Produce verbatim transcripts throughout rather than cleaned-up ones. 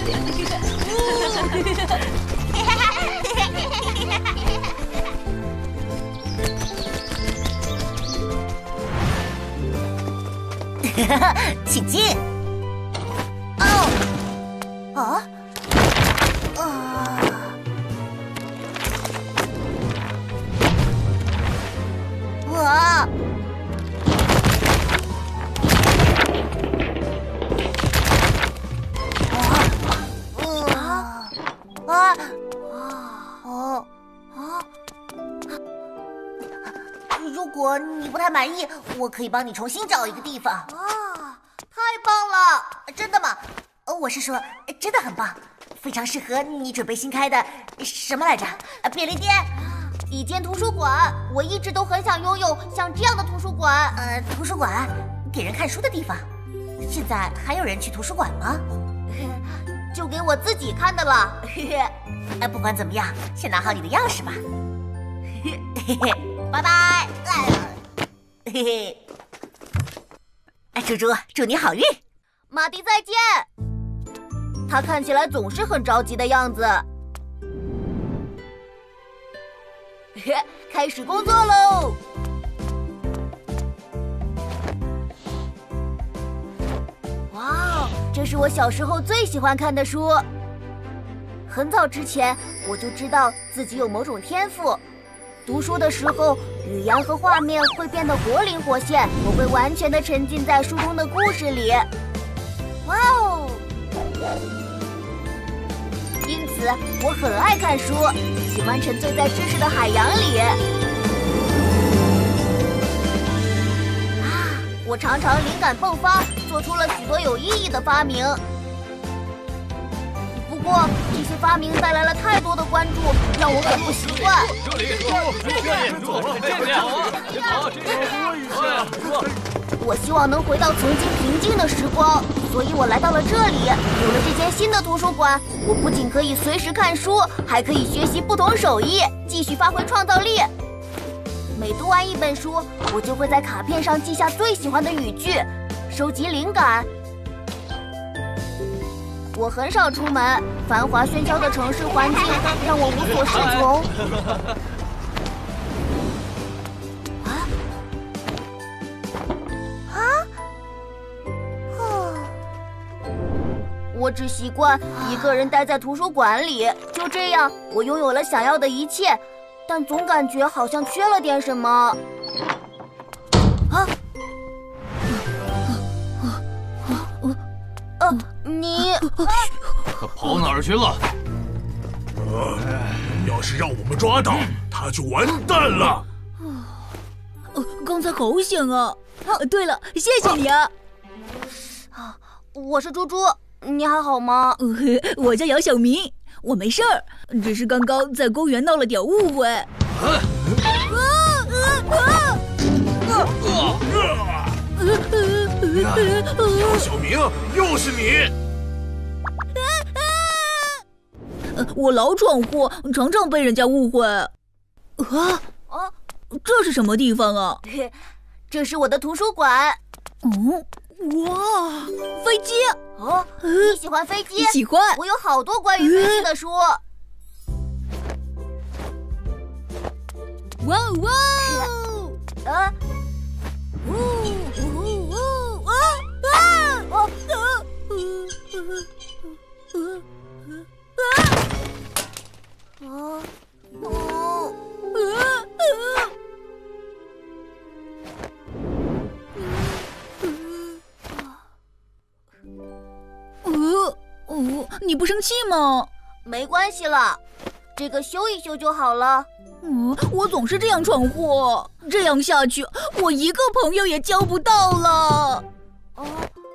请进。哦，啊，啊，啊！啊！啊！哦，啊！如果你不太满意，我可以帮你重新找一个地方。啊，太棒了！真的吗？我是说，真的很棒，非常适合你准备新开的什么来着？便利店。一间图书馆，我一直都很想拥有像这样的图书馆。呃，图书馆，给人看书的地方。现在还有人去图书馆吗？就给我自己看的了。呃，不管怎么样，先拿好你的钥匙吧。嘿嘿，拜拜。嘿嘿，哎，猪猪，祝你好运。马蒂再见。他看起来总是很着急的样子。开始工作喽！哇，这是我小时候最喜欢看的书。很早之前我就知道自己有某种天赋，读书的时候语言和画面会变得活灵活现，我会完全的沉浸在书中的故事里。哇哦！因此我很爱看书，喜欢沉醉在知识的海洋里。啊，我常常灵感迸发，做出了许多有意义的发明。不过这些发明带来了太多的关注，让我很不习惯。 这里，这里，这样，好，这里， 我希望能回到曾经平静的时光，所以我来到了这里。有了这间新的图书馆，我不仅可以随时看书，还可以学习不同手艺，继续发挥创造力。每读完一本书，我就会在卡片上记下最喜欢的语句，收集灵感。我很少出门，繁华喧嚣的城市环境让我无所适从。我只习惯一个人待在图书馆里，就这样，我拥有了想要的一切，但总感觉好像缺了点什么。啊！呃，你他跑哪儿去了？ 呃，要是让我们抓到，他就完蛋了。 呃，刚才好险啊！对了，谢谢你啊！ 啊，我是猪猪。你还好吗？ 呃，我叫姚小明，我没事儿，只是刚刚在公园闹了点误会。啊啊啊啊！姚小明，又是你！ 呃，我老闯祸，常常被人家误会。啊啊！ 这是什么地方啊？ 这是我的图书馆。 嗯。哇，飞机！ 哦，你喜欢飞机？ 喜欢。 我有好多关于飞机的书。 哇哇！ 啊！呜呜呜啊啊！哦啊！啊！哦哦啊啊！ 呃，哦，你不生气吗？ 没关系了，这个修一修就好了。 嗯，我总是这样闯祸，这样下去，我一个朋友也交不到了。哦。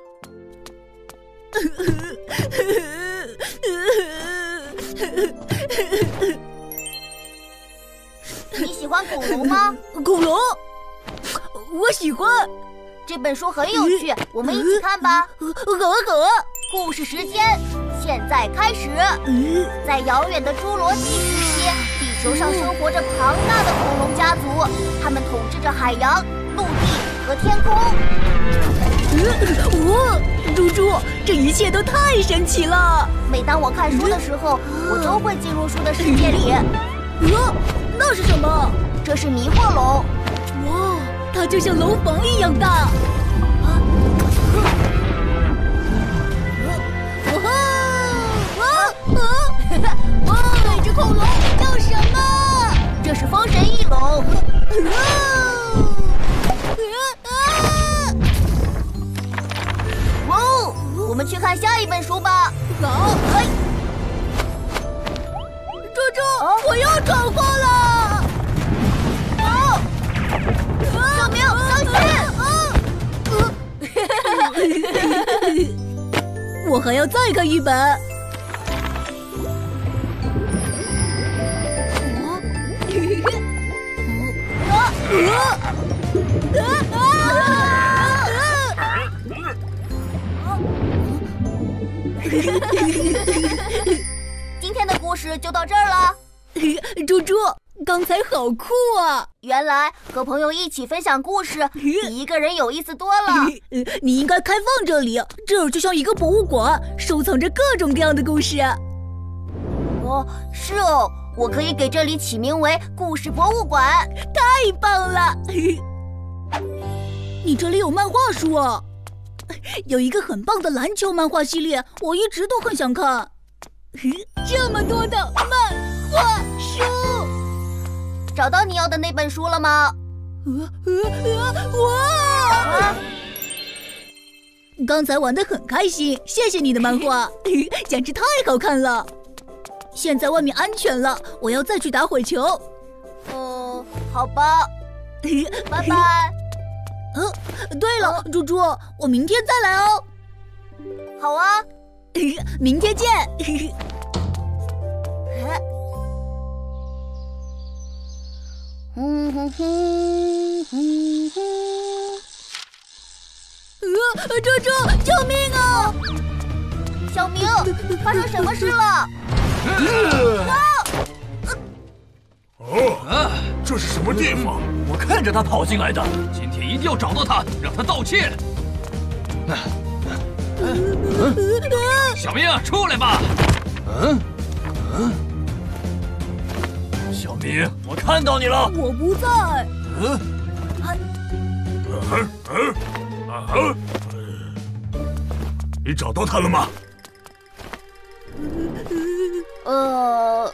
你喜欢恐龙吗？ 恐龙，我喜欢。 这本书很有趣，我们一起看吧。 好啊好啊！ 故事时间现在开始。在遥远的侏罗纪时期，地球上生活着庞大的恐龙家族，他们统治着海洋、陆地和天空。 哇，猪猪， 这一切都太神奇了。 每当我看书的时候，我都会进入书的世界里。 呃，那是什么？ 这是迷惑龙。 哇，它就像楼房一样大。啊！哇哈！啊啊！哇，这只恐龙叫什么？ 这是风神翼龙。 啊！ 哇哦！我们去看下一本书吧。 好。哎，猪猪，我又闯祸了。 哦！小明，当心！ 我还要再看一本。 今天的故事就到这儿了。 猪猪，刚才好酷啊！ 原来和朋友一起分享故事，比一个人有意思多了。 你应该开放这里，这儿就像一个博物馆，收藏着各种各样的故事。 哦，是哦，我可以给这里起名为故事博物馆。 太棒了！你这里有漫画书啊？有一个很棒的篮球漫画系列，我一直都很想看。这么多的漫画书， 找到你要的那本书了吗？ 呃呃呃，哇！啊，刚才玩得很开心，谢谢你的漫画，简直太好看了。现在外面安全了，我要再去打会球。 呃，好吧，拜拜。 呃，对了，猪猪，我明天再来哦。 好啊， 明天见。 嗯哼哼哼哼。 呃，猪猪，救命啊！ 小明，发生什么事了？ 哦，这是什么地方？ 我看着他跑进来的，今天一定要找到他，让他道歉。小明，出来吧！嗯嗯，小明，我看到你了。 我不在。 嗯。 嗯嗯啊！你找到他了吗？ 呃，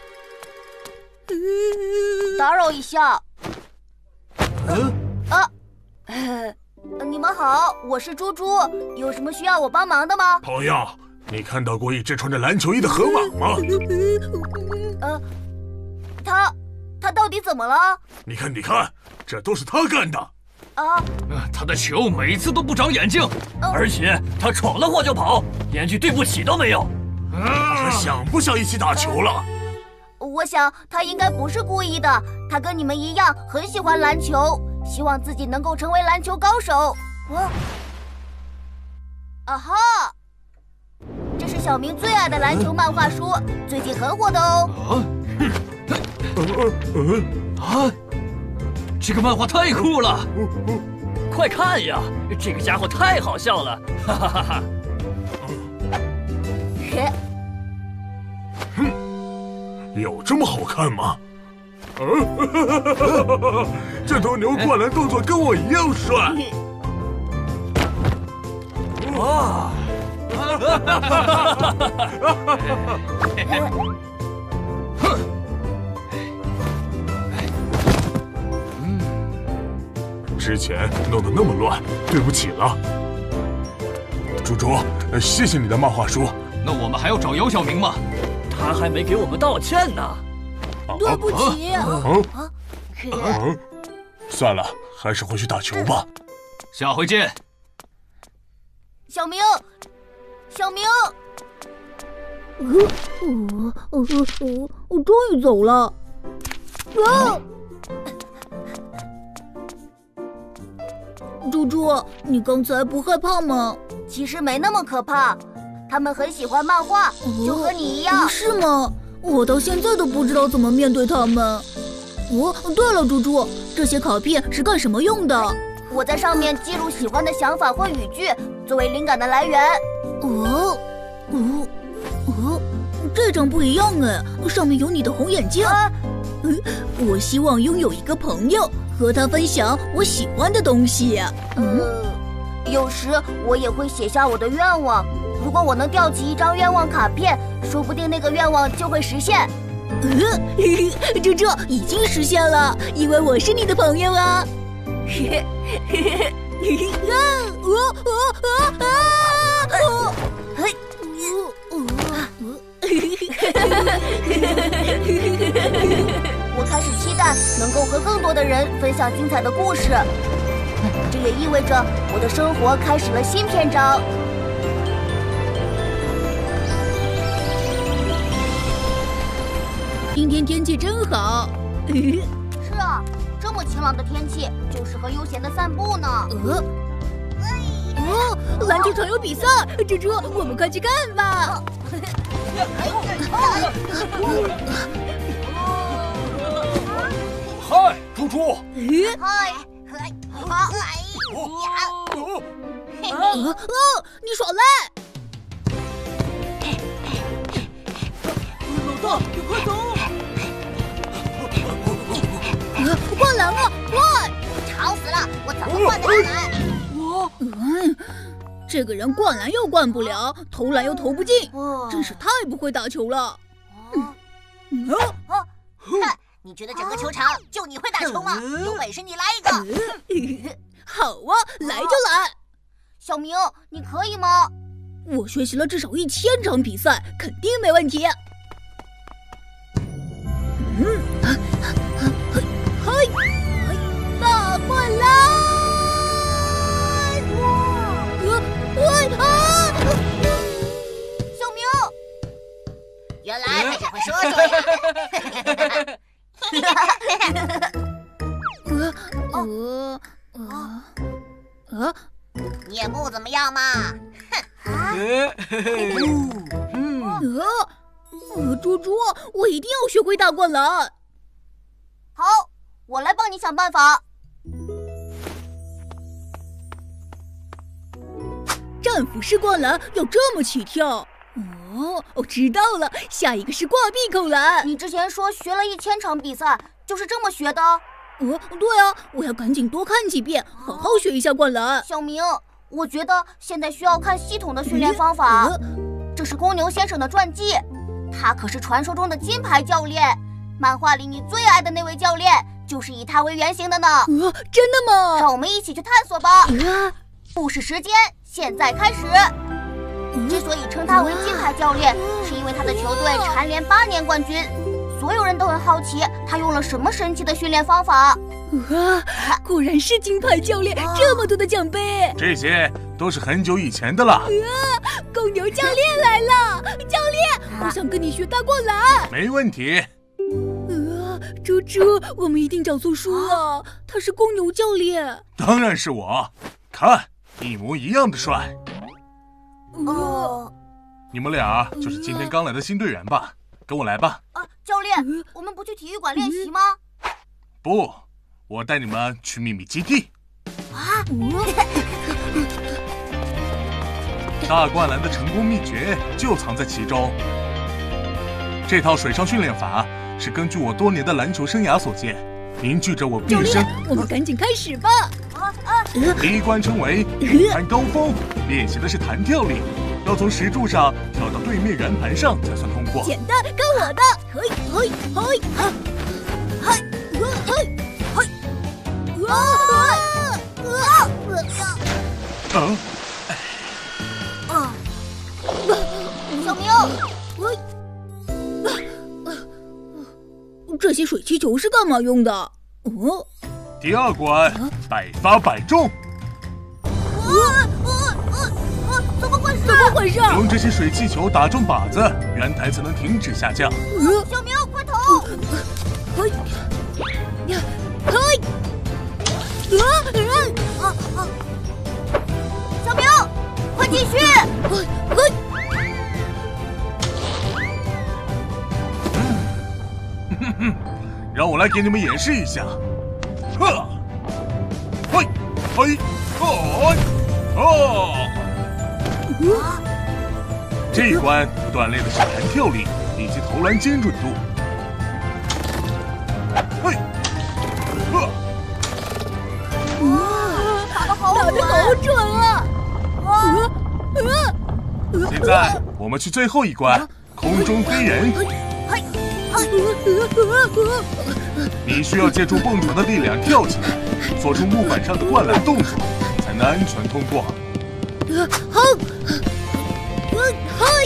打扰一下。 嗯啊，你们好，我是猪猪，有什么需要我帮忙的吗？ 朋友，你看到过一只穿着篮球衣的河马吗？ 呃，他他到底怎么了？ 你看，你看，这都是他干的。 啊， 他的球每次都不长眼睛，而且他闯了祸就跑，连句对不起都没有。 他还想不想一起打球了？ 我想他应该不是故意的，他跟你们一样很喜欢篮球，希望自己能够成为篮球高手。我，啊哈，这是小明最爱的篮球漫画书，最近很火的哦。 啊，啊，这个漫画太酷了！快看呀，这个家伙太好笑了！哈哈哈哈！ 哼，有这么好看吗？啊，这头牛灌篮动作跟我一样帅！ 哇！哼！ 之前弄得那么乱，对不起了。猪猪，谢谢你的漫画书。 那我们还要找姚晓明吗？他还没给我们道歉呢。 对不起。 啊啊啊！算了，还是回去打球吧。 下回见。 小明，小明。 呃，我我我我终于走了。啊！猪猪，你刚才不害怕吗？ 其实没那么可怕，他们很喜欢漫画，就和你一样。 是吗？我到现在都不知道怎么面对他们。哦，对了，猪猪，这些卡片是干什么用的？ 我在上面记录喜欢的想法或语句，作为灵感的来源。 哦，哦，哦，这张不一样哎，上面有你的红眼睛。 啊、 嗯，我希望拥有一个朋友，和他分享我喜欢的东西。 嗯，呃、有时我也会写下我的愿望。如果我能调起一张愿望卡片，说不定那个愿望就会实现。 呃，猪猪已经实现了，因为我是你的朋友啊！嘿嘿嘿嘿嘿啊！哦哦哦啊！哦，嘿，哦哦， 我开始期待能够和更多的人分享精彩的故事，这也意味着我的生活开始了新篇章。 今天天气真好。 是啊，这么晴朗的天气就适合悠闲的散步呢。 呃，哦，篮球场有比赛，猪猪，我们快去看吧。 嗨，猪猪！ 嗨，好，哎呀！ 哦，你耍赖！ 老大，你快走！ 灌篮啊，快！ 吵死了，我怎么灌得上篮？ 我，嗯，这个人灌篮又灌不了，投篮又投不进，真是太不会打球了。 嗯，哦，哼，你觉得整个球场就你会打球吗？有本事你来一个！ 好啊，来就来。 小明，你可以吗？ 我学习了至少一千场比赛，肯定没问题。嗯，嘿，大灌篮！哇！喂啊！ 小明，原来还是会说说呀！ 呃呃呃呃， 你也不怎么样嘛！哼！啊！ 嗯呃。呃，猪猪，我一定要学会大灌篮。 好，我来帮你想办法。 战斧式灌篮要这么起跳。哦，我知道了，下一个是挂壁扣篮。 你之前说学了一千场比赛，就是这么学的？ 哦，对啊，我要赶紧多看几遍，好好学一下灌篮。 小明，我觉得现在需要看系统的训练方法。呃、这是公牛先生的传记。他可是传说中的金牌教练，漫画里你最爱的那位教练就是以他为原型的呢。 啊，真的吗？ 让我们一起去探索吧。 啊， 故事时间现在开始。之所以称他为金牌教练，是因为他的球队蝉联八年冠军。所有人都很好奇，他用了什么神奇的训练方法。 啊，果然是金牌教练，这么多的奖杯。 这些都是很久以前的了。啊， 公牛教练来了，教练，我想跟你学大灌篮。 没问题。 啊，猪猪，我们一定找错书了，他是公牛教练。 当然是我，看，一模一样的帅。 哦， 你们俩就是今天刚来的新队员吧？跟我来吧。 啊，教练，我们不去体育馆练习吗？ 不，我带你们去秘密基地。 啊！ 大灌篮的成功秘诀就藏在其中。这套水上训练法是根据我多年的篮球生涯所见，凝聚着我毕生。 我们赶紧开始吧。 啊啊！ 第一关称为圆盘高峰，练习的是弹跳力，要从石柱上跳到对面圆盘上才算通过。 简单，跟我的。嘿，嘿，嘿，嘿，嘿，嘿，嘿，啊！啊！ 嗯。 啊！小明， 喂，这些水气球是干嘛用的？哦。 第二关，百发百中。 啊啊啊啊！怎么回事？ 怎么回事？ 用这些水气球打中靶子，圆台才能停止下降。 呃、小明，快投！ 嘿，嘿，啊啊啊！小明，快继续！ 嘿，嘿。 哼哼，让我来给你们演示一下。呵，嘿，嘿，哦，哦， 啊！ 这一关锻炼的是弹跳力以及投篮精准度。嘿，呵， 哇， 打得好打得好准啊！ 啊！ 现在我们去最后一关，空中飞人。 嘿， 你需要借助蹦床的力量跳起来，做出木板上的灌篮动作，才能安全通过。 好，嗨，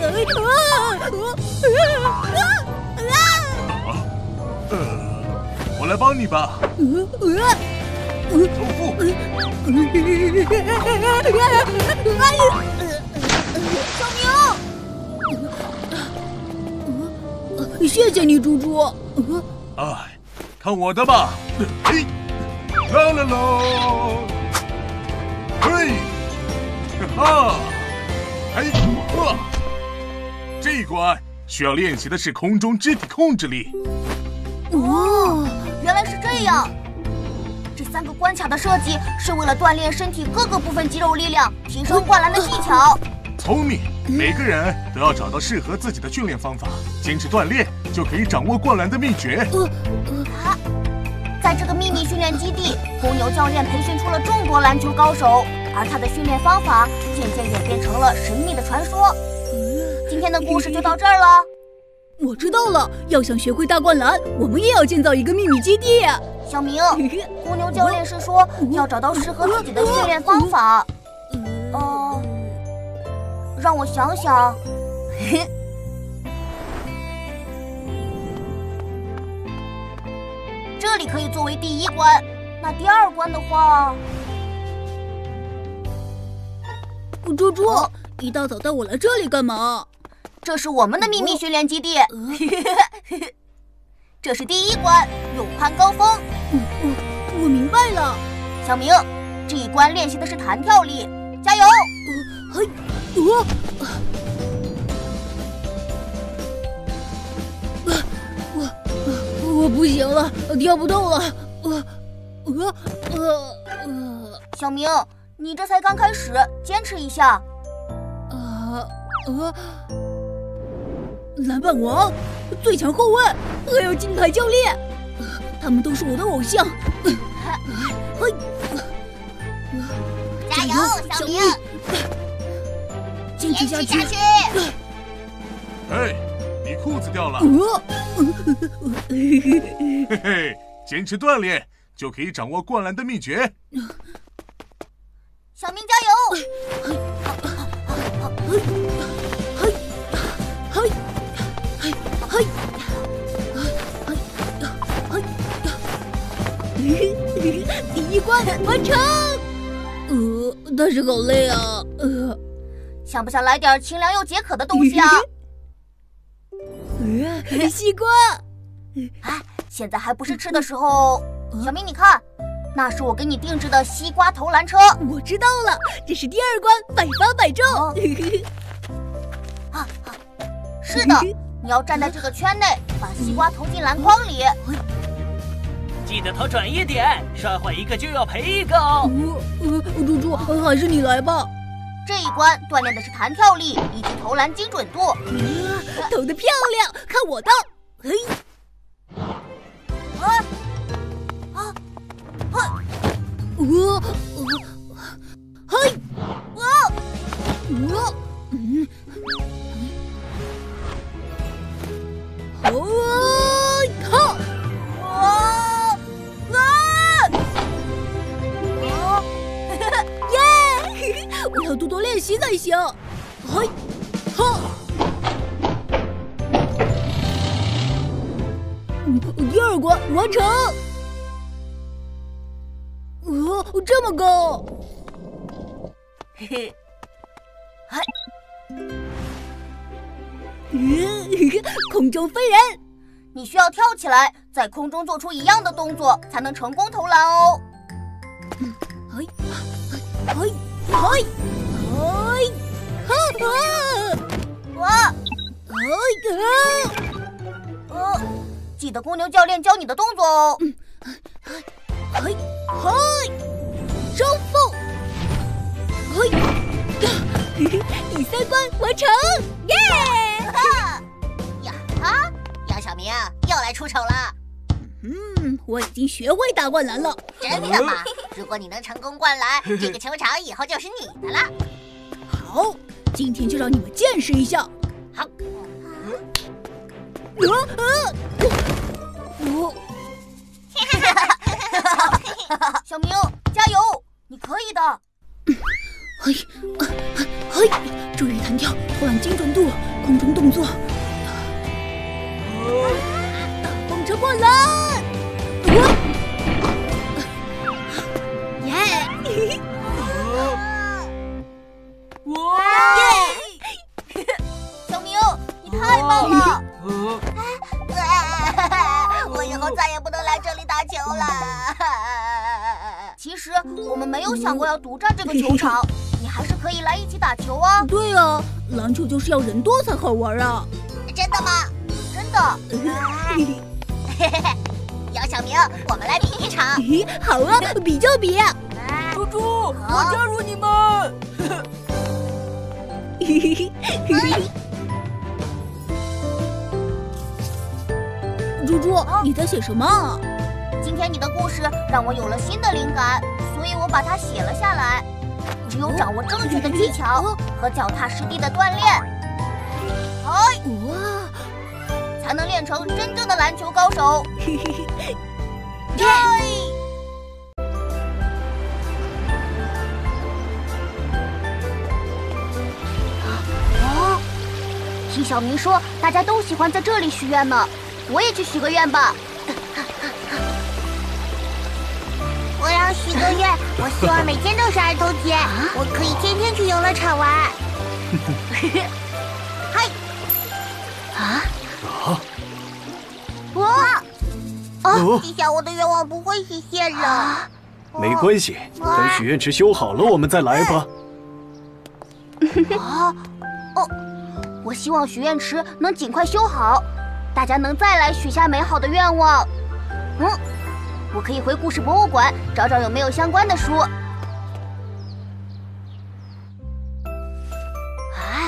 呃，我来帮你吧，周父。 小明，谢谢你，猪猪。 哎，看我的吧！嘿，啦啦啦，嘿，哈哈，嘿，呵。这一关需要练习的是空中肢体控制力。 哦，原来是这样。这三个关卡的设计是为了锻炼身体各个部分肌肉力量，提升灌篮的技巧。 聪明，每个人都要找到适合自己的训练方法，坚持锻炼就可以掌握灌篮的秘诀。 啊，在这个秘密训练基地，公牛教练培训出了众多篮球高手，而他的训练方法渐渐演变成了神秘的传说。今天的故事就到这儿了。 我知道了，要想学会大灌篮，我们也要建造一个秘密基地。 小明，公牛教练是说要找到适合自己的训练方法。呃，让我想想。这里可以作为第一关，那第二关的话， 猪猪，一大早带我来这里干嘛？ 这是我们的秘密训练基地。这是第一关，勇攀高峰。 我我明白了。 小明，这一关练习的是弹跳力，加油！ 嘿，我我我不行了，跳不动了。我我呃呃， 小明，你这才刚开始，坚持一下。 呃呃。篮板王、最强后卫，还有金牌教练，他们都是我的偶像。嘿， 加油，小明！ 坚持下去。 哎，你裤子掉了。嘿嘿，坚持锻炼就可以掌握灌篮的秘诀。 小明加油！ 第一关完成。呃，但是好累啊。呃， 想不想来点清凉又解渴的东西啊？ 呃，西瓜。 哎，现在还不是吃的时候。小明，你看，那是我给你定制的西瓜投篮车。 我知道了，这是第二关，百发百中。 啊啊，是的，你要站在这个圈内，把西瓜投进篮筐里。 记得投准一点，摔坏一个就要赔一个哦。 呃呃，猪猪，还是你来吧。 这一关锻炼的是弹跳力以及投篮精准度。 呃、投得漂亮，看我的！嘿， 啊啊啊！ 我我嘿， 我我嗯，哦靠！ 啊啊！ 哦，耶！我要多多练习才行。嘿，哈！嗯，第二关完成。哦，这么高！ 嘿嘿，嗨！ 嗯，空中飞人。 你需要跳起来，在空中做出一样的动作，才能成功投篮哦。 嘿，嘿，嘿，嘿，哈哈！ 哇！ 哎呀！ 呃，记得公牛教练教你的动作哦。 嗯，嘿，嘿，收腹，嘿， 第三关完成，耶！ 呀啊！杨小明又来出丑了。 嗯，我已经学会打灌篮了。 真的吗？如果你能成功灌篮，这个球场以后就是你的了。 好，今天就让你们见识一下。 好。 啊啊！哦。 小明，加油！你可以的。 嘿，嘿，注意弹跳，投篮精准度，空中动作。大风车灌篮！耶！ 哇！小明，你太棒了！我以后再也不能来这里打球了。其实我们没有想过要独占这个球场，你还是可以来一起打球啊。 对啊，篮球就是要人多才好玩啊。 真的吗？真的。杨小明，我们来比一场。 好啊，比就比。 猪猪，我加入你们。 猪猪，你在写什么？ 今天你的故事让我有了新的灵感，所以我把它写了下来。只有掌握正确的技巧和脚踏实地的锻炼，哎， 哇， 才能练成真正的篮球高手。耶！哦，听小明说，大家都喜欢在这里许愿呢，我也去许个愿吧。我要许个愿，我希望每天都是儿童节，啊、我可以天天去游乐场玩。嗨！啊！啊！我哦，这下我的愿望不会实现了。啊、 没关系，等许愿池修好了，我们再来吧。 啊！哦，我希望许愿池能尽快修好，大家能再来许下美好的愿望。嗯。我可以回故事博物馆找找有没有相关的书。哎，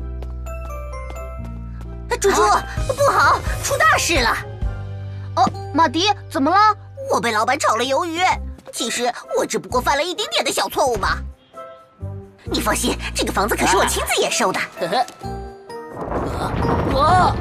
猪猪，啊、不好，出大事了！哦，马迪，怎么了？我被老板炒了鱿鱼。其实我只不过犯了一点点的小错误嘛。你放心，这个房子可是我亲自验收的。我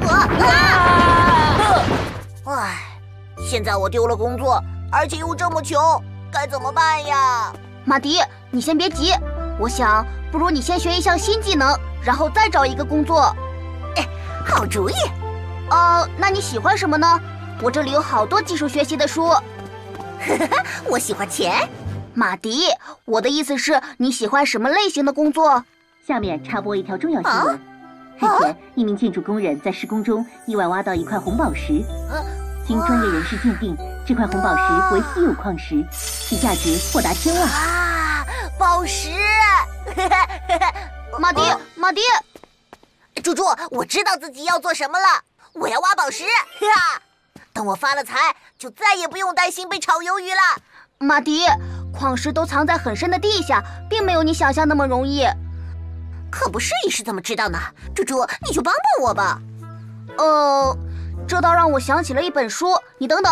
我啊！唉，现在我丢了工作。而且又这么穷，该怎么办呀？马迪，你先别急，我想不如你先学一项新技能，然后再找一个工作。哎，好主意。呃，那你喜欢什么呢？我这里有好多技术学习的书。我喜欢钱。马迪，我的意思是你喜欢什么类型的工作？ 下面插播一条重要新闻。日前，啊、一名建筑工人在施工中意外挖到一块红宝石。啊经专业人士鉴定，这块红宝石为稀有矿石，其价值或达千万。 啊，宝石！马迪，马迪，猪猪，我知道自己要做什么了，我要挖宝石。等我发了财，就再也不用担心被炒鱿鱼了。马迪，矿石都藏在很深的地下，并没有你想象那么容易。可不是，你是怎么知道呢？猪猪，你就帮帮我吧。呃。这倒让我想起了一本书，你等等。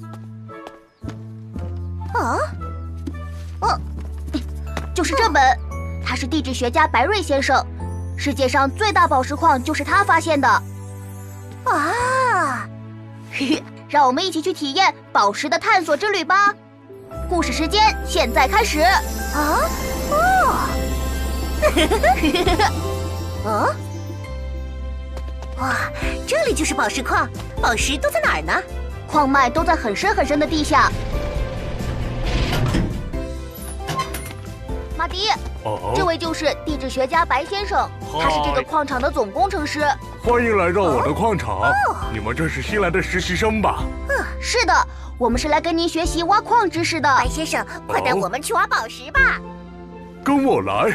啊，哦，就是这本，他是地质学家白瑞先生，世界上最大宝石矿就是他发现的。啊，嘿嘿，让我们一起去体验宝石的探索之旅吧。故事时间现在开始。啊，哦，啊。哇，这里就是宝石矿，宝石都在哪儿呢？矿脉都在很深很深的地下。马迪，哦，这位就是地质学家白先生，他是这个矿场的总工程师。 欢迎来到我的矿场，哦、你们这是新来的实习生吧？ 嗯，是的，我们是来跟您学习挖矿知识的。白先生，快带我们去挖宝石吧！ 哦、跟我来。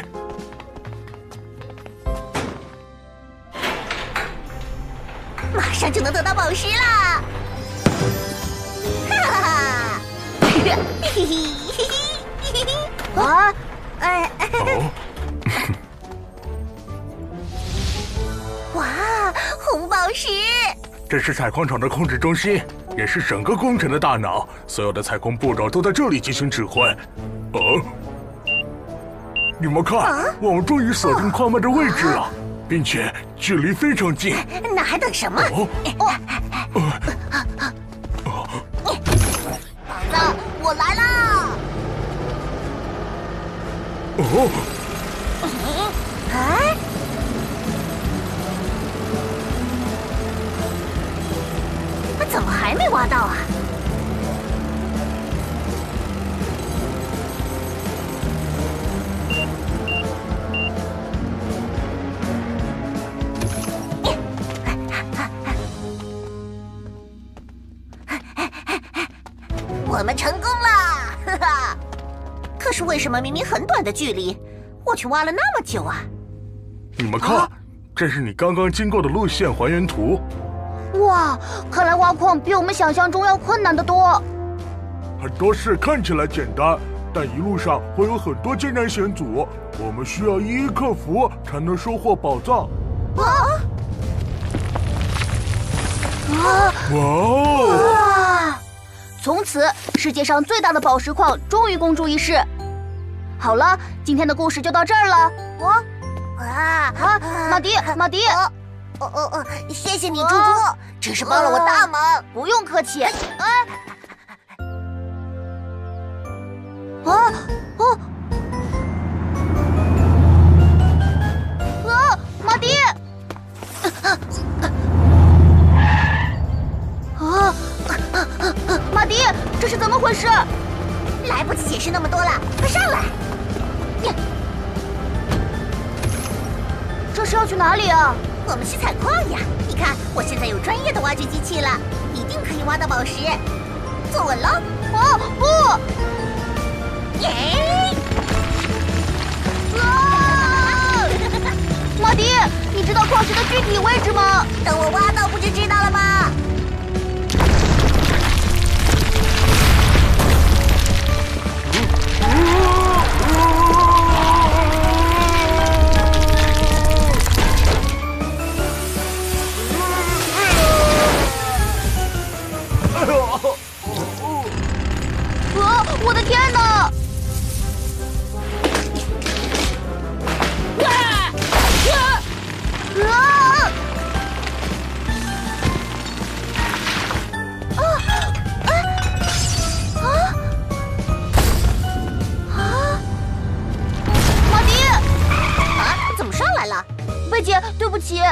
马上就能得到宝石啦！哈哈！嘿嘿嘿嘿嘿！啊，哎， 石。 这是采矿场的控制中心，也是整个工程的大脑，所有的采矿步骤都在这里进行指挥。哦，你们看，啊、我们终于锁定矿脉的位置了，并且距离非常近。 那还等什么？哦哦哦！宝子，我来啦！ 哦。 哎。怎么还没挖到啊？我们成功了，哈哈！可是为什么明明很短的距离，我却挖了那么久啊？ 你们看，啊、这是你刚刚经过的路线还原图。 哇，看来挖矿比我们想象中要困难得多。 很多事看起来简单，但一路上会有很多艰难险阻，我们需要一一克服，才能收获宝藏。 啊！ 哇哦！ 哇！从此，世界上最大的宝石矿终于公诸于世。好了，今天的故事就到这儿了。 我，啊啊！马迪，马迪。 哦哦哦！谢谢你，猪猪，真是帮了我大忙。 不用客气。哎，啊哦啊！马迪，啊！马迪，这是怎么回事？ 来不及解释那么多了，快上来！ 这是要去哪里啊？ 我们去采矿呀！你看，我现在有专业的挖掘机器了，一定可以挖到宝石。坐稳了！ 哦不！ 耶！ 啊！马迪，你知道矿石的具体位置吗？ 等我挖到不就知道了吗？ 我的天哪！啊啊啊啊啊！马迪， 啊，怎么上来了？ 贝姐，对不起。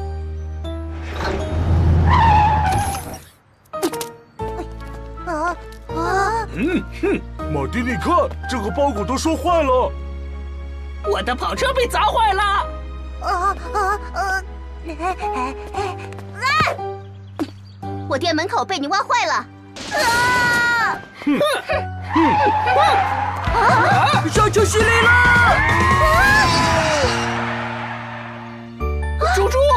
啊啊！ 嗯哼，马迪，你看这个包裹都收坏了。 我的跑车被砸坏了。 啊啊啊！ 我店门口被你挖坏了。 啊！ 哼哼啊！上车洗礼了！猪猪！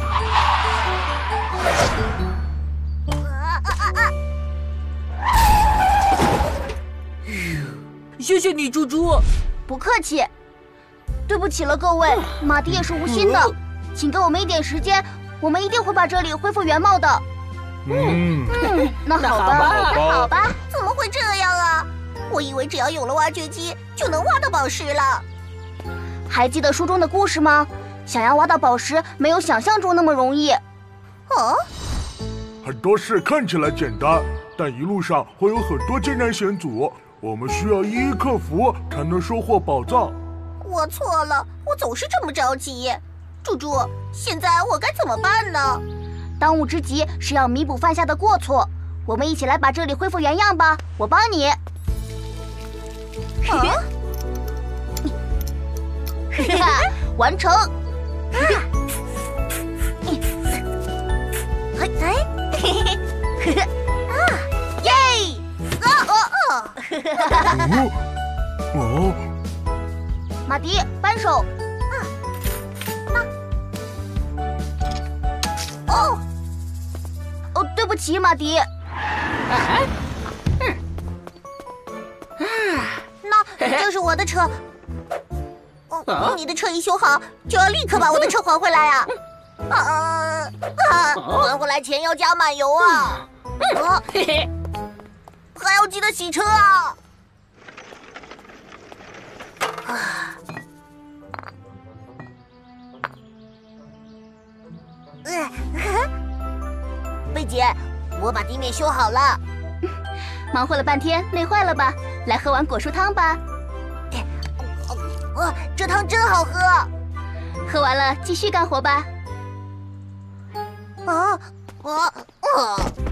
谢谢你，猪猪。 不客气。对不起了，各位，马迪也是无心的，请给我们一点时间，我们一定会把这里恢复原貌的。 嗯嗯，那好吧， 那好吧。怎么会这样啊？我以为只要有了挖掘机就能挖到宝石了。 还记得书中的故事吗？想要挖到宝石，没有想象中那么容易。 哦， 很多事看起来简单，但一路上会有很多艰难险阻，我们需要一一克服，才能收获宝藏。 我错了，我总是这么着急。猪猪，现在我该怎么办呢？ 当务之急是要弥补犯下的过错。我们一起来把这里恢复原样吧，我帮你。 啊！ 完成。 嘿哎，啊！耶！啊哦哦！ 哦哦！ 马迪，扳手。 啊！那哦哦，对不起，马迪。 啊嗯啊！那这是我的车。哦，你的车一修好，就要立刻把我的车还回来啊！ 啊啊！还回来前要加满油啊！啊， 嘿嘿， 还要记得洗车啊！啊，呃，贝姐，我把地面修好了。 忙活了半天，累坏了吧？来喝碗果蔬汤吧。 哇，这汤真好喝！ 喝完了继续干活吧。 啊啊啊！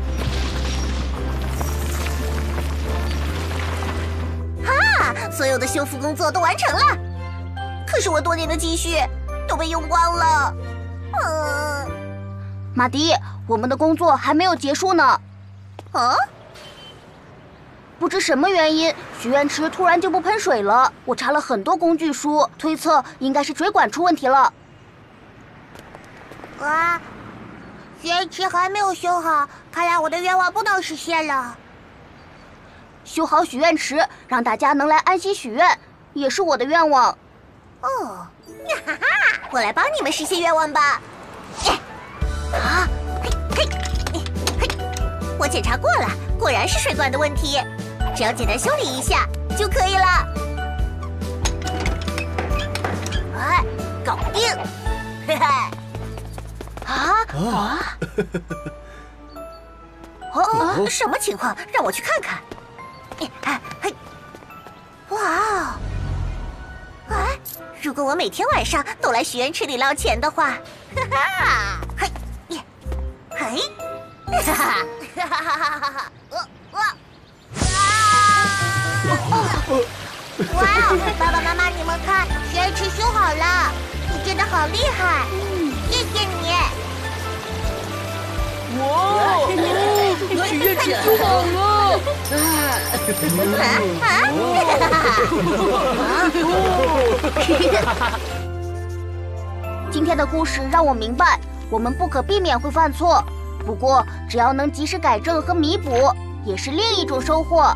哈，所有的修复工作都完成了，可是我多年的积蓄都被用光了。嗯， 马迪，我们的工作还没有结束呢。 啊？ 不知什么原因，许愿池突然就不喷水了。我查了很多工具书，推测应该是水管出问题了。 啊，许愿池还没有修好，看来我的愿望不能实现了。 修好许愿池，让大家能来安心许愿，也是我的愿望。 哦，哈哈，我来帮你们实现愿望吧。啊，嘿嘿嘿，我检查过了，果然是水管的问题。只要简单修理一下就可以了。哎，搞定！嘿嘿。啊啊！哦，什么情况？让我去看看。哎嘿，哇哦！哎，如果我每天晚上都来许愿池里捞钱的话，哈哈！嘿，耶，嘿，哈哈哈哈哈哈哈！我我。哇哦！爸爸妈妈，你们看，许愿池修好了，你真的好厉害！嗯，谢谢你。 哇，许愿池修好了！ 今天的故事让我明白，我们不可避免会犯错，不过只要能及时改正和弥补，也是另一种收获。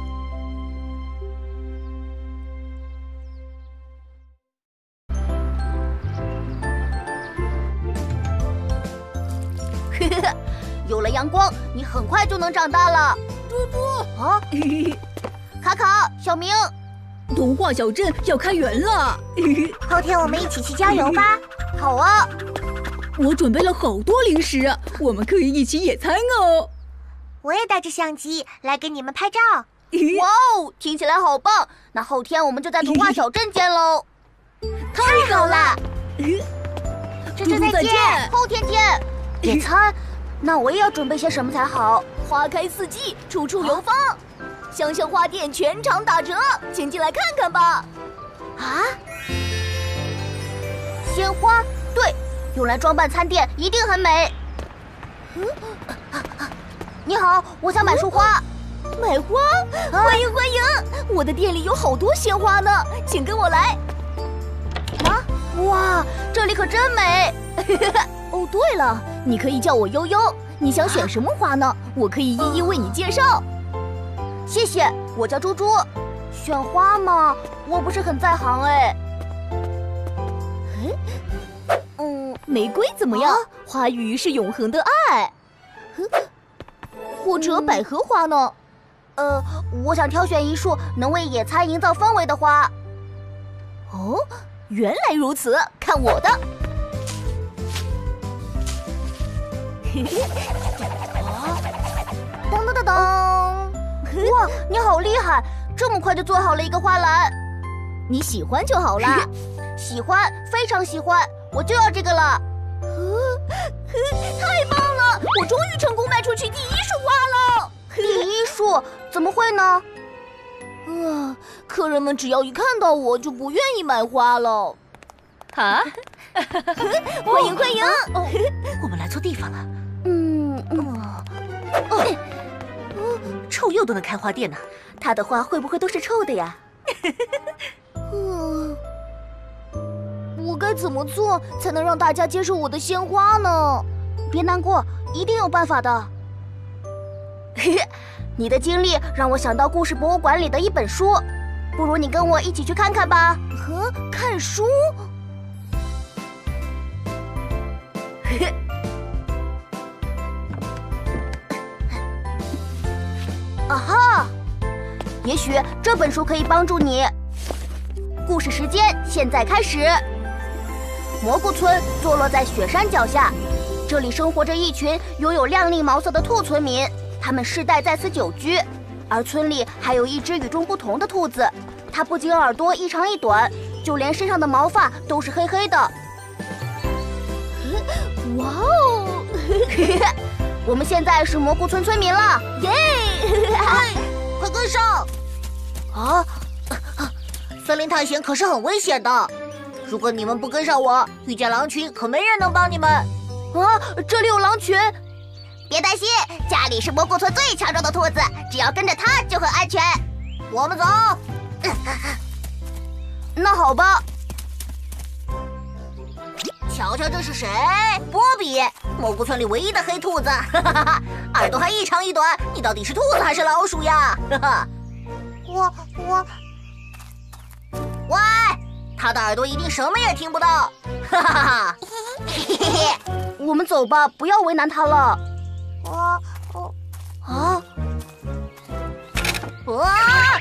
有了阳光，你很快就能长大了。 猪猪啊，卡卡，小明， 童话小镇要开园了。 后天我们一起去郊游吧。 好啊， 我准备了好多零食，我们可以一起野餐哦。 我也带着相机来给你们拍照。 哇哦，听起来好棒！那后天我们就在童话小镇见喽。 太好了， 猪猪再见， 后天见。野餐，那我也要准备些什么才好？ 花开四季，处处有芳。香香花店全场打折，请进来看看吧。 啊，鲜花，对，用来装扮餐店一定很美。嗯，你好，我想买束花。 买花？欢迎欢迎！我的店里有好多鲜花呢，请跟我来。 啊，哇，这里可真美。 哦，对了，你可以叫我悠悠。你想选什么花呢？我可以一一为你介绍。 谢谢，我叫猪猪。选花嘛，我不是很在行哎。 嗯，玫瑰怎么样？花语是永恒的爱。或者百合花呢？ 呃，我想挑选一束能为野餐营造氛围的花。 哦，原来如此，看我的。 当当当当！哇，你好厉害，这么快就做好了一个花篮。 你喜欢就好啦。 喜欢，非常喜欢，我就要这个了。 太棒了，我终于成功卖出去第一束花了。 第一束？怎么会呢？ 啊，客人们只要一看到我就不愿意买花了。啊！欢迎欢迎！ 哦，我们来错地方了。 嗯嗯。 哦，臭鼬都能开花店呢， 他的花会不会都是臭的呀？ 嗯，我该怎么做才能让大家接受我的鲜花呢？别难过，一定有办法的。你的经历让我想到故事博物馆里的一本书，不如你跟我一起去看看吧。 呵，看书？ 也许这本书可以帮助你。故事时间现在开始。蘑菇村坐落在雪山脚下，这里生活着一群拥有亮丽毛色的兔村民，他们世代在此久居。而村里还有一只与众不同的兔子，它不仅耳朵一长一短，就连身上的毛发都是黑黑的。哇哦！我们现在是蘑菇村村民了，耶！ 嗨，快跟上！啊，森林探险可是很危险的，如果你们不跟上我，遇见狼群可没人能帮你们。 啊，这里有狼群！ 别担心，家里是蘑菇村最强壮的兔子，只要跟着它就很安全。我们走。 那好吧。 瞧瞧这是谁？波比，蘑菇村里唯一的黑兔子，哈哈哈，耳朵还一长一短，你到底是兔子还是老鼠呀？哈哈。我我，喂，他的耳朵一定什么也听不到，哈哈哈。嘿嘿嘿， 我们走吧，不要为难他了。 我我啊！啊啊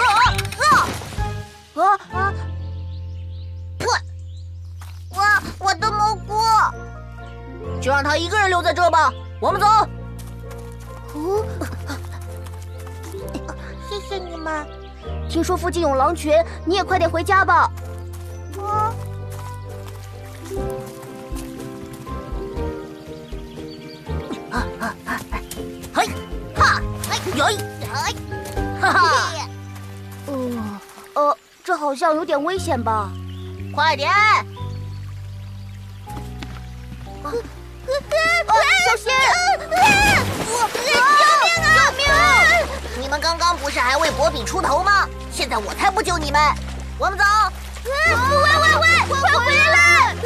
啊啊啊！我我我的蘑菇，就让他一个人留在这吧。我们走。 哦， 谢谢你们。 听说附近有狼群，你也快点回家吧。 啊。啊啊啊！嘿，哈，哎，呦，哎，哈哈。 呃呃，这好像有点危险吧？ 快点！啊！ 小心！ 我，救命啊！救命！你们刚刚不是还为博比出头吗？现在我才不救你们！我们走！ 喂喂喂，快回来！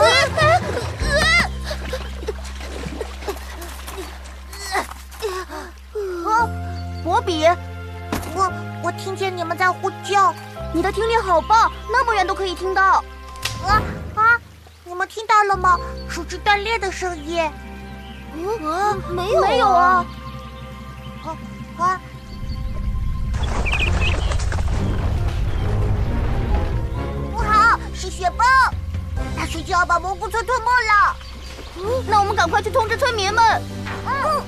啊，博比， 我我听见你们在呼叫， 你的听力好棒，那么远都可以听到。 啊啊！你们听到了吗？树枝断裂的声音。 嗯啊，没有没有啊。 啊啊！不好，是雪崩，它随即要把蘑菇村吞没了。 嗯，那我们赶快去通知村民们。 嗯。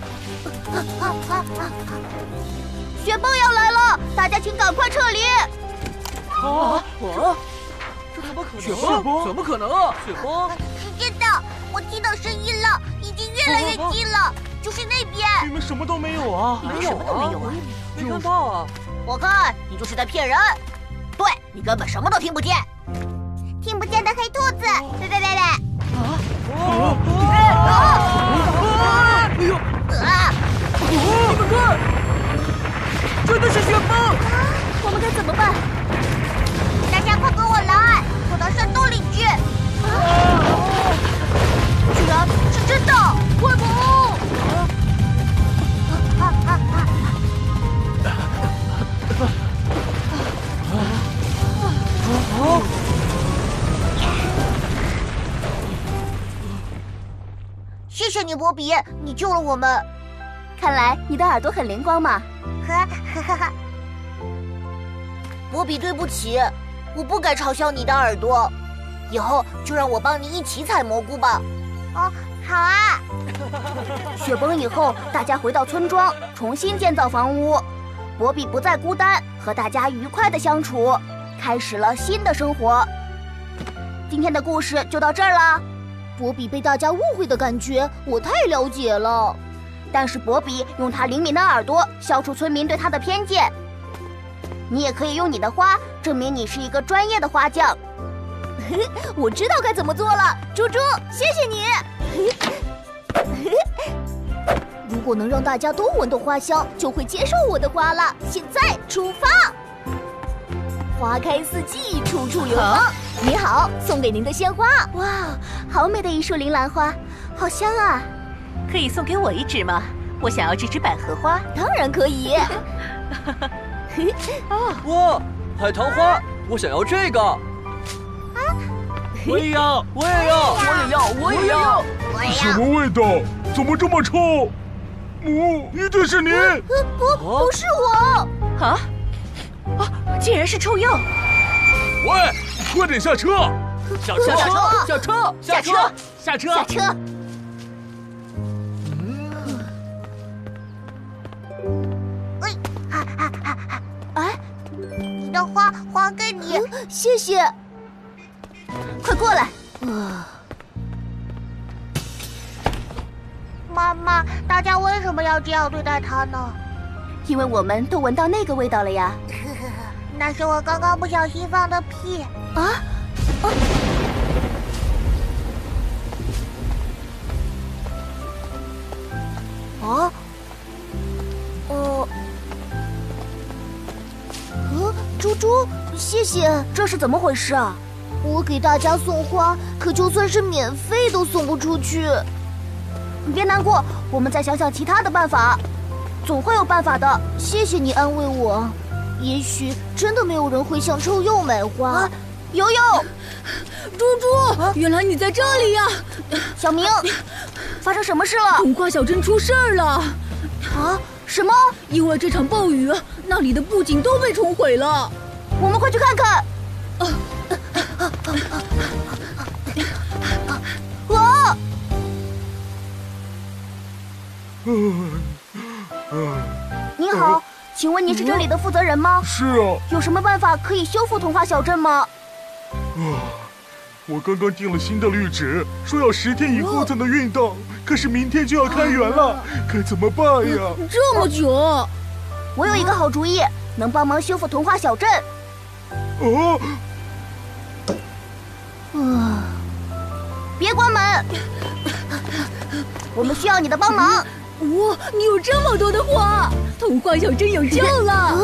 雪崩要来了，大家请赶快撤离！ 啊啊！这怎么可能？雪崩？怎么可能啊？雪崩？ 是真的，我听到声音了，已经越来越近了，就是那边。 你们什么都没有啊？ 你们什么都没有啊？ 没看到啊！ 我看你就是在骗人，对你根本什么都听不见。听不见的黑兔子，别别别别！ 啊！啊！啊！哎呦！ 啊！ 你们看，真的是雪崩！ 我们该怎么办？ 大家快跟我来，躲到山洞里去！ 居然是真的！快跑！ 啊啊啊！谢谢你，博比，你救了我们。 看来你的耳朵很灵光嘛。 哈哈哈！博比，对不起，我不该嘲笑你的耳朵。以后就让我帮你一起采蘑菇吧。哦，好啊。 雪崩以后，大家回到村庄，重新建造房屋。博比不再孤单，和大家愉快的相处，开始了新的生活。今天的故事就到这儿了。博比被大家误会的感觉，我太了解了。但是博比用他灵敏的耳朵消除村民对他的偏见。你也可以用你的花证明你是一个专业的花匠。我知道该怎么做了，猪猪，谢谢你。如果能让大家都闻到花香，就会接受我的花了。现在出发！花开四季，处处有芳。你好，送给您的鲜花。哇，好美的一束铃兰花，好香啊！ 可以送给我一支吗？我想要这支百合花。 当然可以。 哇，海棠花，我想要这个。 啊，我也要， 我也要，我也要，我也要。 我也要。 什么味道？怎么这么臭？嗯，一定是你。 不，不是我。 啊， 啊，竟然是臭鼬！ 喂，快点下车！ 下车！下车！下车！ 下车！ 下车！ 下车！ 哎，你的花还给你， 谢谢。快过来！ 啊，妈妈，大家为什么要这样对待它呢？ 因为我们都闻到那个味道了呀。 那是我刚刚不小心放的屁。 啊？啊！啊？哦。呃，猪猪，谢谢。这是怎么回事啊？我给大家送花，可就算是免费都送不出去。别难过，我们再想想其他的办法，总会有办法的。谢谢你安慰我。也许真的没有人会向臭鼬买花。啊、悠悠， 猪猪、啊，原来你在这里呀！ 小明，发生什么事了？ 童话小镇出事儿了！ 啊？什么？ 因为这场暴雨，那里的布景都被冲毁了。 我们快去看看。啊！啊！您好，请问您是这里的负责人吗？ 是啊。 有什么办法可以修复童话小镇吗？ 啊，我刚刚订了新的绿植，说要十天以后才能运到，可是明天就要开园了，该怎么办呀？ 这么久？ 我有一个好主意，能帮忙修复童话小镇。 哦。 啊！别关门，我们需要你的帮忙。 哇，你有这么多的花，童话小镇有救了！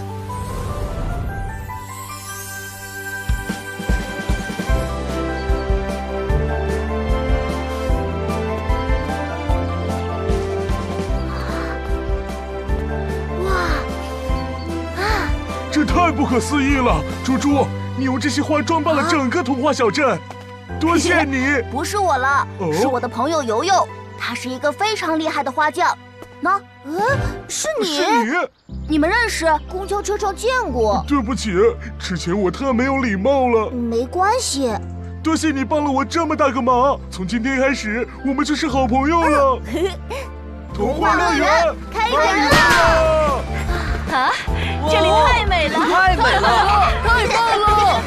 哇！ 啊！这太不可思议了，猪猪，你用这些花装扮了整个童话小镇，多谢你！ 不是我了， 哦、 是我的朋友游游。他是一个非常厉害的花匠，那，嗯，是你？ 是你？ 你们认识？公交车上见过。 对不起，之前我太没有礼貌了。 没关系。 多谢你帮了我这么大个忙，从今天开始，我们就是好朋友了。童话乐园开园了！ 啊，这里太美了， 太美了， 太棒了！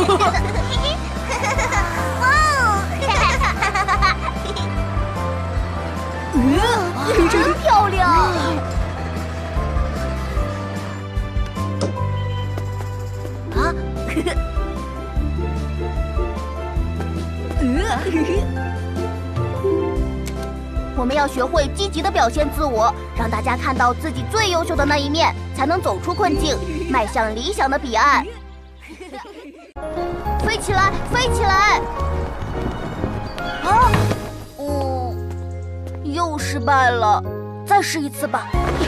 嗯，真漂亮！啊！我们要学会积极的表现自我，让大家看到自己最优秀的那一面，才能走出困境，迈向理想的彼岸。飞起来，飞起来！啊！嗯。又失败了，再试一次吧。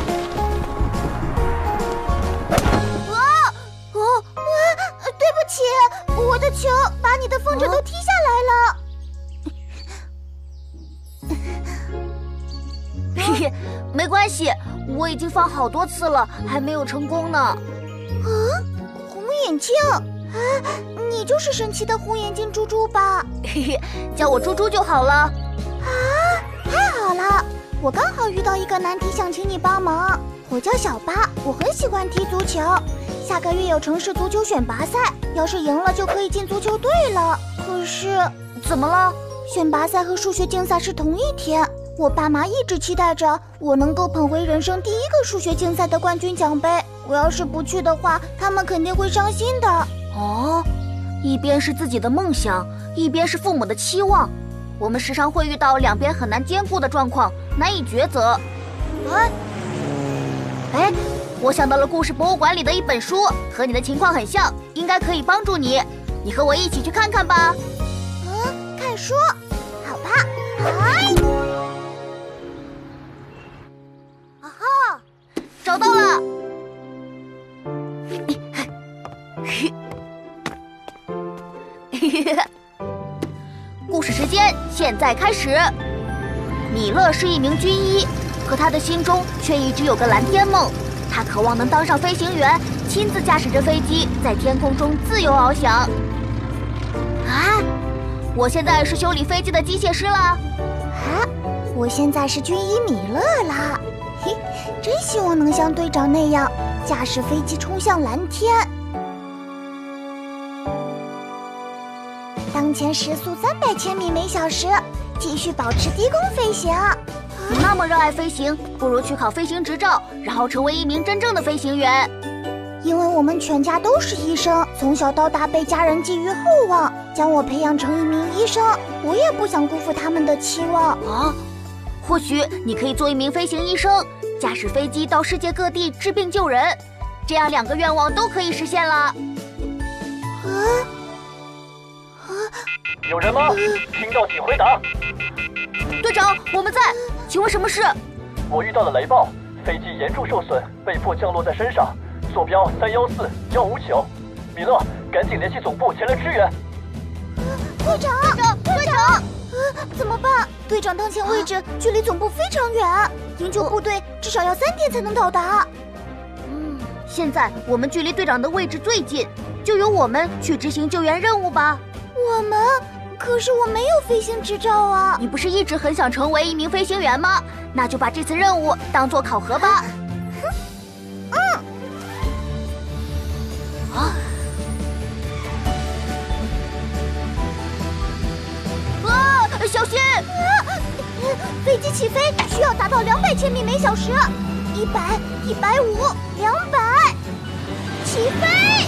啊！哦，啊！对不起，我的球把你的风筝都踢下来了。嘿嘿，没关系，我已经放好多次了，还没有成功呢。啊，红眼睛啊！你就是神奇的红眼睛猪猪吧？嘿嘿，叫我猪猪就好了。啊！太好了，我刚好遇到一个难题，想请你帮忙。我叫小八，我很喜欢踢足球。下个月有城市足球选拔赛，要是赢了就可以进足球队了。可是怎么了？选拔赛和数学竞赛是同一天，我爸妈一直期待着我能够捧回人生第一个数学竞赛的冠军奖杯。我要是不去的话，他们肯定会伤心的。哦，一边是自己的梦想，一边是父母的期望。我们时常会遇到两边很难兼顾的状况，难以抉择。哎，哎，我想到了故事博物馆里的一本书，和你的情况很像，应该可以帮助你。你和我一起去看看吧。嗯，看书，好吧。哎，啊哈，找到了。故事时间现在开始。米勒是一名军医，可他的心中却一直有个蓝天梦。他渴望能当上飞行员， 亲自驾驶着飞机在天空中自由翱翔。啊，我现在是修理飞机的机械师了。 啊，我现在是军医米勒啦。嘿，真希望能像队长那样驾驶飞机冲向蓝天。当前时速三百千米每小时，继续保持低空飞行。 你那么热爱飞行，不如去考飞行执照，然后成为一名真正的飞行员。 因为我们全家都是医生，从小到大被家人寄予厚望，将我培养成一名医生。我也不想辜负他们的期望啊！或许你可以做一名飞行医生，驾驶飞机到世界各地治病救人，这样两个愿望都可以实现了。啊啊！有人吗？听到请回答。 队长，我们在，请问什么事？ 我遇到了雷暴，飞机严重受损，被迫降落在山上。坐标三幺四幺五九，米勒，赶紧联系总部前来支援。 队长， 队长，队长， 啊，怎么办？队长当前位置距离总部非常远，营救部队至少要三天才能到达。 嗯，现在我们距离队长的位置最近，就由我们去执行救援任务吧。 我们？可是我没有飞行执照啊！ 你不是一直很想成为一名飞行员吗？那就把这次任务当作考核吧。 嗯。 啊！啊！小心！ 啊！飞机起飞需要达到两百千米每小时，一百、一百五、两百，起飞！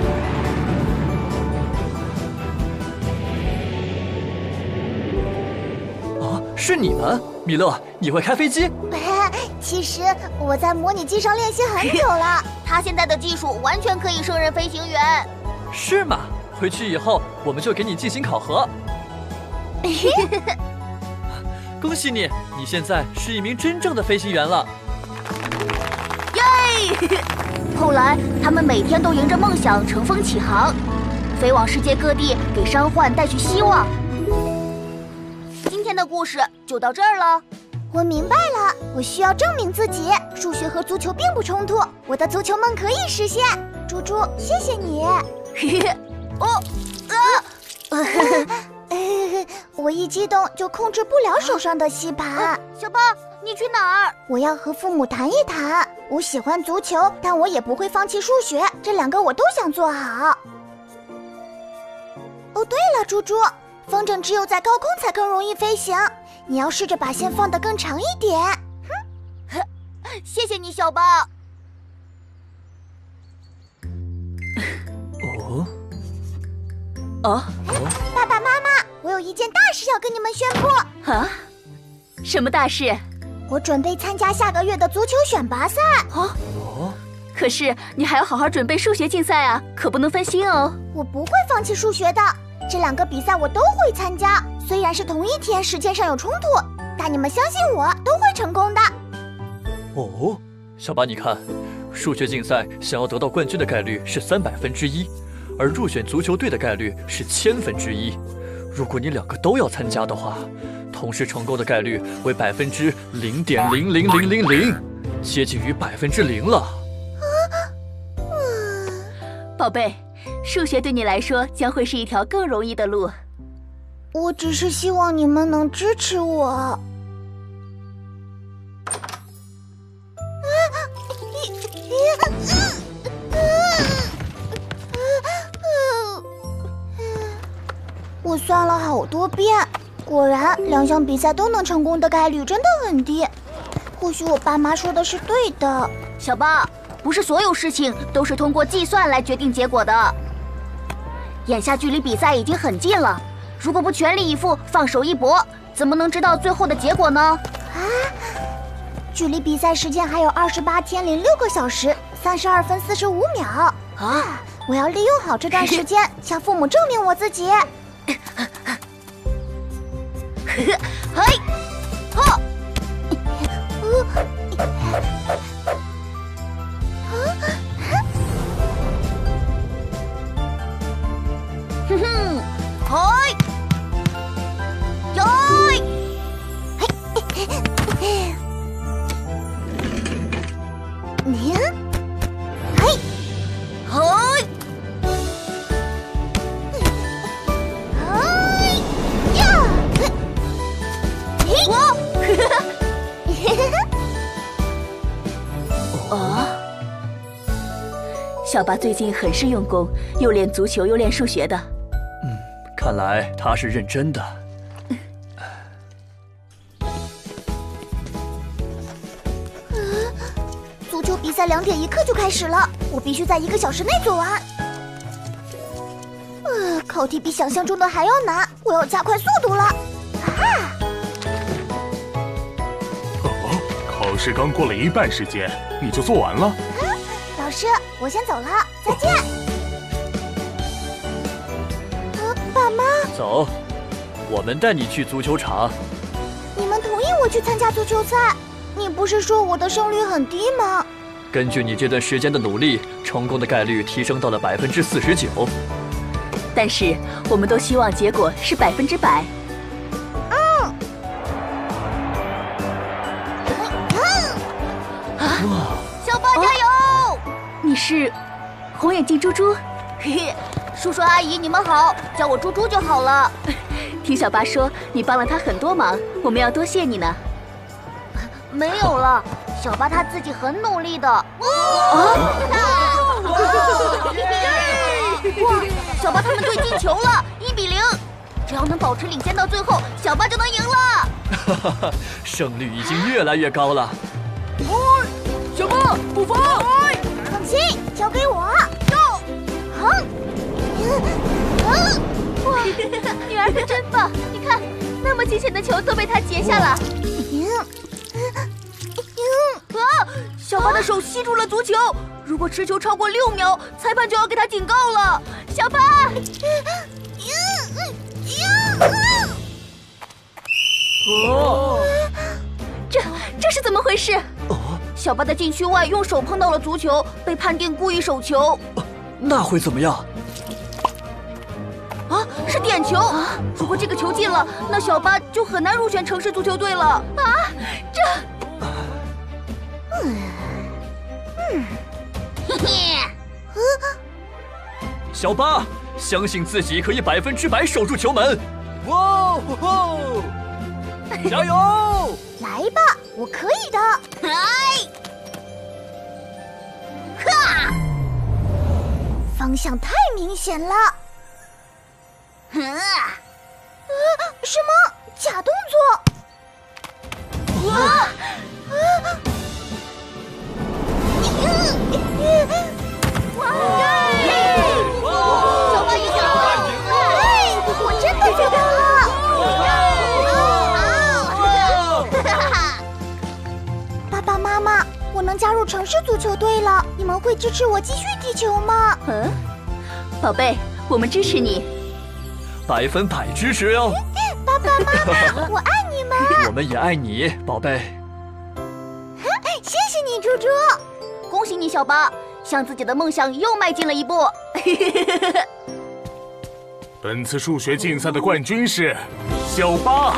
啊，是你们，米勒，你会开飞机？ 其实我在模拟机上练习很久了。 他现在的技术完全可以胜任飞行员。 是吗？回去以后我们就给你进行考核。恭喜你，你现在是一名真正的飞行员了。 耶！后来他们每天都迎着梦想乘风起航，飞往世界各地，给伤患带去希望。今天的故事就到这儿了。 我明白了，我需要证明自己，数学和足球并不冲突，我的足球梦可以实现。猪猪，谢谢你。 哦，啊！ 我一激动就控制不了手上的吸盘。 啊、小豹，你去哪儿？ 我要和父母谈一谈。我喜欢足球，但我也不会放弃数学，这两个我都想做好。哦，对了，猪猪，风筝只有在高空才更容易飞行。你要试着把线放得更长一点。 哼，谢谢你，小豹。 哦，啊， 爸爸妈妈，我有一件大事要跟你们宣布。 啊？什么大事？ 我准备参加下个月的足球选拔赛。 哦哦，可是你还要好好准备数学竞赛啊，可不能分心哦。 我不会放弃数学的。这两个比赛我都会参加，虽然是同一天，时间上有冲突，但你们相信我，都会成功的。 哦，小八，你看，数学竞赛想要得到冠军的概率是三百分之一，而入选足球队的概率是千分之一。如果你两个都要参加的话，同时成功的概率为百分之零点零零零零零，接近于百分之零了。啊， 嗯，宝贝。数学对你来说将会是一条更容易的路。 我只是希望你们能支持我。我算了好多遍，果然两项比赛都能成功的概率真的很低。或许我爸妈说的是对的。 小豹，不是所有事情都是通过计算来决定结果的。眼下距离比赛已经很近了，如果不全力以赴、放手一搏，怎么能知道最后的结果呢？ 啊！距离比赛时间还有二十八天零六个小时，三十二分四十五秒。啊！我要利用好这段时间，向父母证明我自己。 嘿，哈！哼哼，嗨，哟， 嘿，您，嘿， 小巴最近很是用功，又练足球又练数学的。 嗯，看来他是认真的。 足球比赛两点一刻就开始了，我必须在一个小时内做完。呃，考题比想象中的还要难，我要加快速度了。啊！ 哦，考试刚过了一半时间，你就做完了？ 啊，老师，我先走了，再见。啊，爸妈。 走，我们带你去足球场。 你们同意我去参加足球赛？你不是说我的胜率很低吗？ 根据你这段时间的努力，成功的概率提升到了百分之四十九。 但是我们都希望结果是百分之百。 嗯。 啊！小巴加油！ 你是红眼睛猪猪？ 嘿嘿，叔叔阿姨你们好，叫我猪猪就好了。 听小巴说你帮了他很多忙，我们要多谢你呢。 没有了，小巴他自己很努力的。哇！小巴他们队进球了，一比零。只要能保持领先到最后，小巴就能赢了。 哈哈哈，胜率已经越来越高了。 哎，小巴不放！哎， 放心，交给我。 go！ 哼， 嗯，哇，女儿可真棒！你看，那么惊险的球都被她截下了。啊！小巴的手吸住了足球，如果持球超过六秒，裁判就要给他警告了。小巴， 哦， 这这是怎么回事？ 哦， 小巴的禁区外用手碰到了足球，被判定故意手球。 那会怎么样？ 啊，是点球！如果这个球进了，那小巴就很难入选城市足球队了。啊，这……嗯嗯，嘿嘿， 小巴，相信自己可以百分之百守住球门。哇哦！加油！ 来吧，我可以的。 哎，哈！ 方向太明显了。 啊！ 呃，什么假动作？ 哇！ 啊！哇！ 小巴赢了！ 哎，我真的做到了！爸爸妈妈，我能加入城市足球队了，你们会支持我继续踢球吗？ 嗯，宝贝，我们支持你， 百分百支持哟！ 爸爸妈妈，我爱你们！ 我们也爱你，宝贝。 谢谢你，猪猪。 恭喜你，小巴，向自己的梦想又迈进了一步。 本次数学竞赛的冠军是小巴。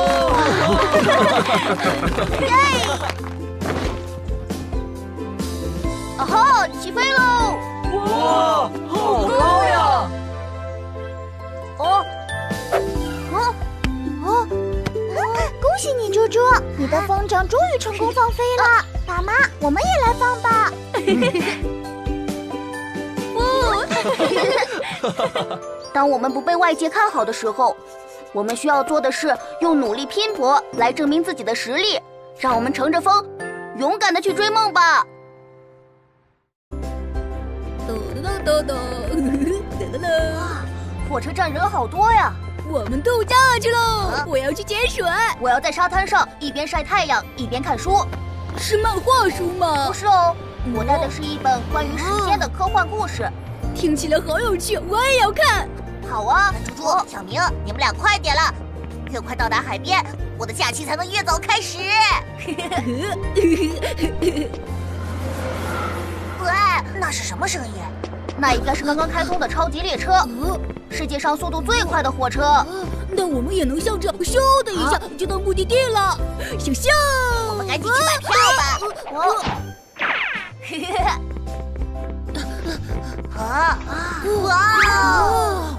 啊哈，起飞喽！ 哇，好高呀！ 哦，哦， 哦，恭喜你，猪猪，你的风筝终于成功放飞了。爸妈，我们也来放吧。 当我们不被外界看好的时候，我们需要做的是用努力拼搏来证明自己的实力。让我们乘着风，勇敢的去追梦吧。哇，火车站人好多呀！ 我们度假去喽！啊、我要去潜水。 我要在沙滩上一边晒太阳一边看书。 是漫画书吗？ 不是哦，我带的是一本关于时间的科幻故事。 听起来好有趣，我也要看。 好啊，猪猪、小明，你们俩快点了，越快到达海边，我的假期才能越早开始。喂，那是什么声音？ 那应该是刚刚开通的超级列车，世界上速度最快的火车。 那我们也能像这样咻的一下就到目的地了，咻咻！ 我们赶紧去买票吧。我。啊！哇！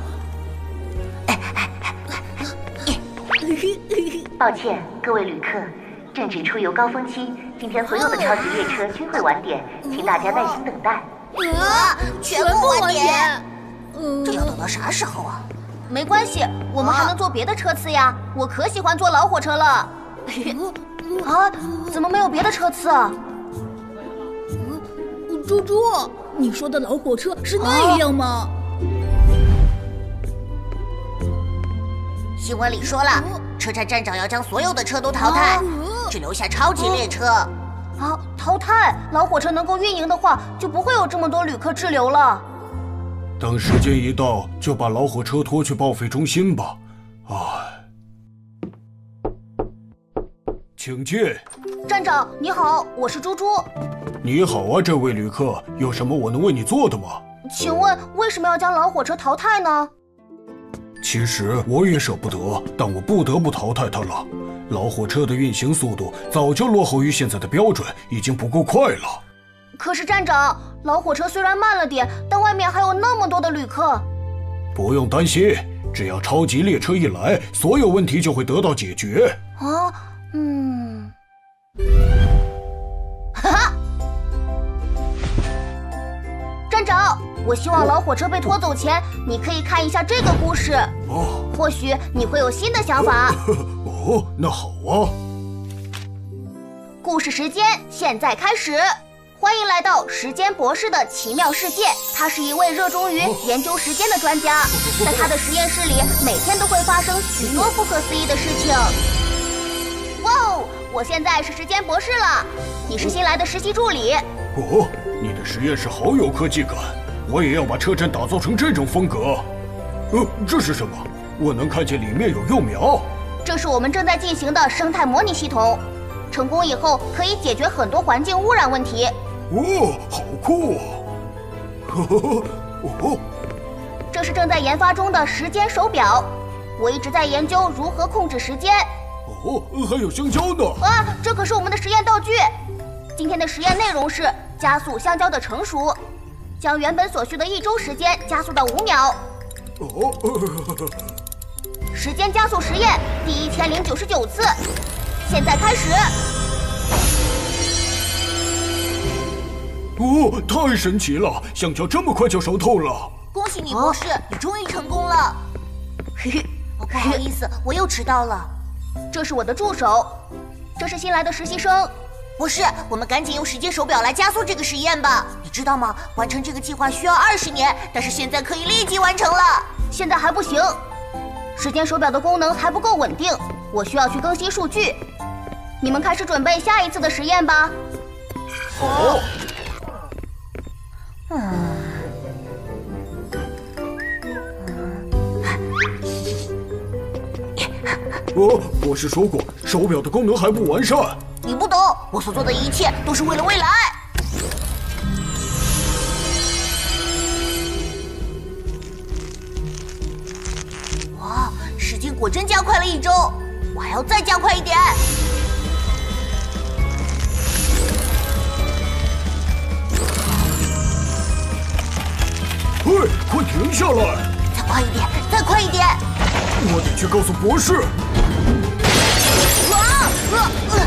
抱歉，各位旅客，正值出游高峰期，今天所有的超级列车均会晚点，请大家耐心等待。 啊，全部晚点。 嗯， 这要等到啥时候啊？ 没关系，我们还能坐别的车次呀。我可喜欢坐老火车了。啊，怎么没有别的车次啊？ 猪猪，你说的老火车是那一辆吗？ 新闻里说了，车站站长要将所有的车都淘汰，只留下超级列车。 啊，淘汰老火车能够运营的话，就不会有这么多旅客滞留了。 等时间一到，就把老火车拖去报废中心吧。唉，请进。 站长你好，我是猪猪。 你好啊，这位旅客，有什么我能为你做的吗？ 请问为什么要将老火车淘汰呢？ 其实我也舍不得，但我不得不淘汰它了。老火车的运行速度早就落后于现在的标准，已经不够快了。 可是站长，老火车虽然慢了点，但外面还有那么多的旅客。 不用担心，只要超级列车一来，所有问题就会得到解决。 啊，嗯，哈哈，站长，我希望老火车被拖走前，你可以看一下这个故事。 哦， 或许你会有新的想法。 哦，那好啊。 故事时间现在开始。欢迎来到时间博士的奇妙世界。他是一位热衷于研究时间的专家，在他的实验室里，每天都会发生许多不可思议的事情。哇哦，我现在是时间博士了，你是新来的实习助理。 哦，你的实验室好有科技感，我也要把车站打造成这种风格。呃，这是什么？我能看见里面有幼苗。 这是我们正在进行的生态模拟系统，成功以后可以解决很多环境污染问题。 哦，好酷啊！呵呵呵，哦， 这是正在研发中的时间手表，我一直在研究如何控制时间。 哦，还有香蕉呢！ 啊，这可是我们的实验道具。今天的实验内容是加速香蕉的成熟，将原本所需的一周时间加速到五秒。 哦， 时间加速实验第一千零九十九次，现在开始。 哦，太神奇了！香蕉这么快就熟透了。 恭喜你，博士，你终于成功了。 嘿嘿， 哦，不好意思，我又迟到了。 这是我的助手，这是新来的实习生。 博士，我们赶紧用时间手表来加速这个实验吧。你知道吗？完成这个计划需要二十年，但是现在可以立即完成了。 现在还不行，时间手表的功能还不够稳定，我需要去更新数据。你们开始准备下一次的实验吧。 好。 嗯。 哦，博士说过，手表的功能还不完善。 你不懂，我所做的一切都是为了未来。哇，时间果真加快了一周，我还要再加快一点。 嘿，快停下来！ 再快一点，再快一点！ 我得去告诉博士。 啊！呃呃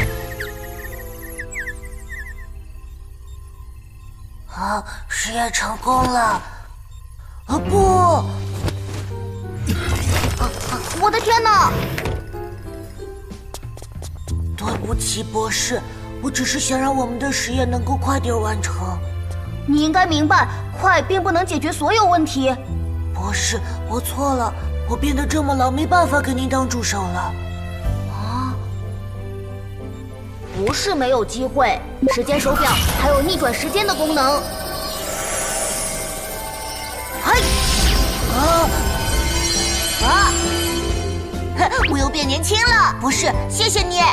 啊！实验成功了！啊不！啊啊！我的天哪！ 对不起，博士，我只是想让我们的实验能够快点完成。 你应该明白，快并不能解决所有问题。 博士，我错了，我变得这么老，没办法给您当助手了。 啊，不是没有机会，时间手表还有逆转时间的功能。 嘿，啊啊！我又变年轻了，博士，谢谢你。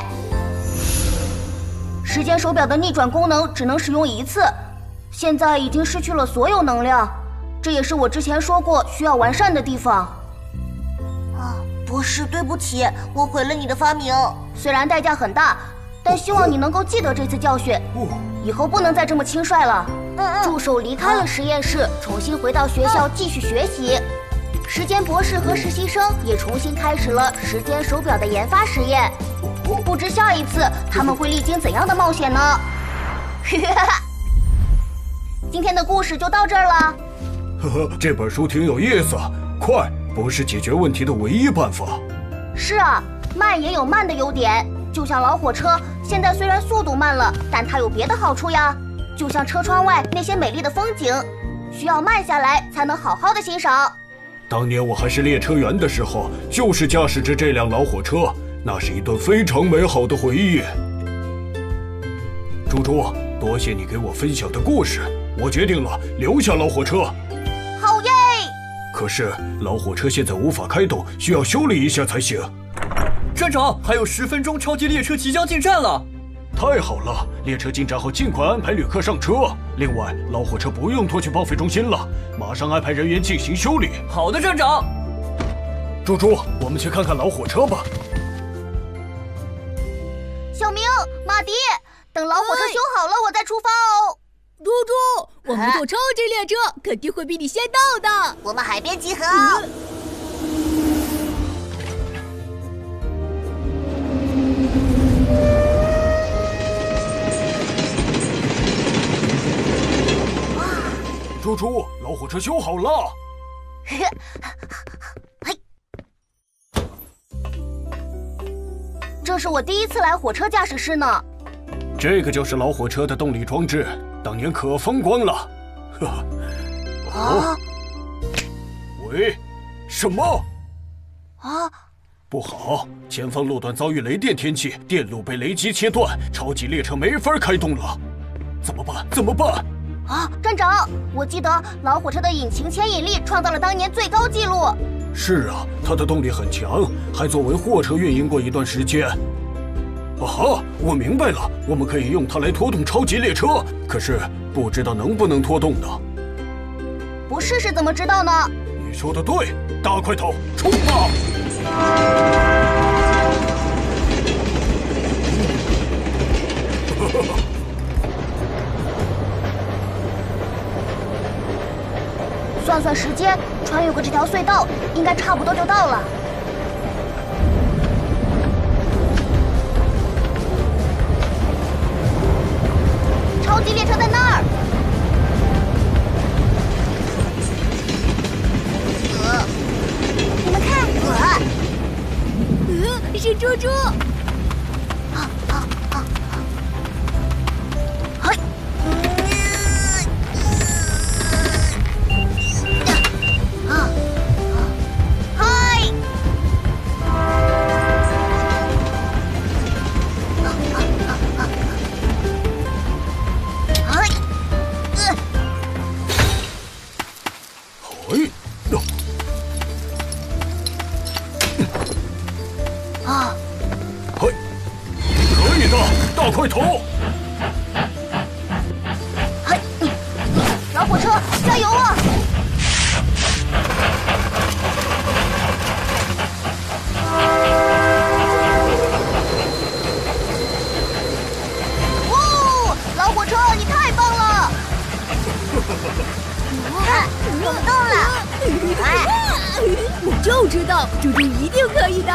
时间手表的逆转功能只能使用一次。现在已经失去了所有能量，这也是我之前说过需要完善的地方。 啊，博士，对不起，我毁了你的发明。 虽然代价很大，但希望你能够记得这次教训，以后不能再这么轻率了。助手离开了实验室，重新回到学校继续学习。时间博士和实习生也重新开始了时间手表的研发实验。不知下一次他们会历经怎样的冒险呢？ 今天的故事就到这儿了。 呵呵，这本书挺有意思，快不是解决问题的唯一办法。 是啊，慢也有慢的优点，就像老火车，现在虽然速度慢了，但它有别的好处呀。就像车窗外那些美丽的风景，需要慢下来才能好好的欣赏。 当年我还是列车员的时候，就是驾驶着这辆老火车，那是一段非常美好的回忆。猪猪，多谢你给我分享的故事，我决定了留下老火车。 好耶！ 可是老火车现在无法开动，需要修理一下才行。 站长，还有十分钟，超级列车即将进站了。 太好了，列车进站后尽快安排旅客上车。另外，老火车不用拖去报废中心了，马上安排人员进行修理。 好的，站长。 猪猪，我们去看看老火车吧。 小明、马迪，等老火车修好了，我再出发哦。 猪猪，我们坐超级列车肯定会比你先到的。 我们海边集合哦。 猪猪，老火车修好了。 嘿，这是我第一次来火车驾驶室呢。 这个就是老火车的动力装置，当年可风光了。呵呵。哦。喂，什么？ 啊！ 不好，前方路段遭遇雷电天气，电路被雷击切断，超级列车没法开动了。怎么办？怎么办？ 啊，站长，我记得老火车的引擎牵引力创造了当年最高纪录。 是啊，它的动力很强，还作为货车运营过一段时间。啊哈，我明白了，我们可以用它来拖动超级列车，可是不知道能不能拖动呢？ 不试试怎么知道呢？ 你说的对，大块头，冲吧！ 算算时间，穿越过这条隧道，应该差不多就到了。超级列车在那儿。 呃，你们看， 呃，呃，是猪猪。 啊啊啊！嘿。 大块头！ 嘿，老火车，加油啊！哦，老火车，你太棒了！ 看，动不动了！ 我就知道，猪猪一定可以的。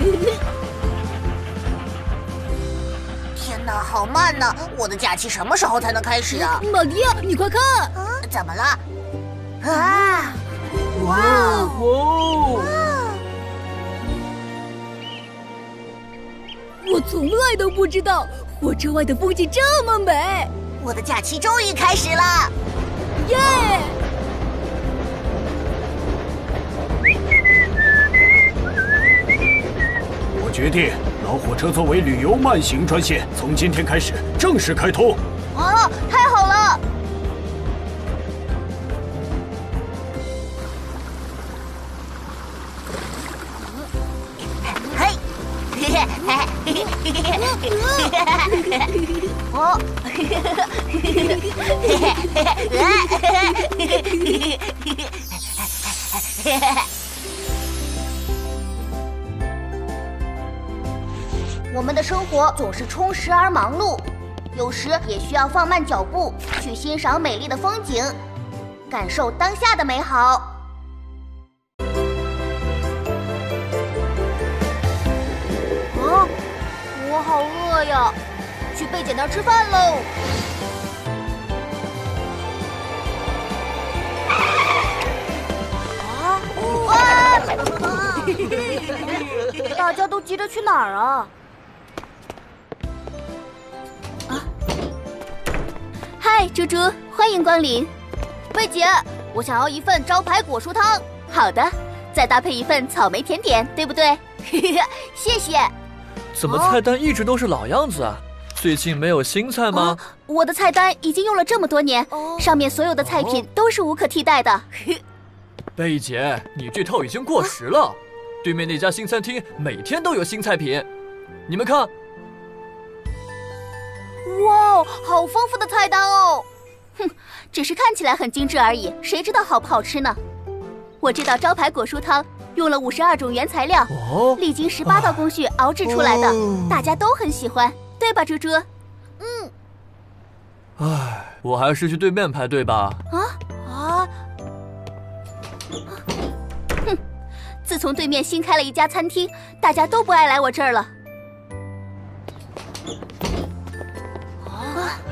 天哪，好慢呢！我的假期什么时候才能开始啊？ 马迪亚，你快看！ 啊，怎么了？啊！ 哇哦！ 我从来都不知道火车外的风景这么美。 我的假期终于开始了！ 耶！ 我决定，老火车作为旅游慢行专线，从今天开始正式开通。 啊，太好了！ 嘿，嘿嘿嘿嘿嘿嘿嘿！哦，嘿嘿嘿嘿嘿嘿嘿！ 我们的生活总是充实而忙碌，有时也需要放慢脚步，去欣赏美丽的风景，感受当下的美好。啊，我好饿呀，去贝姐那儿吃饭喽。 大家都急着去哪儿啊？ 啊！嗨，猪猪，欢迎光临。 贝姐，我想要一份招牌果蔬汤。 好的，再搭配一份草莓甜点，对不对？ 谢谢。 怎么菜单一直都是老样子啊？最近没有新菜吗？ 哦、我的菜单已经用了这么多年，哦、上面所有的菜品都是无可替代的。 贝姐，你这套已经过时了。啊、对面那家新餐厅每天都有新菜品，你们看。 哇，好丰富的菜单哦！ 哼，只是看起来很精致而已，谁知道好不好吃呢？我这道招牌果蔬汤用了五十二种原材料，哦、历经十八道工序熬制出来的，哦、大家都很喜欢。对吧，猪猪？ 嗯。 唉，我还是去对面排队吧。 啊啊！哼，自从对面新开了一家餐厅，大家都不爱来我这儿了。 啊！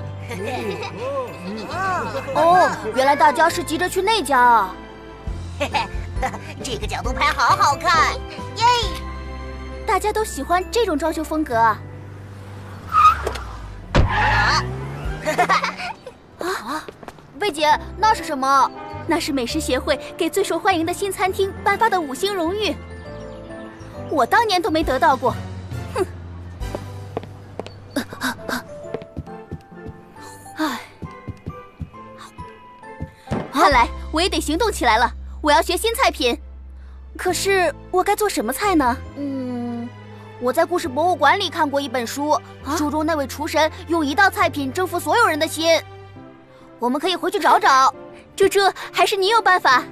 哦，原来大家是急着去那家啊！ 嘿嘿，这个角度拍好好看，耶！ 大家都喜欢这种装修风格啊。 啊！贝姐，那是什么？ 那是美食协会给最受欢迎的新餐厅颁发的五星荣誉，我当年都没得到过。哼！唉，看来我也得行动起来了。我要学新菜品，可是我该做什么菜呢？ 嗯，我在故事博物馆里看过一本书，啊、书中那位厨神用一道菜品征服所有人的心。我们可以回去找找。 猪猪，还是你有办法。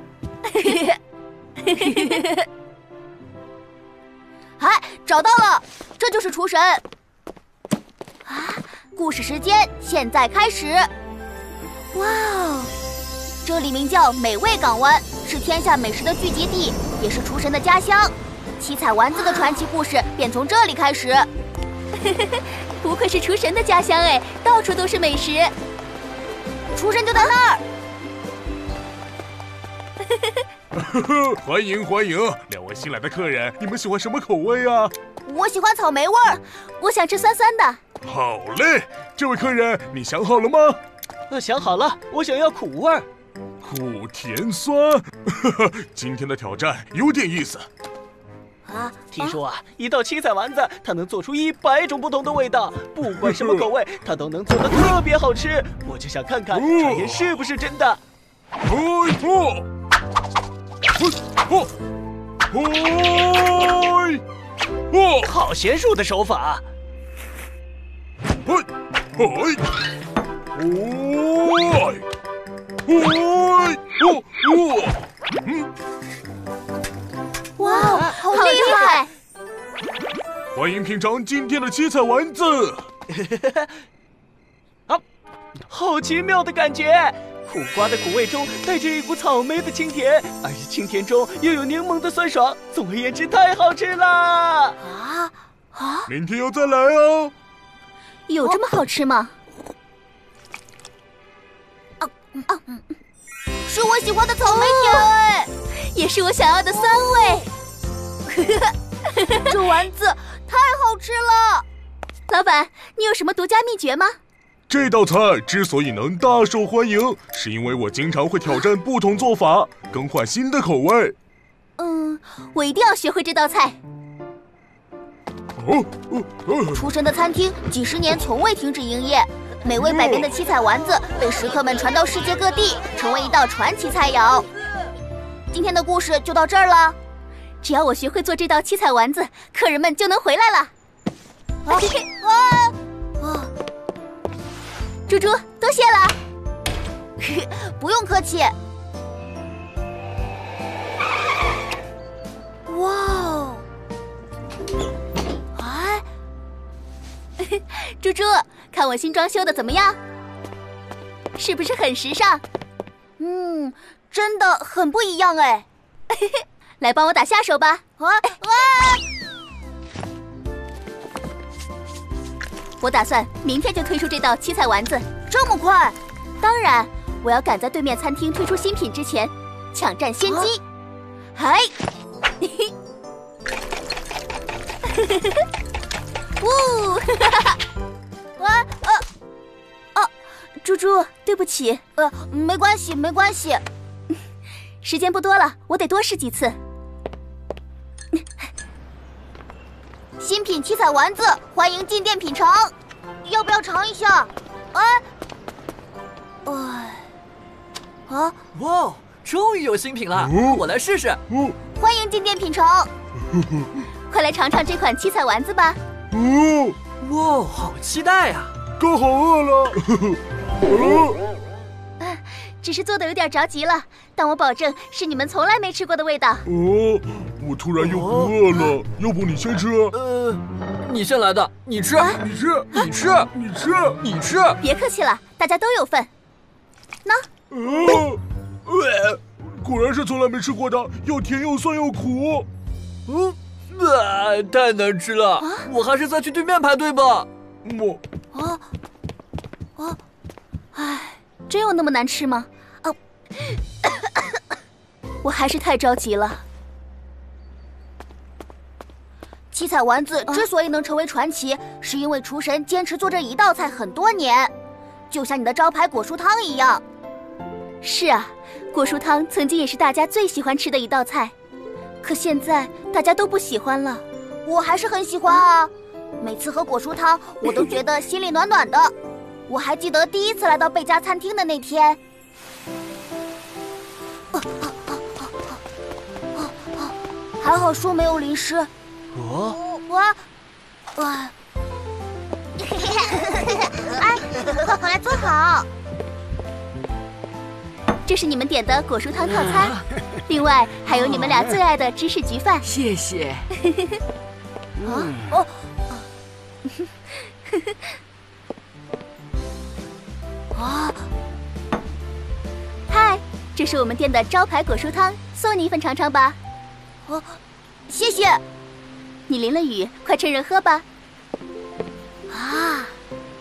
哎，找到了，这就是厨神。啊，故事时间现在开始。哇哦，这里名叫美味港湾，是天下美食的聚集地，也是厨神的家乡。七彩丸子的传奇故事便从这里开始。 不愧是厨神的家乡哎，到处都是美食。 厨神就在那儿。 欢迎欢迎，两位新来的客人，你们喜欢什么口味啊？ 我喜欢草莓味儿， 我想吃酸酸的。 好嘞，这位客人，你想好了吗？ 呃，想好了，我想要苦味儿。 苦甜酸，今天的挑战有点意思。 啊，听说啊，一道七彩丸子，它能做出一百种不同的味道，不管什么口味，它都能做得特别好吃。我就想看看传言是不是真的。 哎哦，哦，哦， 哦，好娴熟的手法。 哎，哎，哦，哎，哦，哦，嗯。 哇，好厉害！ 欢迎品尝今天的七彩丸子。 啊，好奇妙的感觉！苦瓜的苦味中带着一股草莓的清甜，而且清甜中又有柠檬的酸爽，总而言之，太好吃了！ 啊啊！ 明天要再来哦。 有这么好吃吗？ 啊啊！是我喜欢的草莓甜味。 也是我想要的酸味。 这丸子太好吃了！ 老板，你有什么独家秘诀吗？ 这道菜之所以能大受欢迎，是因为我经常会挑战不同做法，更换新的口味。 嗯，我一定要学会这道菜。 哦哦哦！ 厨神的餐厅几十年从未停止营业，美味百变的七彩丸子被食客们传到世界各地，成为一道传奇菜肴。今天的故事就到这儿了。 只要我学会做这道七彩丸子，客人们就能回来了。 啊啊啊！ 猪猪，多谢了。 不用客气。哇哦！哎， 猪猪，看我新装修的怎么样？是不是很时尚？ 嗯。真的很不一样哎！ 来帮我打下手吧！ 啊啊！ 我打算明天就推出这道七彩丸子。 这么快？ 当然，我要赶在对面餐厅推出新品之前，抢占先机。 哎， 呜！啊啊！哦，猪猪，对不起。 呃，没关系，没关系。 时间不多了，我得多试几次。 新品七彩丸子，欢迎进店品尝，要不要尝一下？哎， 哎， 啊！ 哇，终于有新品了， 哦、 我来试试。 哦、 欢迎进店品尝， 快来尝尝这款七彩丸子吧。 哦， 哇，好期待呀、啊！ 刚好饿了。哦只是做的有点着急了，但我保证是你们从来没吃过的味道。 哦，我突然又不饿了，哦、要不你先吃？ 呃，你先来的，你吃， 啊、 你吃， 你吃， 你吃， 你吃。 别客气了，大家都有份。喏。 哦，呃，果然是从来没吃过的，又甜又酸又苦。 嗯，啊，太难吃了，啊、我还是再去对面排队吧。 我， 啊，啊，唉。真有那么难吃吗？哦，我还是太着急了。 七彩丸子之所以能成为传奇，啊、是因为厨神坚持做这一道菜很多年，就像你的招牌果蔬汤一样。 是啊，果蔬汤曾经也是大家最喜欢吃的一道菜，可现在大家都不喜欢了。 我还是很喜欢啊，每次喝果蔬汤，我都觉得心里暖暖的。我还记得第一次来到贝家餐厅的那天，啊啊啊啊啊啊！还好书没有淋湿。 哦， 我，我，哎，快回来坐好。 这是你们点的果蔬汤套餐，另外还有你们俩最爱的芝士焗饭。 谢谢。 啊哦。 啊！嗨，这是我们店的招牌果蔬汤，送你一份尝尝吧。 哦，谢谢。 你淋了雨，快趁热喝吧。 啊！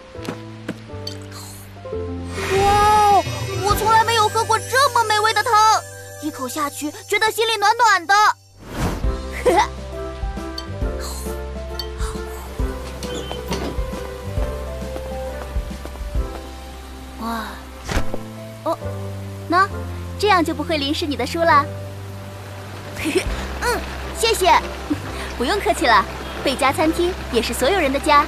哇，我从来没有喝过这么美味的汤，一口下去，觉得心里暖暖的。呵呵。 哇，哦，喏，这样就不会淋湿你的书了。 嗯，谢谢。 不用客气了，贝家餐厅也是所有人的家。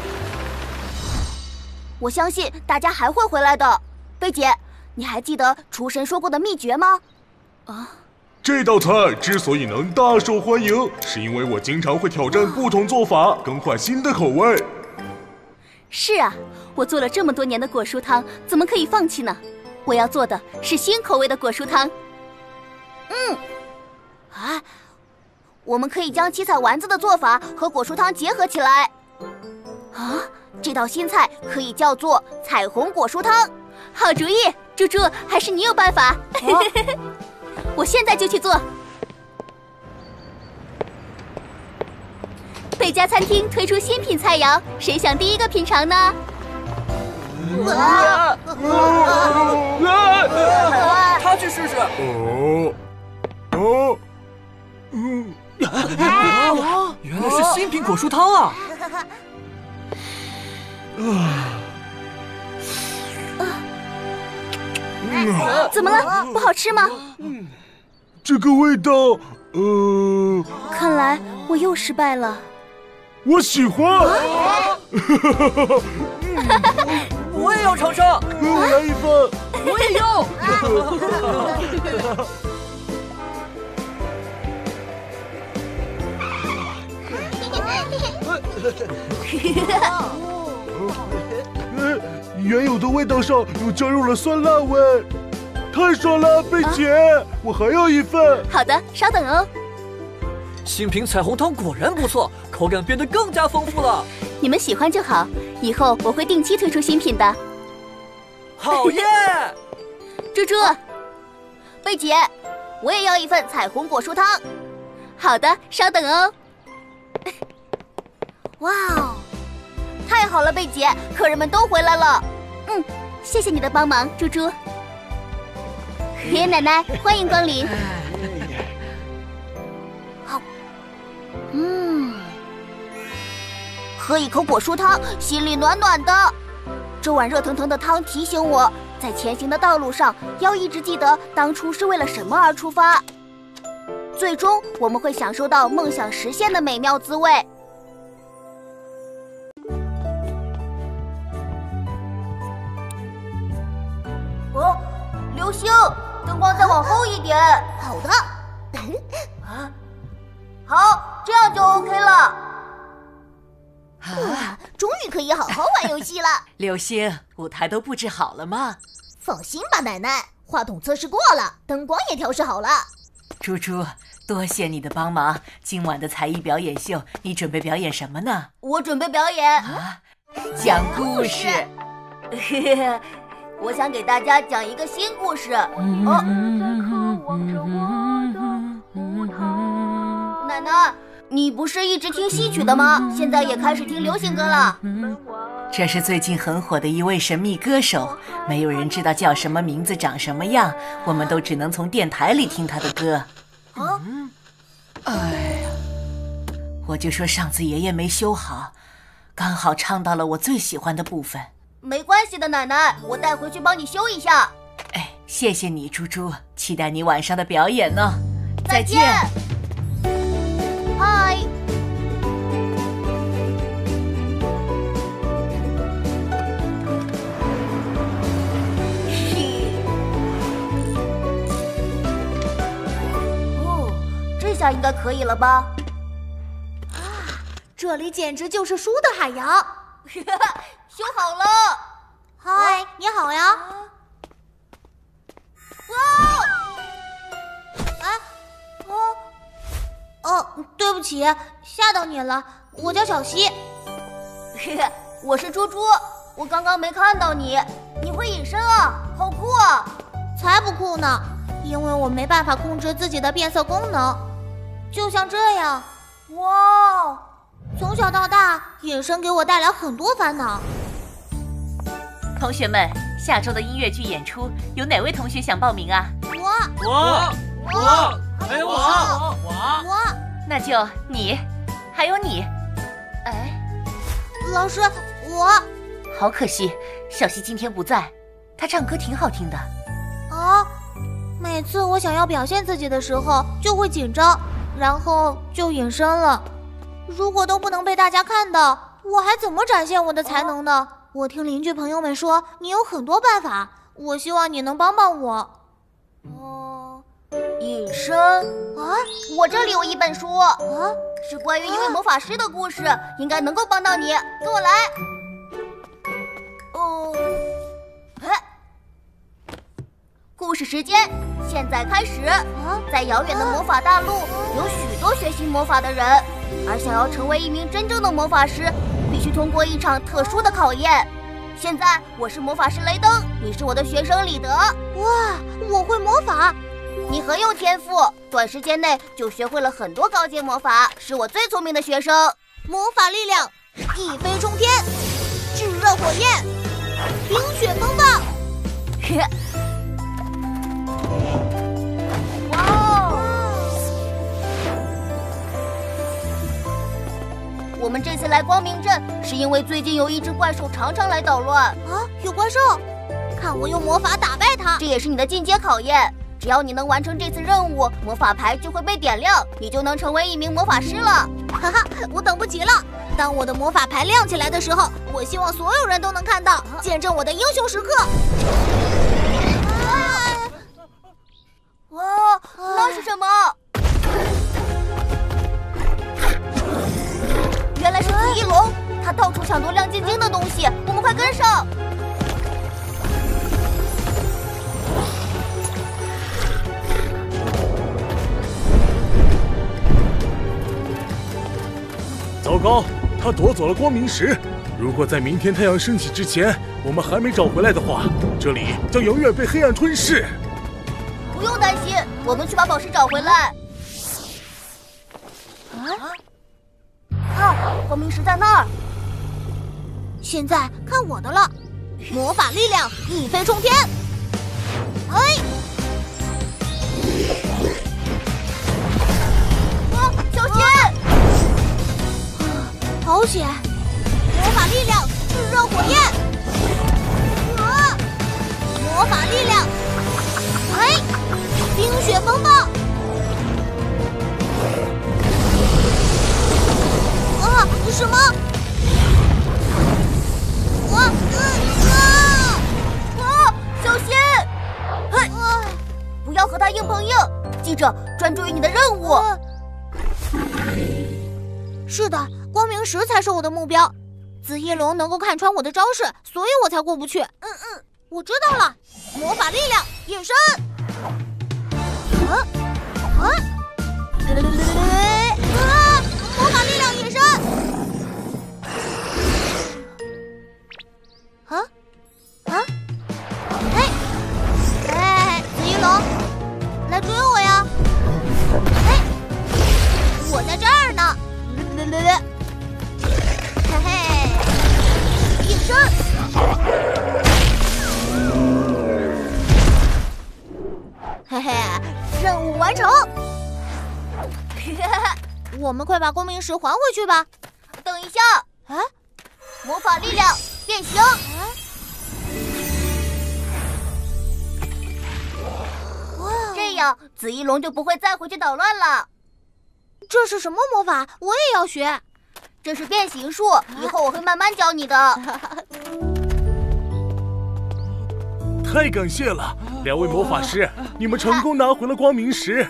我相信大家还会回来的。贝姐，你还记得厨神说过的秘诀吗？ 啊， 这道菜之所以能大受欢迎，是因为我经常会挑战不同做法，更换新的口味。 是啊，我做了这么多年的果蔬汤，怎么可以放弃呢？我要做的是新口味的果蔬汤。 嗯，啊，我们可以将七彩丸子的做法和果蔬汤结合起来。啊，这道新菜可以叫做彩虹果蔬汤。 好主意，猪猪，还是你有办法。啊、我现在就去做。贝家餐厅推出新品菜肴，谁想第一个品尝呢？ 啊啊、他去试试。 哦哦， 嗯，啊，原来是新品果蔬汤啊！ 啊，怎么了？不好吃吗？ 嗯，这个味道，呃， 看来我又失败了。 我喜欢。啊、 我也要尝尝。 给我来一份。 我也要。 呃，原有的味道上又加入了酸辣味，太爽了，贝姐，啊、我还要一份。 好的，稍等哦。 新品彩虹汤果然不错，口感变得更加丰富了。 你们喜欢就好，以后我会定期推出新品的。 好耶！ 猪猪， 贝姐，我也要一份彩虹果蔬汤。 好的，稍等哦。 哇哦，太好了，贝姐，客人们都回来了。 嗯，谢谢你的帮忙，猪猪。爷爷奶奶，欢迎光临。 好，嗯， 喝一口果蔬汤，心里暖暖的。这碗热腾腾的汤提醒我，在前行的道路上要一直记得当初是为了什么而出发。最终，我们会享受到梦想实现的美妙滋味。哦，流星，灯光再往后一点。 好的。 啊，好，这样就 OK 了。 啊，终于可以好好玩游戏了。 流星，舞台都布置好了吗？ 放心吧，奶奶，话筒测试过了，灯光也调试好了。 猪猪，多谢你的帮忙。今晚的才艺表演秀，你准备表演什么呢？ 我准备表演啊，讲故事。 嘿嘿，我想给大家讲一个新故事。哦，奶奶，你不是一直听戏曲的吗？现在也开始听流行歌了。 这是最近很火的一位神秘歌手，没有人知道叫什么名字，长什么样，我们都只能从电台里听他的歌。 啊， 哎呀，我就说上次爷爷没修好，刚好唱到了我最喜欢的部分。 没关系的，奶奶，我带回去帮你修一下。 哎，谢谢你，猪猪，期待你晚上的表演呢。 再见。嗨。哦，这下应该可以了吧？ 啊，这里简直就是书的海洋。 修好了。 嗨，你好呀。 哇！ 哎，哦，哦，对不起，吓到你了。我叫小溪。 嘿嘿，我是猪猪。我刚刚没看到你，你会隐身啊，好酷啊！ 才不酷呢，因为我没办法控制自己的变色功能，就像这样。 哇！ 从小到大，隐身给我带来很多烦恼。 同学们，下周的音乐剧演出，有哪位同学想报名啊？ 我我我还有我我我， 那就你，还有你。哎， 老师，我好可惜，小溪今天不在，她唱歌挺好听的。 啊，每次我想要表现自己的时候，就会紧张，然后就隐身了。如果都不能被大家看到，我还怎么展现我的才能呢？我听邻居朋友们说，你有很多办法，我希望你能帮帮我。 哦，隐身啊！我这里有一本书啊，是关于一位魔法师的故事，应该能够帮到你。跟我来。哦，哎，故事时间现在开始。在遥远的魔法大陆，有许多学习魔法的人，而想要成为一名真正的魔法师，必须通过一场特殊的考验。现在我是魔法师雷登，你是我的学生李德。 哇，我会魔法！ 你很有天赋，短时间内就学会了很多高阶魔法，是我最聪明的学生。 魔法力量一飞冲天，炙热火焰，冰雪风暴。 哇哦！我们这次来光明镇，是因为最近有一只怪兽常常来捣乱。 啊，有怪兽！看我用魔法打败它！ 这也是你的进阶考验。只要你能完成这次任务，魔法牌就会被点亮，你就能成为一名魔法师了。 哈哈，我等不及了！当我的魔法牌亮起来的时候，我希望所有人都能看到，见证我的英雄时刻。 哇，那是什么？原来是紫翼龙，它到处抢夺亮晶晶的东西，我们快跟上！ 糟糕，他夺走了光明石。如果在明天太阳升起之前，我们还没找回来的话，这里将永远被黑暗吞噬。 不用担心，我们去把宝石找回来。啊！看，光明石在那儿。 现在看我的了，魔法力量一飞冲天！哎！ 啊，小心！ 好险！ 风暴！啊！什么？啊！啊！ 啊！小心！嘿！不要和他硬碰硬，记着专注于你的任务。 啊、是的，光明石才是我的目标。紫翼龙能够看穿我的招式，所以我才过不去。嗯嗯，我知道了，魔法力量隐身。啊啊！啊！魔法力量隐身。啊啊！哎哎，紫翼龙，来追我呀！哎，我在这儿呢。嘿嘿，隐身。嘿嘿，任务完成。我们快把光明石还回去吧。 等一下， 啊， 魔法力量变形。 啊，哇， 这样紫翼龙就不会再回去捣乱了。 这是什么魔法？我也要学。 这是变形术，以后我会慢慢教你的。 太感谢了，两位魔法师，你们成功拿回了光明石。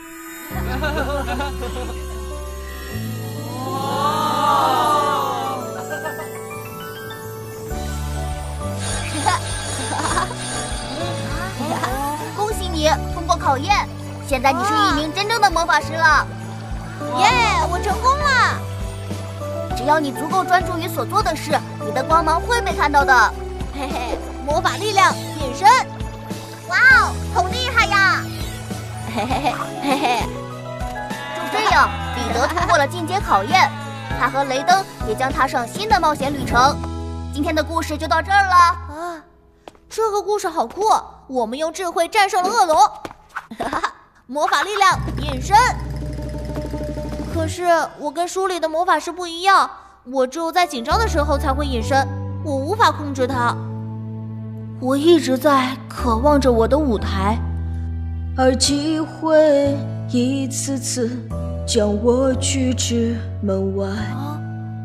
恭喜你通过考验，现在你是一名真正的魔法师了。 耶，我成功了！ 只要你足够专注于所做的事，你的光芒会被看到的。 嘿嘿，魔法力量隐身！ 哇哦，好厉害呀！ 嘿嘿嘿嘿嘿。 就这样，彼得通过了进阶考验，他和雷登也将踏上新的冒险旅程。今天的故事就到这儿了。 啊，这个故事好酷！我们用智慧战胜了恶龙。哈哈，魔法力量隐身。可是我跟书里的魔法师不一样，我只有在紧张的时候才会隐身，我无法控制它。我一直在渴望着我的舞台， 而机会一次次将我拒之门外。 啊，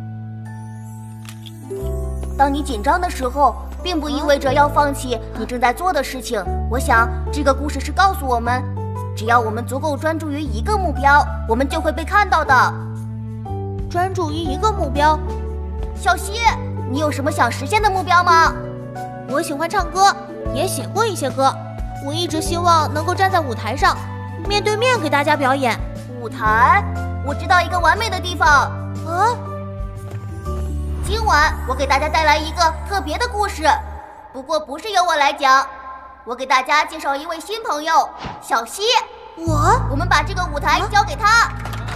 当你紧张的时候，并不意味着要放弃你正在做的事情。我想这个故事是告诉我们，只要我们足够专注于一个目标，我们就会被看到的。 专注于一个目标。 小希，你有什么想实现的目标吗？ 我喜欢唱歌，也写过一些歌。我一直希望能够站在舞台上，面对面给大家表演。 舞台？我知道一个完美的地方。 啊！ 今晚我给大家带来一个特别的故事，不过不是由我来讲。我给大家介绍一位新朋友，小希。 我？ 我们把这个舞台交给他。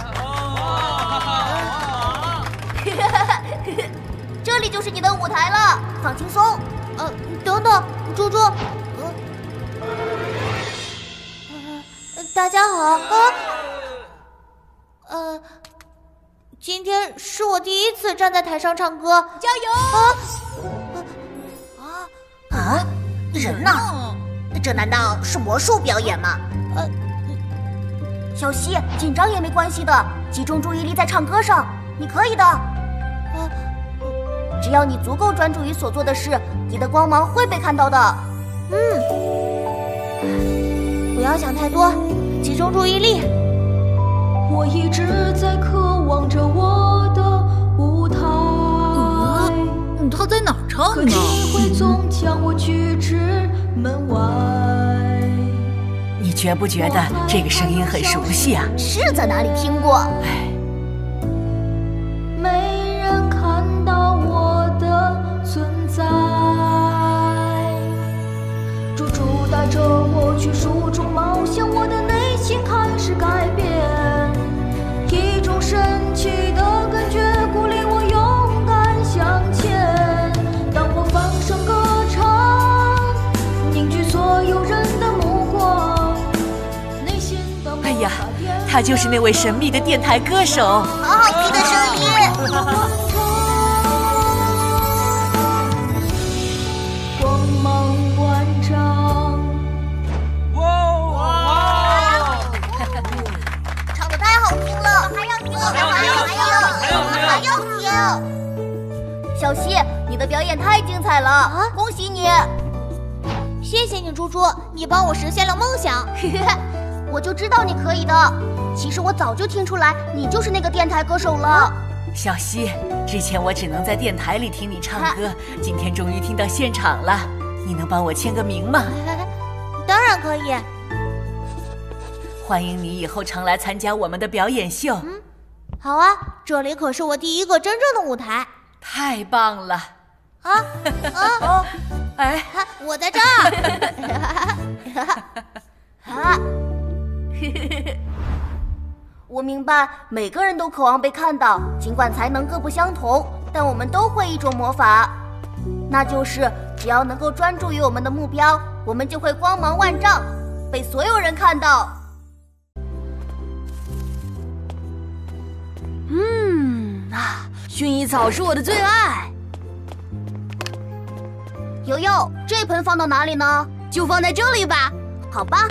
这里就是你的舞台了，放轻松。 呃，等等，猪猪。呃，大家好啊。呃，今天是我第一次站在台上唱歌， 加油！ 啊啊啊！人呢？这难道是魔术表演吗？呃， 小希，紧张也没关系的，集中注意力在唱歌上，你可以的。 啊， 只要你足够专注于所做的事，你的光芒会被看到的。 嗯，不要想太多，集中注意力。 我一直在渴望着我的舞台。 嗯，他在哪儿唱呢？ 可机会总将我拒之门外。 你觉不觉得这个声音很熟悉啊？ 是在哪里听过？ 哎， 没人看到我的存在，猪猪带着我去树中冒险，我的内心开始改变，一种神奇的感觉鼓励我勇敢向前。当我放声歌唱，凝聚所有人的目光，内心的哎呀，他就是那位神秘的电台歌手， 好好听的声音。 光芒万丈， 哇哇！ 的表演太精彩了，啊、恭喜你！ 谢谢你，猪猪，你帮我实现了梦想。 我就知道你可以的。其实我早就听出来，你就是那个电台歌手了。啊、 小溪，之前我只能在电台里听你唱歌，今天终于听到现场了。你能帮我签个名吗？ 当然可以。 欢迎你以后常来参加我们的表演秀。 嗯，好啊，这里可是我第一个真正的舞台。 太棒了！ 啊啊！ 哎， 我在这儿。 啊！我明白，每个人都渴望被看到，尽管才能各不相同，但我们都会一种魔法，那就是只要能够专注于我们的目标，我们就会光芒万丈，被所有人看到。 嗯啊，薰衣草是我的最爱。 悠悠，这盆放到哪里呢？ 就放在这里吧。 好吧。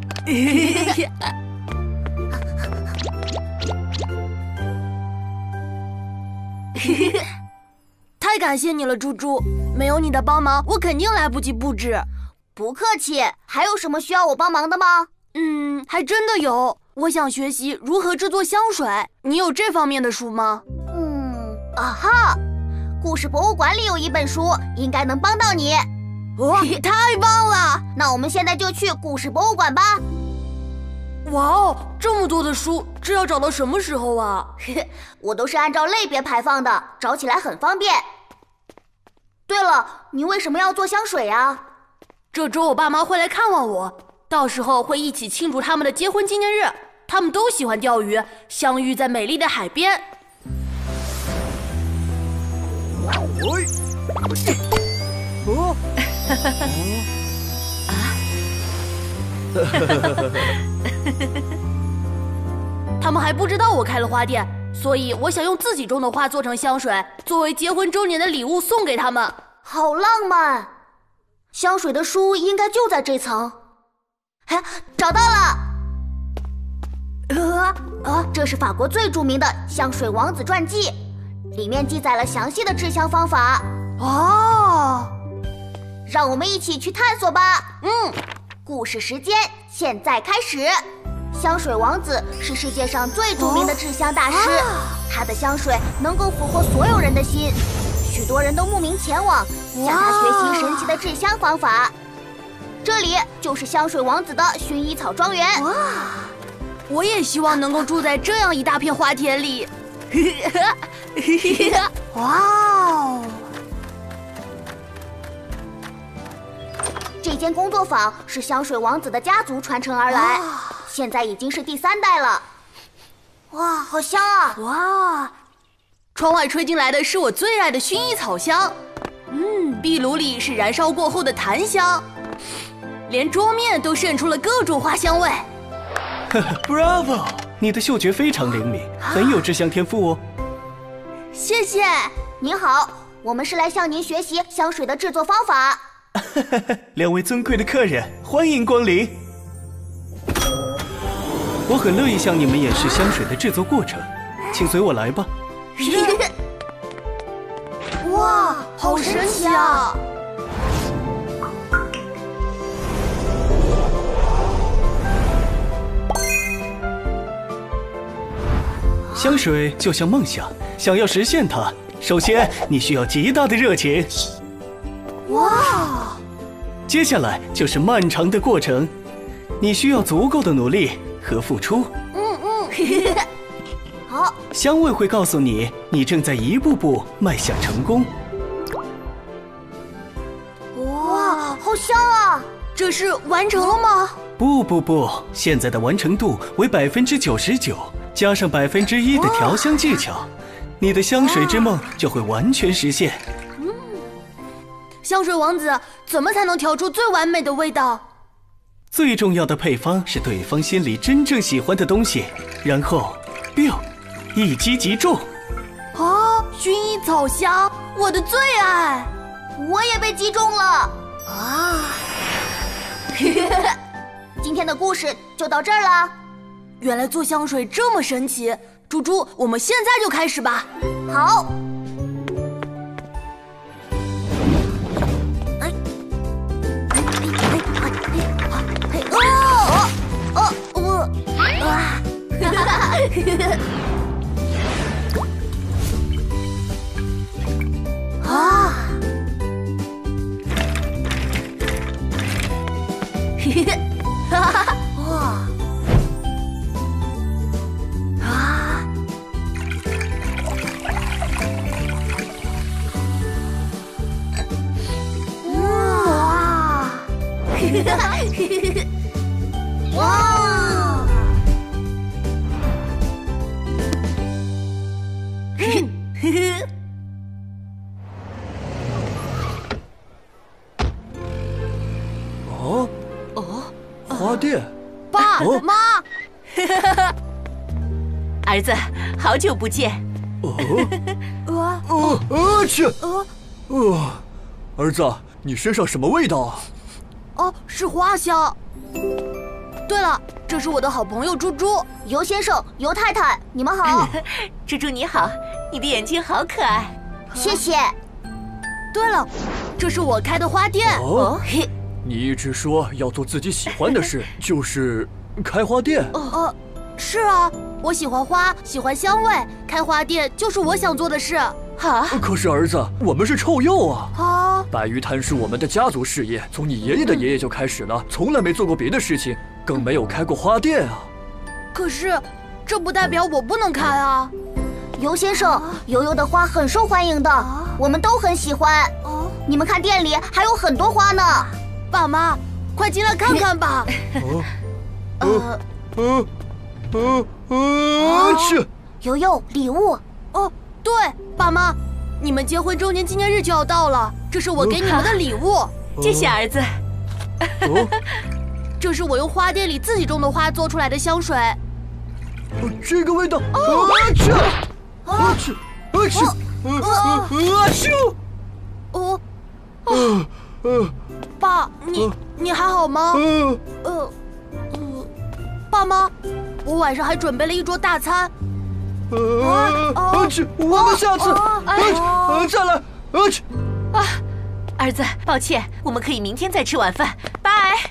太感谢你了，猪猪！没有你的帮忙，我肯定来不及布置。 不客气，还有什么需要我帮忙的吗？ 嗯，还真的有。我想学习如何制作香水，你有这方面的书吗？ 嗯，啊哈，故事博物馆里有一本书，应该能帮到你。 哇，太棒了！ 那我们现在就去故事博物馆吧。 哇哦，这么多的书，这要找到什么时候啊？ 我都是按照类别排放的，找起来很方便。对了，你为什么要做香水呀？ 这周我爸妈会来看望我，到时候会一起庆祝他们的结婚纪念日。他们都喜欢钓鱼，相遇在美丽的海边。 喂，哦， 他们还不知道我开了花店，所以我想用自己种的花做成香水，作为结婚周年的礼物送给他们。 好浪漫！香水的书应该就在这层。哎，找到了！呃啊，这是法国最著名的香水王子传记，里面记载了详细的制香方法。 哦， 让我们一起去探索吧。嗯，故事时间现在开始。香水王子是世界上最著名的制香大师，哦啊、他的香水能够俘获所有人的心，许多人都慕名前往，向他学习神奇的制香方法。这里就是香水王子的薰衣草庄园。 哇，我也希望能够住在这样一大片花田里。哇哦！ 这间工作坊是香水王子的家族传承而来，现在已经是第三代了。哇，好香啊！ 哇，窗外吹进来的是我最爱的薰衣草香，嗯，壁炉里是燃烧过后的檀香，连桌面都渗出了各种花香味。 Bravo！ 你的嗅觉非常灵敏，很有制香天赋哦。 谢谢。您好，我们是来向您学习香水的制作方法。 两位尊贵的客人，欢迎光临。我很乐意向你们演示香水的制作过程，请随我来吧。 哇，好神奇啊！ 香水就像梦想，想要实现它，首先你需要极大的热情。 哇！ 接下来就是漫长的过程，你需要足够的努力和付出。 嗯嗯。好。 香味会告诉你，你正在一步步迈向成功。 哇，好香啊！ 这是完成了吗？ 不不不，现在的完成度为百分之九十九。加上百分之一的调香技巧，你的香水之梦就会完全实现。 嗯，香水王子怎么才能调出最完美的味道？ 最重要的配方是对方心里真正喜欢的东西，然后 biu 一击即中。 啊，薰衣草香，我的最爱！ 我也被击中了啊！今天的故事就到这儿了。 原来做香水这么神奇，猪猪，我们现在就开始吧。 好。 哇！ 哦哦，花店。 爸妈， 儿子，好久不见。 哦啊哦啊去！哦，儿子，你身上什么味道啊？ 哦，是花香。对了，这是我的好朋友猪猪。 尤先生、尤太太，你们好。 猪猪你好，你的眼睛好可爱。 谢谢。 对了，这是我开的花店。 哦，你一直说要做自己喜欢的事，就是开花店。 呃，是啊，我喜欢花，喜欢香味，开花店就是我想做的事。 好， 可是儿子，我们是臭鼬啊！ 啊， 白鱼摊是我们的家族事业，从你爷爷的爷爷就开始了，从来没做过别的事情，更没有开过花店啊。 可是，这不代表我不能开啊。 尤先生，油油的花很受欢迎的，我们都很喜欢。你们看店里还有很多花呢。 爸妈，快进来看看吧。 呃呃呃呃去！ 油油，礼物。 哦，对，爸妈，你们结婚周年纪念日就要到了，这是我给你们的礼物。 谢谢儿子。 哦， 这是我用花店里自己种的花做出来的香水。 这个味道，啊去！啊去！啊去！啊去！ 哦，呃呃，爸，你你还好吗？呃呃，爸妈，我晚上还准备了一桌大餐。 啊去！我们下次啊再来啊去！ 啊，儿子，抱歉，我们可以明天再吃晚饭，拜。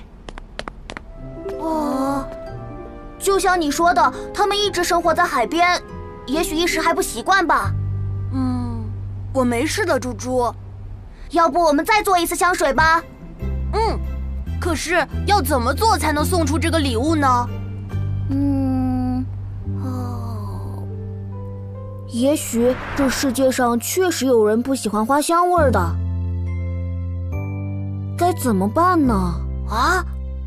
哦，就像你说的，他们一直生活在海边，也许一时还不习惯吧。 嗯，我没事的，猪猪。 要不我们再做一次香水吧？ 嗯，可是要怎么做才能送出这个礼物呢？ 嗯，哦，也许这世界上确实有人不喜欢花香味的，该怎么办呢？啊？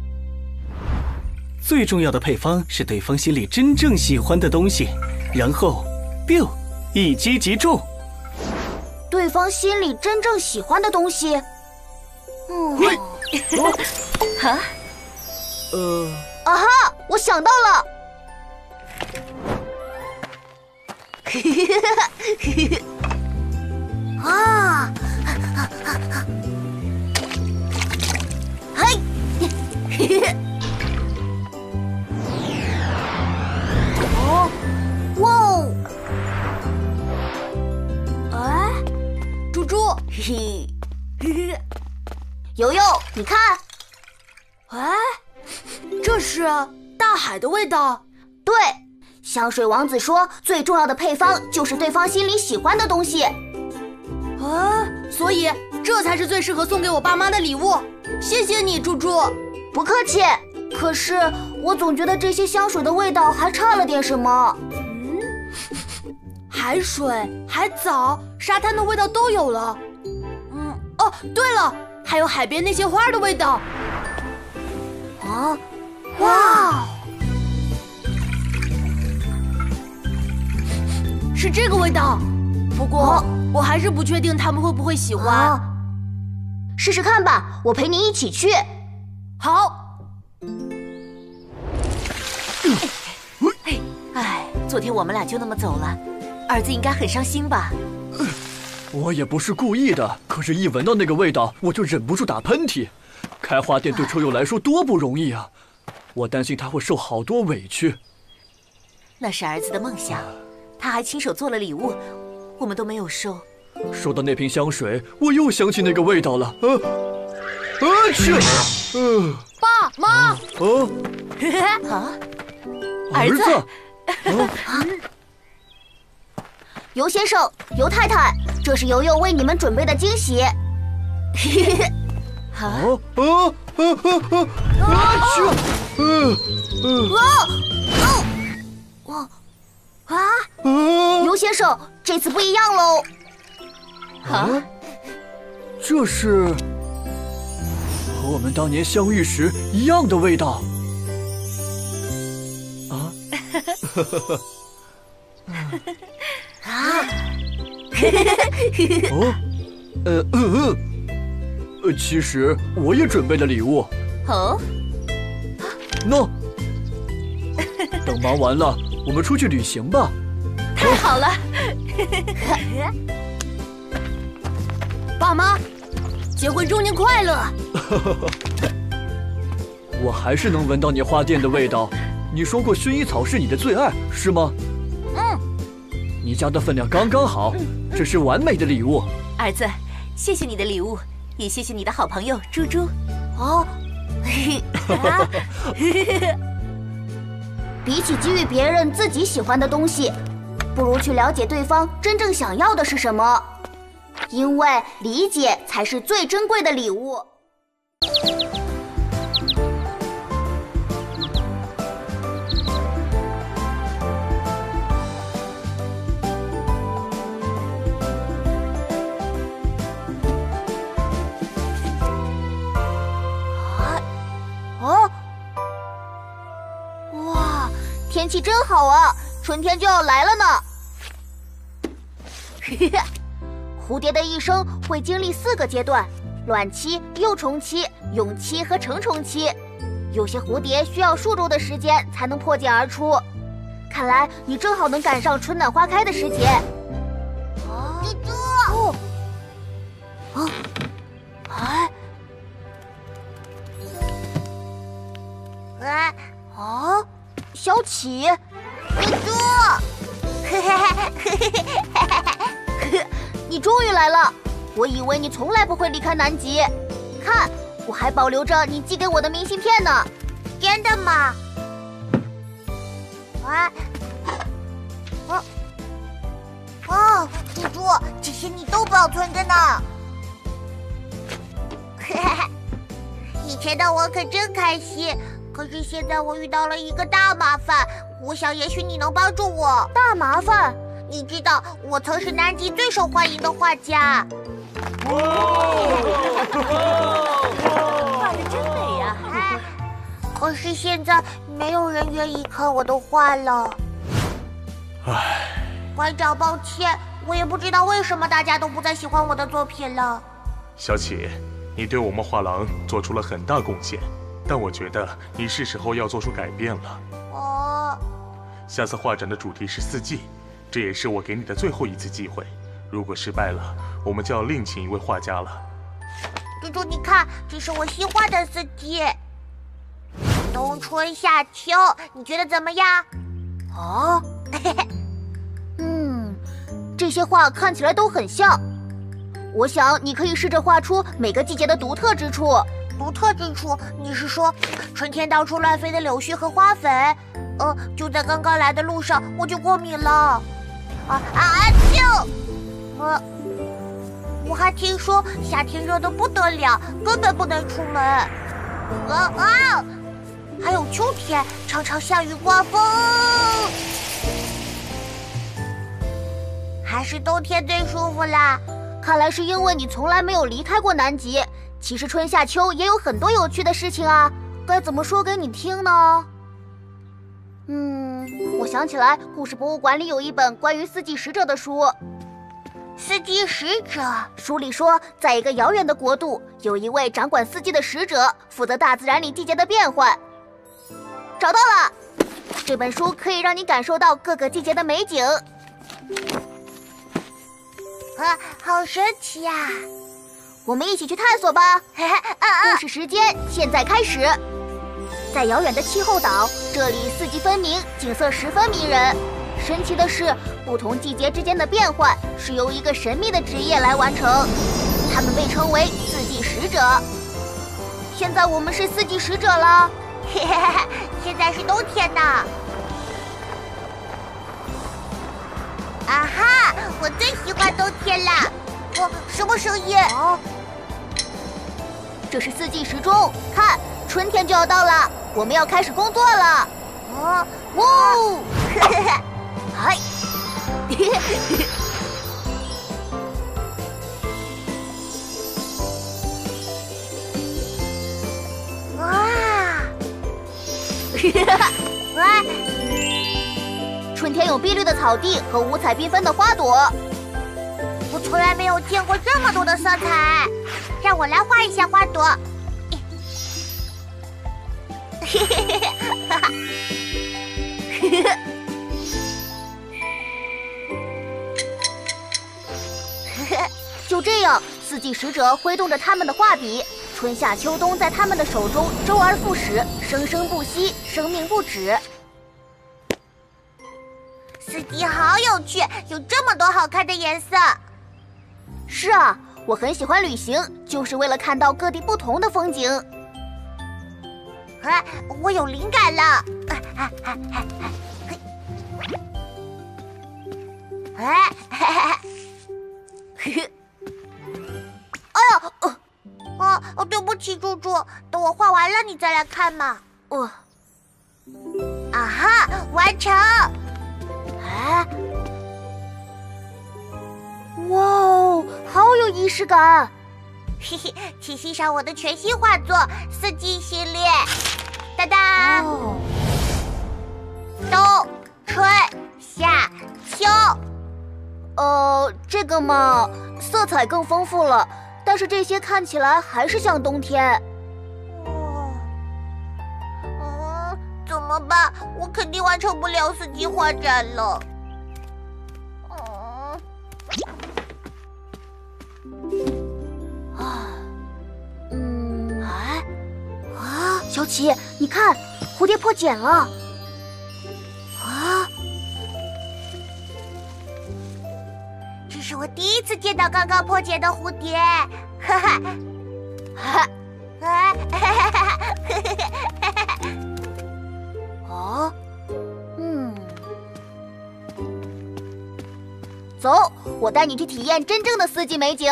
最重要的配方是对方心里真正喜欢的东西，然后 biu 一击即中。 对方心里真正喜欢的东西。嗯， 啊？ 呃， 啊哈！我想到了。啊！嘿！哦，哇哦！ 哎，猪猪， 嘿嘿，游游，你看， 哎，这是大海的味道。 对，香水王子说，最重要的配方就是对方心里喜欢的东西。 啊，所以这才是最适合送给我爸妈的礼物。谢谢你，猪猪。 不客气。可是我总觉得这些香水的味道还差了点什么。 嗯，海水、海藻、沙滩的味道都有了。嗯，哦，对了，还有海边那些花的味道。 啊，哇！ 是这个味道。不过我还是不确定他们会不会喜欢。 啊，试试看吧，我陪你一起去。 好。 哎，昨天我们俩就那么走了，儿子应该很伤心吧？ 我也不是故意的，可是一闻到那个味道，我就忍不住打喷嚏。开花店对臭鼬来说多不容易啊，我担心他会受好多委屈。 那是儿子的梦想，他还亲手做了礼物，我们都没有收。 说到那瓶香水，我又想起那个味道了。啊啊去！ 嗯，爸妈。 哦， 啊， 儿子。 啊！尤先生、尤太太，这是尤尤为你们准备的惊喜。 啊啊啊啊啊去！嗯嗯。啊！哦！啊！尤先生，这次不一样喽。 啊？这是？ 和我们当年相遇时一样的味道。啊！ 啊！ 哦，呃嗯嗯，呃，其实我也准备了礼物。 哦， 喏，等忙完了，我们出去旅行吧。 太好了！ 爸妈，结婚周年快乐！ 我还是能闻到你花店的味道。你说过薰衣草是你的最爱，是吗？ 嗯。 你家的分量刚刚好，这是完美的礼物。 儿子，谢谢你的礼物，也谢谢你的好朋友猪猪。 哦，啊、比起给予别人自己喜欢的东西，不如去了解对方真正想要的是什么，因为理解才是最珍贵的礼物。哦，哇，天气真好啊，春天就要来了呢。蝴蝶的一生会经历四个阶段：卵期、幼虫期、蛹期和成虫期。有些蝴蝶需要数周的时间才能破茧而出。看来你正好能赶上春暖花开的时节。 哦，猪猪， 哦，啊，哎。 哎， 啊，小启， 猪猪， 你终于来了！我以为你从来不会离开南极。看，我还保留着你寄给我的明信片呢。 真的吗？啊，哦，哦，猪猪，这些你都保存着呢。以前的我可真开心。可是现在我遇到了一个大麻烦，我想也许你能帮助我。 大麻烦？ 你知道我曾是南极最受欢迎的画家。 画的真美呀！ 可是现在没有人愿意看我的画了。 唉， 馆长，抱歉，我也不知道为什么大家都不再喜欢我的作品了。 小启，你对我们画廊做出了很大贡献。但我觉得你是时候要做出改变了。 哦， 下次画展的主题是四季，这也是我给你的最后一次机会。如果失败了，我们就要另请一位画家了。 猪猪，你看，这是我新画的四季，冬春夏秋，你觉得怎么样？ 啊，嗯，这些画看起来都很像。我想你可以试着画出每个季节的独特之处。 独特之处，你是说春天到处乱飞的柳絮和花粉？呃，就在刚刚来的路上，我就过敏了。啊啊！就，呃，我还听说夏天热得不得了，根本不能出门。啊啊！还有秋天，常常下雨刮风。还是冬天最舒服啦。 看来是因为你从来没有离开过南极。其实春夏秋也有很多有趣的事情啊，该怎么说给你听呢？嗯，我想起来，故事博物馆里有一本关于四季使者的书。 四季使者， 书里说，在一个遥远的国度，有一位掌管四季的使者，负责大自然里季节的变换。找到了，这本书可以让你感受到各个季节的美景。 啊，好神奇呀！ 我们一起去探索吧！故事时间现在开始。在遥远的气候岛，这里四季分明，景色十分迷人。神奇的是，不同季节之间的变换是由一个神秘的职业来完成，他们被称为四季使者。现在我们是四季使者了， 嘿嘿嘿，现在是冬天呢。啊哈，我最喜欢冬天了。哦，什么声音？ 哦，这是四季时钟，看，春天就要到了，我们要开始工作了。 哦， 哇， 嗨， 哎，春天有碧绿的草地和五彩缤纷的花朵。 我从来没有见过这么多的色彩，让我来画一下花朵。嘿嘿嘿嘿，哈哈，嘿嘿嘿。 就这样，四季使者挥动着他们的画笔，春夏秋冬在他们的手中周而复始，生生不息，生命不止。 四季好有趣，有这么多好看的颜色。 是啊，我很喜欢旅行，就是为了看到各地不同的风景。 哎，我有灵感了！哎哎哎哎哎！哎，嘿嘿嘿。哎呀，哦，哦哦，对不起，猪猪，等我画完了你再来看嘛。 哦， 啊哈，完成！ 哎，哇哦，好有仪式感！ 嘿嘿，请欣赏我的全新画作《四季系列》。哒哒， 哦， 冬、春、夏、秋。 呃，这个嘛，色彩更丰富了。但是这些看起来还是像冬天。 哦，嗯，怎么办？我肯定完成不了四季画展了。嗯， 啊，嗯，哎，啊，小启，你看，蝴蝶破茧了。啊！ 这是我第一次见到刚刚破茧的蝴蝶，哈哈，哈，啊，哈哈哈哈！ 哦，嗯，走，我带你去体验真正的四季美景。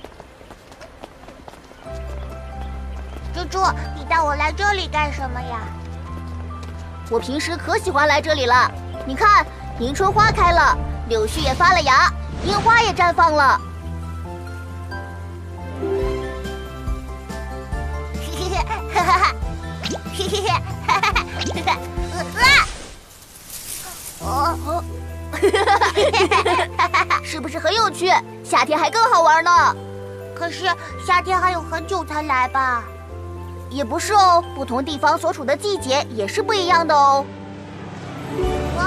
猪猪，你带我来这里干什么呀？ 我平时可喜欢来这里了。你看，迎春花开了，柳絮也发了芽。樱花也绽放了， 嘿嘿嘿，哈哈哈，嘿嘿嘿，哈哈哈， 啊！哦，是不是很有趣？夏天还更好玩呢。 可是夏天还有很久才来吧？ 也不是哦，不同地方所处的季节也是不一样的哦。 哇！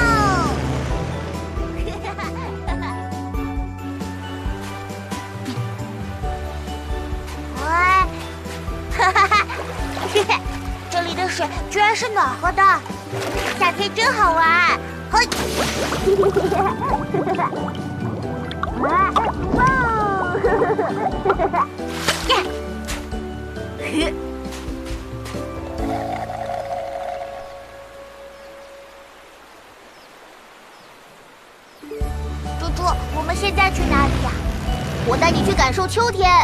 哈哈哈，嘿嘿，这里的水居然是暖和的，夏天真好玩。嘿，哇哦！耶！猪猪，我们现在去哪里呀？ 我带你去感受秋天。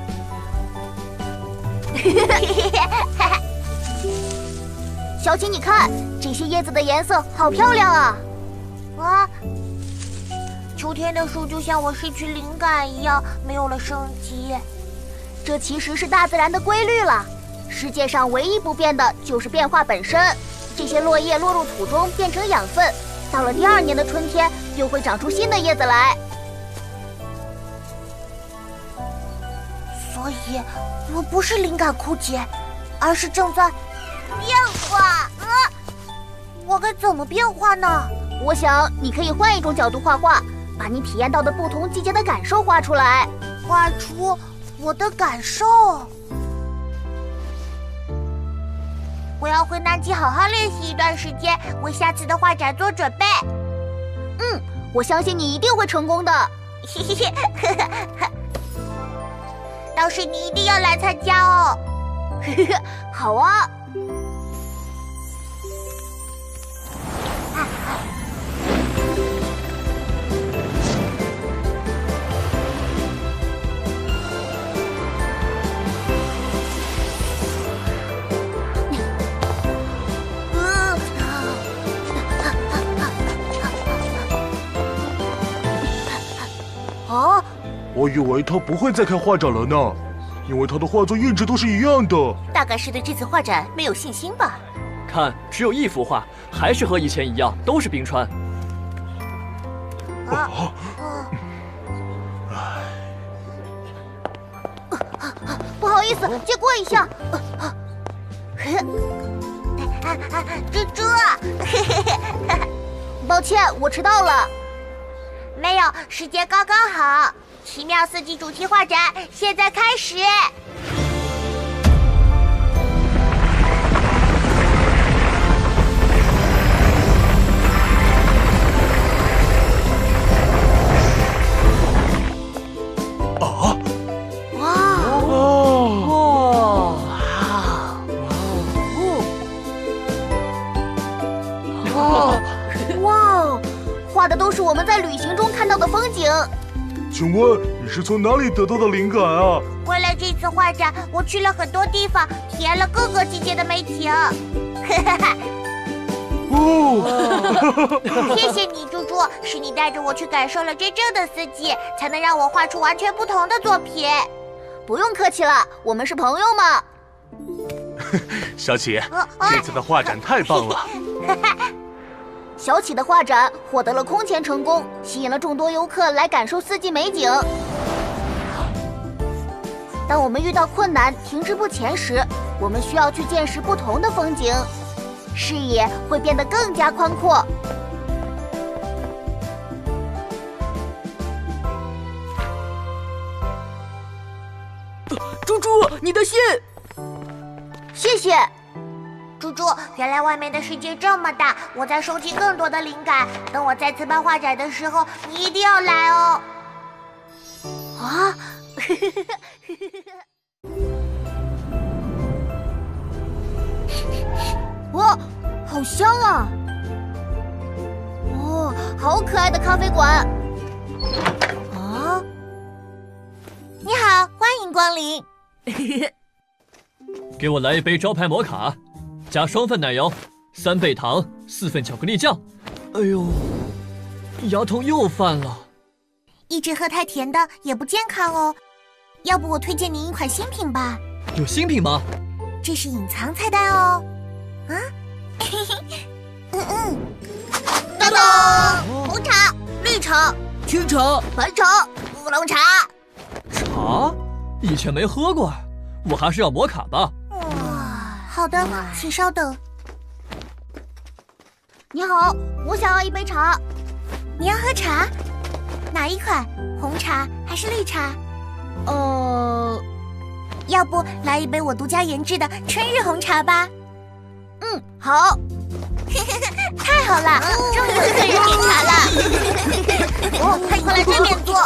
小启，你看这些叶子的颜色好漂亮啊！ 啊，秋天的树就像我失去灵感一样，没有了生机。 这其实是大自然的规律了。世界上唯一不变的就是变化本身。这些落叶落入土中变成养分，到了第二年的春天，又会长出新的叶子来。 所以，我不是灵感枯竭，而是正在变化。啊，我该怎么变化呢？ 我想你可以换一种角度画画，把你体验到的不同季节的感受画出来， 画出我的感受。我要回南极好好练习一段时间，为下次的画展做准备。 嗯，我相信你一定会成功的。 嘿嘿嘿，到时你一定要来参加哦。 好啊。 啊！我以为他不会再开画展了呢，因为他的画作一直都是一样的。 大概是对这次画展没有信心吧。 看，只有一幅画，还是和以前一样，都是冰川。 啊啊！不好意思，借过一下。 猪猪， 抱歉，我迟到了。 没有，时间刚刚好。奇妙四季主题画展现在开始。 啊！ 哇哦！ 哇哇！画的都是我们在旅行中看到的风景。 请问你是从哪里得到的灵感啊？ 为了这次画展，我去了很多地方，体验了各个季节的美景。 哦， 谢谢你，猪猪，是你带着我去感受了真正的四季，才能让我画出完全不同的作品。 不用客气了，我们是朋友嘛。 小启，这次的画展太棒了。 小启的画展获得了空前成功，吸引了众多游客来感受四季美景。当我们遇到困难、停滞不前时，我们需要去见识不同的风景，视野会变得更加宽阔。 猪猪，你的信。 谢谢。 猪猪，原来外面的世界这么大，我在收集更多的灵感。等我再次办画展的时候，你一定要来哦。 啊！哇，好香啊！哦，好可爱的咖啡馆。 啊！你好，欢迎光临。 给我来一杯招牌摩卡。加双份奶油，三倍糖，四份巧克力酱。哎呦，牙痛又犯了。 一直喝太甜的也不健康哦。要不我推荐您一款新品吧？ 有新品吗？ 这是隐藏菜单哦。啊，嘿嘿，嗯嗯。当当，红茶、绿茶、 青茶、 白茶、乌龙茶。 茶？以前没喝过，我还是要摩卡吧。 好的，请稍等。 你好，我想要一杯茶。 你要喝茶？哪一款？红茶还是绿茶？ 呃， 要不来一杯我独家研制的春日红茶吧？ 嗯，好。 太好了，终于有客人点茶了。哦，快快来这边坐。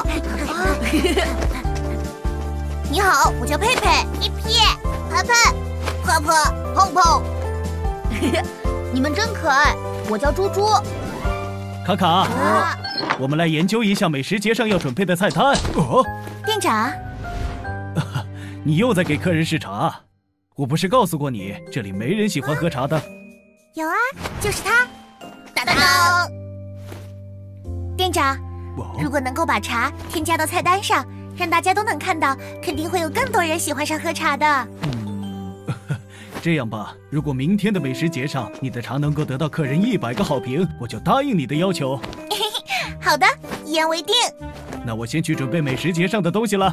你好，我叫佩佩。一屁，佩佩。婆婆、碰碰， 你们真可爱。我叫猪猪。 卡卡，啊、我们来研究一下美食节上要准备的菜单。哦， 店长， 你又在给客人试茶？我不是告诉过你，这里没人喜欢喝茶的。 有啊，就是他。当当。店长，如果能够把茶添加到菜单上，让大家都能看到，肯定会有更多人喜欢上喝茶的。 嗯这样吧，如果明天的美食节上你的茶能够得到客人一百个好评，我就答应你的要求。 好的，一言为定。 那我先去准备美食节上的东西了。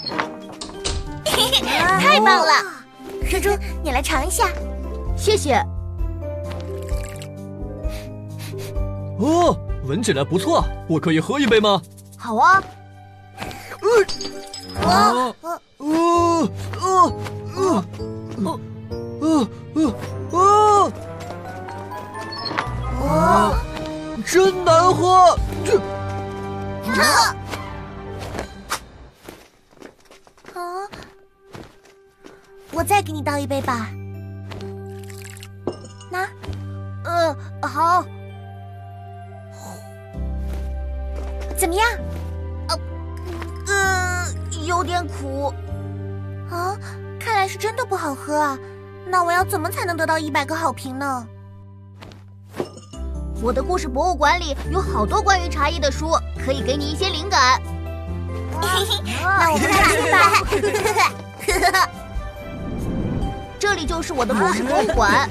太棒了，猪猪，你来尝一下。 谢谢。 哦，闻起来不错，我可以喝一杯吗？ 好啊。 呃，啊，呃，呃，呃，呃。呃呃呃啊！真难喝！这啊啊！我再给你倒一杯吧。那， 呃，好。 怎么样？ 呃，呃，有点苦。 啊，看来是真的不好喝啊。那我要怎么才能得到一百个好评呢？ 我的故事博物馆里有好多关于茶艺的书，可以给你一些灵感。 那我们开始吧。 这里就是我的故事公馆。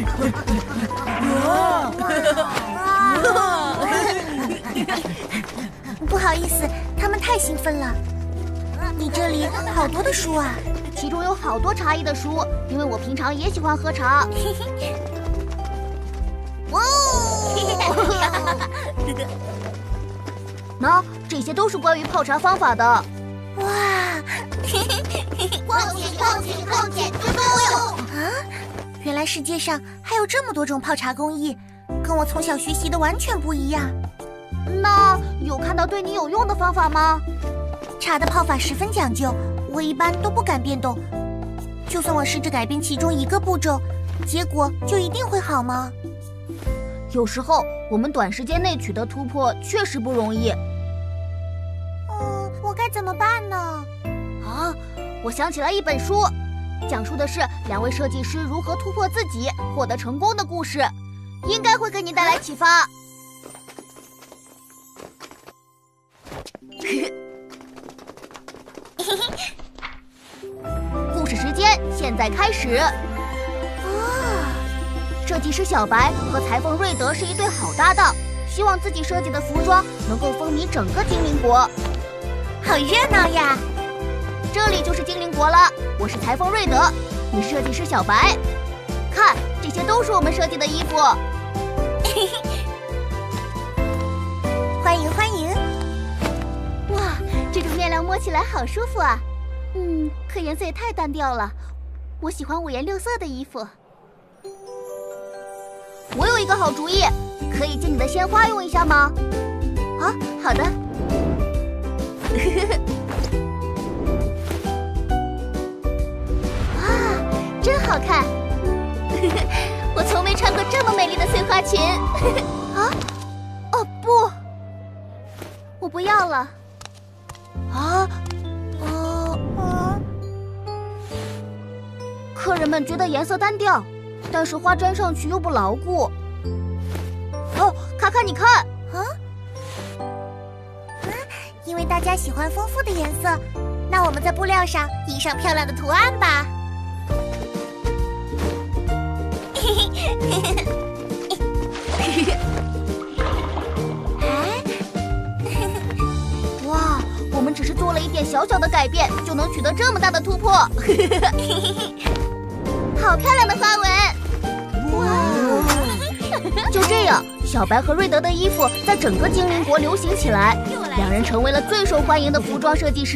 不好意思，他们太兴奋了。你这里好多的书啊， 其中有好多茶艺的书，因为我平常也喜欢喝茶。哇！喏，这些都是关于泡茶方法的。 哇！ 况且况且况且之多哟！ 啊，原来世界上还有这么多种泡茶工艺，跟我从小学习的完全不一样。 那有看到对你有用的方法吗？ 茶的泡法十分讲究，我一般都不敢变动。就算我试着改变其中一个步骤，结果就一定会好吗？ 有时候我们短时间内取得突破确实不容易。 嗯，我该怎么办呢？ 啊，我想起来一本书，讲述的是两位设计师如何突破自己，获得成功的故事，应该会给你带来启发。故事时间现在开始。 哦， 设计师小白和裁缝瑞德是一对好搭档，希望自己设计的服装能够风靡整个精灵国。 好热闹呀！ 这里就是精灵国了，我是裁缝瑞德，你是设计师小白。看，这些都是我们设计的衣服。 欢迎欢迎！ 哇，这种面料摸起来好舒服啊！嗯，可颜色也太单调了，我喜欢五颜六色的衣服。 我有一个好主意，可以借你的鲜花用一下吗？ 啊，好的。哇，真好看！我从没穿过这么美丽的碎花裙。啊？哦不，我不要了。 啊？呃呃，客人们觉得颜色单调，但是花粘上去又不牢固。哦，卡卡，你看， 啊，啊，因为大家喜欢丰富的颜色，那我们在布料上印上漂亮的图案吧。 哇，我们只是做了一点小小的改变，就能取得这么大的突破。 好漂亮的花纹！ 哇！就这样，小白和瑞德的衣服在整个精灵国流行起来，两人成为了最受欢迎的服装设计师。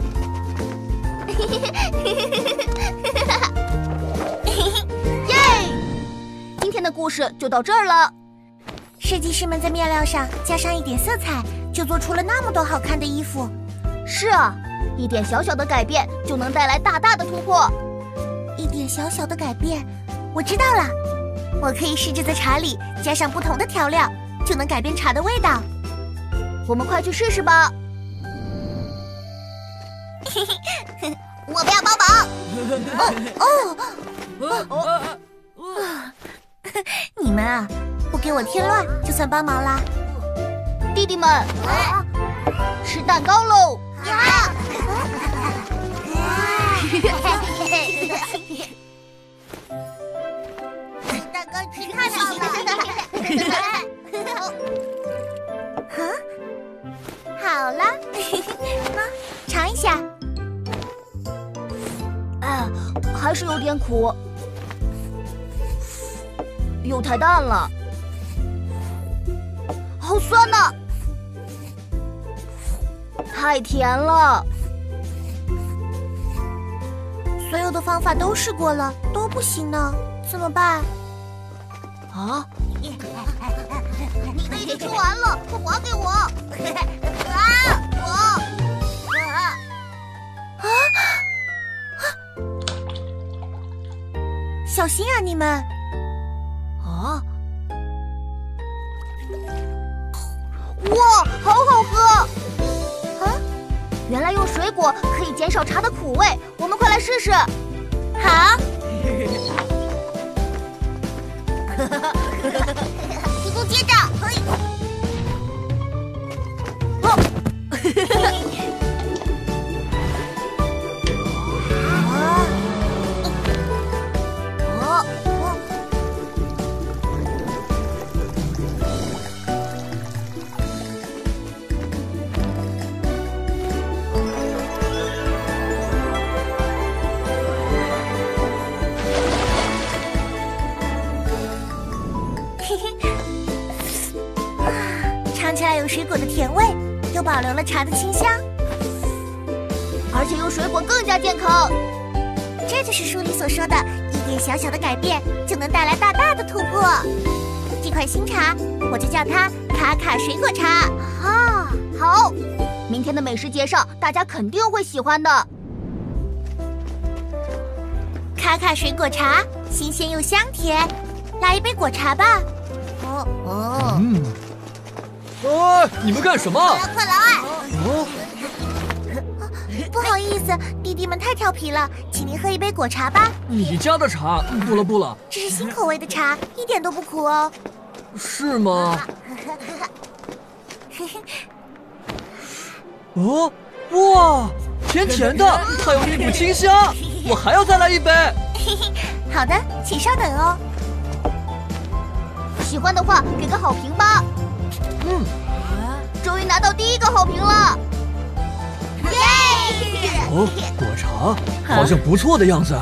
耶！今天的故事就到这儿了。 设计师们在面料上加上一点色彩，就做出了那么多好看的衣服。 是啊，一点小小的改变就能带来大大的突破。 一点小小的改变，我知道了，我可以试着在茶里加上不同的调料，就能改变茶的味道。 我们快去试试吧。 我们要帮忙。 哦哦哦哦！你们啊，不给我添乱，就算帮忙啦。 弟弟们，啊、吃蛋糕喽！ 呀！蛋糕吃太好了！ 啊，好了，妈，尝一下。 哎，还是有点苦，又太淡了，好酸呐！太甜了。 所有的方法都试过了，都不行呢，怎么办？ 啊！ 你的已经吃完了，快还给我！啊！我啊啊！小心啊，你们！ 啊！哇，好好喝！ 啊！ 原来用水果可以减少茶的苦味，我们快来试试。 好。 提供接着，可以。 哦。 啊！ 水果的甜味，又保留了茶的清香， 而且用水果更加健康。 这就是书里所说的，一点小小的改变就能带来大大的突破。这款新茶，我就叫它卡卡水果茶。 啊，好，明天的美食节上，大家肯定会喜欢的。 卡卡水果茶，新鲜又香甜，来一杯果茶吧。哦哦。嗯。哎，你们干什么？ 快来！哦。不好意思，弟弟们太调皮了，请您喝一杯果茶吧。 你家的茶，不了不了。 这是新口味的茶，一点都不苦哦。 是吗？哦，哇，甜甜的，还有一股清香，我还要再来一杯。 好的，请稍等哦。 喜欢的话给个好评吧。 嗯， 终于拿到第一个好评了。 耶！ 哦，果茶好像不错的样子啊。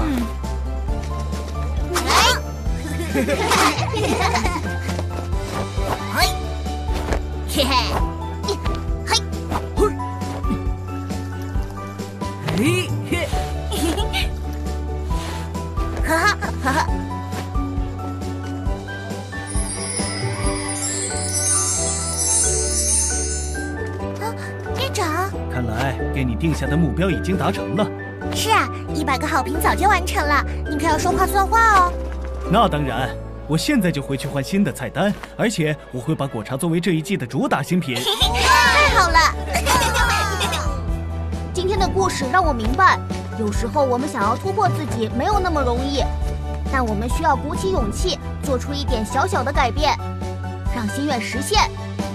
嘿，嘿嘿，嘿，嘿，嘿，哈哈哈哈。 看来给你定下的目标已经达成了。 是啊，一百个好评早就完成了，你可要说话算话哦。 那当然，我现在就回去换新的菜单，而且我会把果茶作为这一季的主打新品。 太好了！ 今天的故事让我明白，有时候我们想要突破自己没有那么容易，但我们需要鼓起勇气，做出一点小小的改变，让心愿实现。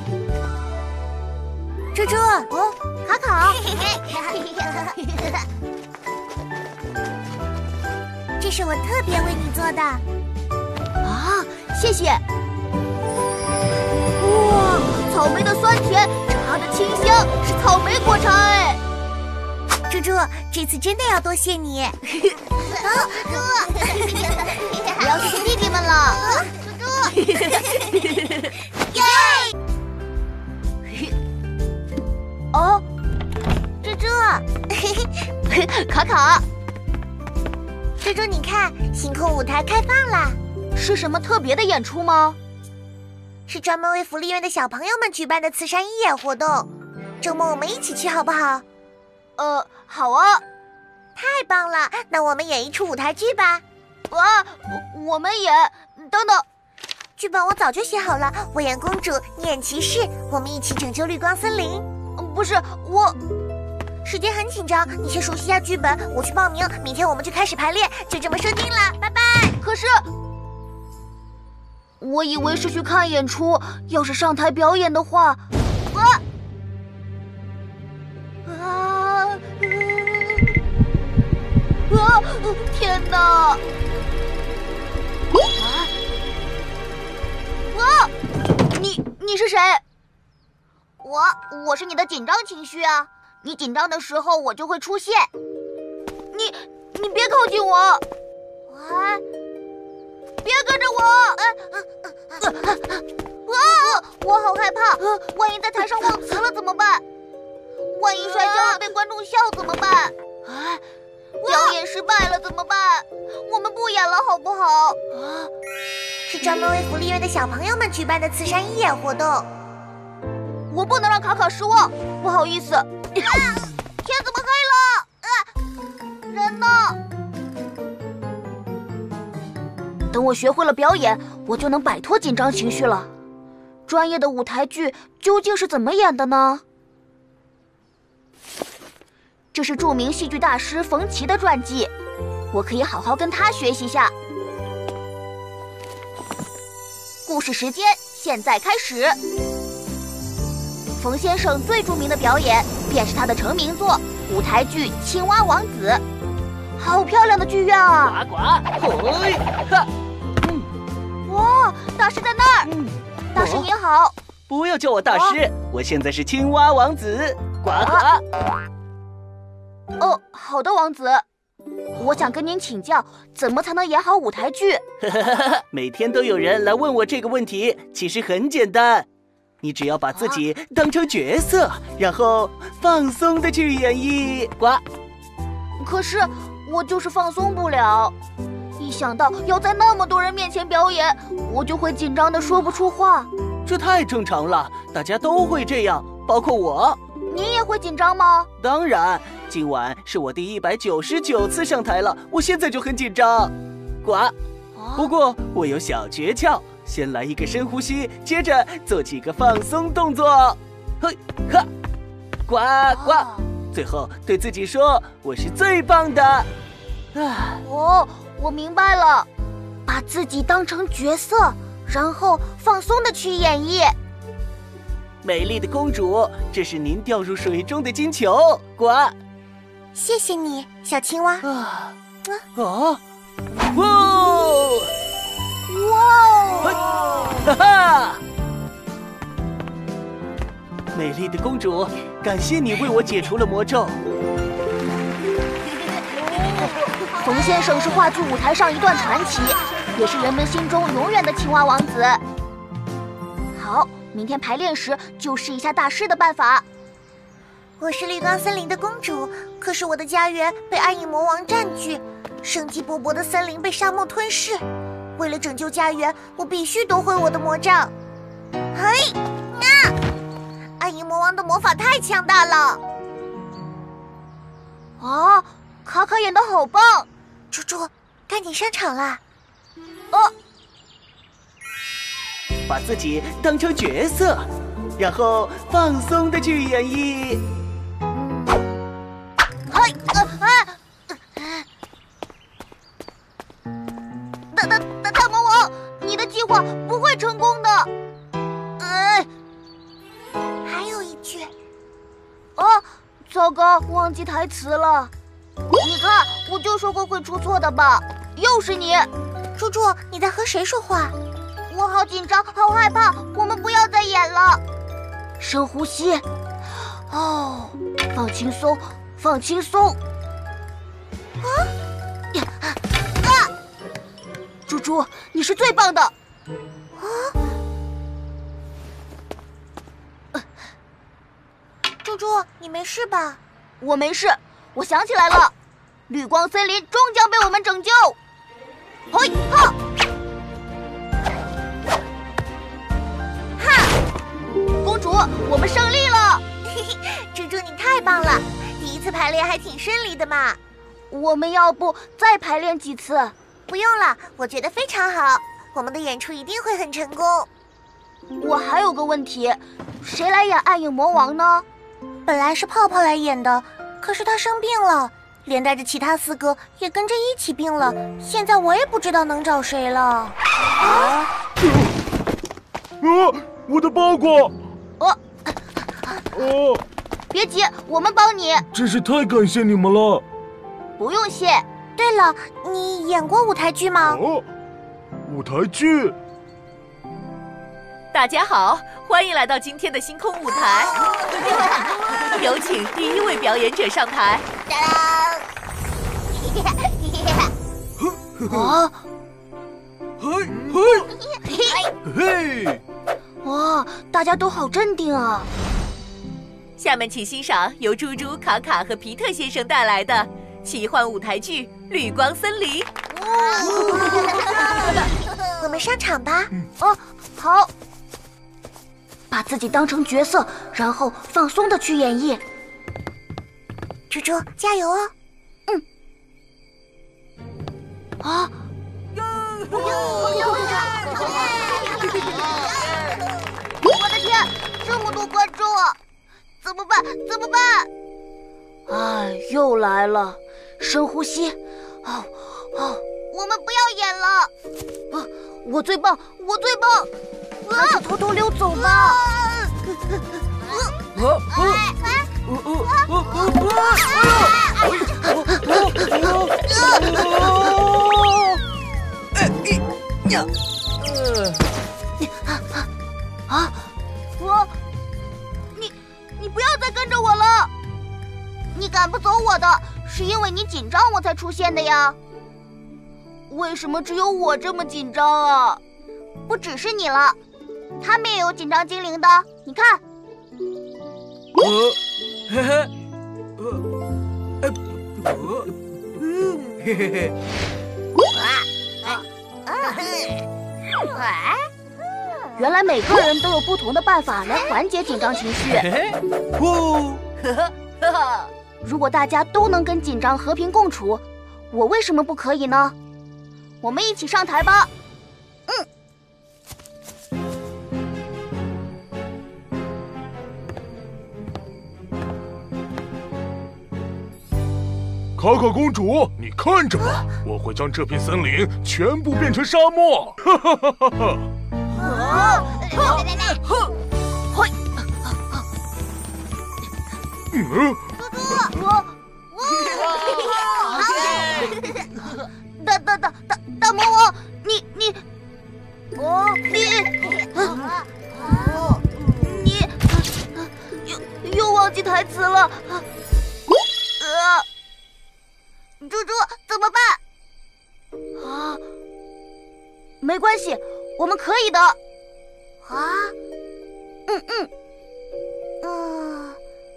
猪猪，哦，卡卡，这是我特别为你做的。 啊，谢谢。哇，草莓的酸甜，茶的清香，是草莓果茶哎。 猪猪，这次真的要多谢你。 不要谢谢弟弟们了。 猪猪，耶！哦，猪猪， 卡卡， 猪猪，你看，星空舞台开放啦！ 是什么特别的演出吗？ 是专门为福利院的小朋友们举办的慈善义演活动。周末我们一起去好不好？ 呃，好啊！ 太棒了，那我们演一出舞台剧吧。 啊，我们演……等等， 剧本我早就写好了，我演公主，你演骑士，我们一起拯救绿光森林。 不是我， 时间很紧张，你先熟悉一下剧本，我去报名，明天我们就开始排练，就这么说定了，拜拜。 可是，我以为是去看演出，要是上台表演的话，啊啊啊！天哪！啊啊！你你是谁？我我是你的紧张情绪啊！你紧张的时候，我就会出现。你你别靠近我！啊！别跟着我！啊啊啊！我好害怕，万一在台上忘词了怎么办？万一摔跤了被观众笑怎么办？啊！表演失败了怎么办？我们不演了好不好？啊！ 是专门为福利院的小朋友们举办的慈善义演活动。 我不能让卡卡失望，不好意思。啊、天怎么黑了？啊，人呢？等我学会了表演，我就能摆脱紧张情绪了。专业的舞台剧究竟是怎么演的呢？这是著名戏剧大师冯琦的传记，我可以好好跟他学习下。故事时间现在开始。冯先生最著名的表演便是他的成名作舞台剧《青蛙王子》，好漂亮的剧院啊！ 呱呱，嘿，哈， 嗯，哇，大师在那儿！嗯，大师您好。 不要叫我大师，哦、我现在是青蛙王子，呱呱。 哦，好的，王子。我想跟您请教，怎么才能演好舞台剧？ 每天都有人来问我这个问题，其实很简单。 你只要把自己当成角色，然后放松的去演绎。呱。 可是我就是放松不了，一想到要在那么多人面前表演，我就会紧张的说不出话。 这太正常了，大家都会这样，包括我。 你也会紧张吗？ 当然，今晚是我第一百九十九次上台了，我现在就很紧张。呱。不过我有小诀窍。先来一个深呼吸，接着做几个放松动作，嘿哈，呱呱，最后对自己说：“我是最棒的。” 啊，哦，我明白了，把自己当成角色，然后放松的去演绎。 美丽的公主，这是您掉入水中的金球，呱。 谢谢你，小青蛙。 啊啊！哇！哇！哈哈！美丽的公主，感谢你为我解除了魔咒。 冯先生是话剧舞台上一段传奇，也是人们心中永远的青蛙王子。好，明天排练时就试一下大师的办法。 我是绿光森林的公主，可是我的家园被暗影魔王占据，生机勃勃的森林被沙漠吞噬。为了拯救家园，我必须夺回我的魔杖。嘿，啊！暗影魔王的魔法太强大了。 啊，卡卡演得好棒！ 猪猪，该你上场了。 哦， 把自己当成角色，然后放松的去演绎。 嘿，呃，哎。大大大大魔王，你的计划不会成功的。哎， 还有一句。 啊，糟糕，忘记台词了。你看，我就说过会出错的吧？又是你， 猪猪，你在和谁说话？ 我好紧张，好害怕。我们不要再演了。深呼吸。哦，放轻松，放轻松。啊！猪猪，你是最棒的！啊！ 猪猪，你没事吧？ 我没事，我想起来了，绿光森林终将被我们拯救！嘿哈！哈！公主，我们胜利了！ 嘿嘿，猪猪你太棒了，第一次排练还挺顺利的嘛。 我们要不再排练几次？ 不用了，我觉得非常好，我们的演出一定会很成功。 我还有个问题，谁来演暗影魔王呢？ 本来是泡泡来演的，可是他生病了，连带着其他四个也跟着一起病了。现在我也不知道能找谁了。啊！ 啊！我的包裹！ 哦哦！ 别急，我们帮你。 真是太感谢你们了。 不用谢。 对了，你演过舞台剧吗？ 哦，舞台剧。 大家好，欢迎来到今天的星空舞台。有请第一位表演者上台。 啊！ 嘿嘿嘿！ 哇，大家都好镇定啊！ 下面请欣赏由猪猪、卡卡和皮特先生带来的奇幻舞台剧《绿光森林》。 我们上场吧。 哦，好。把自己当成角色，然后放松的去演绎。 猪猪，加油哦！ 嗯。啊！我的天，这么多观众啊！怎么办？怎么办？哎，又来了。深呼吸。哦哦，我们不要演了。啊，我最棒，我最棒。 还是偷偷溜走吧。 啊！ 啊！ 啊！我，你，你不要再跟着我了！你赶不走我的，是因为你紧张我才出现的呀。为什么只有我这么紧张啊？不只是你了。 他们也有紧张精灵的，你看。 呃，嘿嘿，呃，呃，呃，嘿嘿嘿。 原来每个人都有不同的办法来缓解紧张情绪。 呼， 如果大家都能跟紧张和平共处，我为什么不可以呢？我们一起上台吧。嗯。 卡卡公主，你看着吧，我会将这片森林全部变成沙漠！哈哈哈哈哈！ 啊！ 哼！嘿！嗯？ 我我大大大大大魔王，你你哦你你又又忘记台词了。呃。猪猪，怎么办？啊，没关系，我们可以的。啊，嗯嗯，嗯，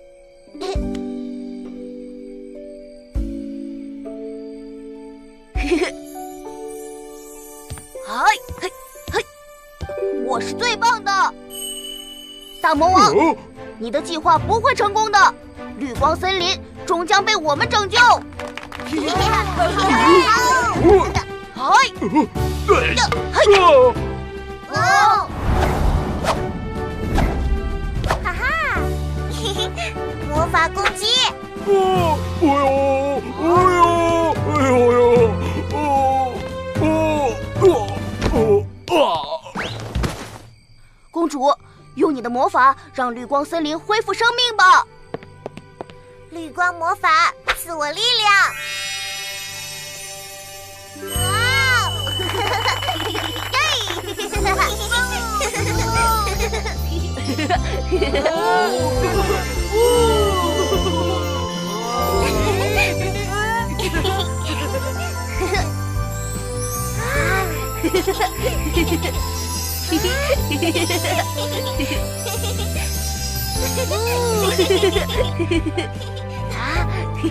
嘿嘿，嗨嘿嘿，我是最棒的，大魔王，哦、你的计划不会成功的，绿光森林终将被我们拯救。嗨！ 哦！哈哈！嘿嘿，魔法攻击！ 哦！哎呦！哎呦！哎呦呦！哦！哦！哦！哦！啊！ 公主，用你的魔法让绿光森林恢复生命吧！ 绿光魔法赐我力量！哇！啊！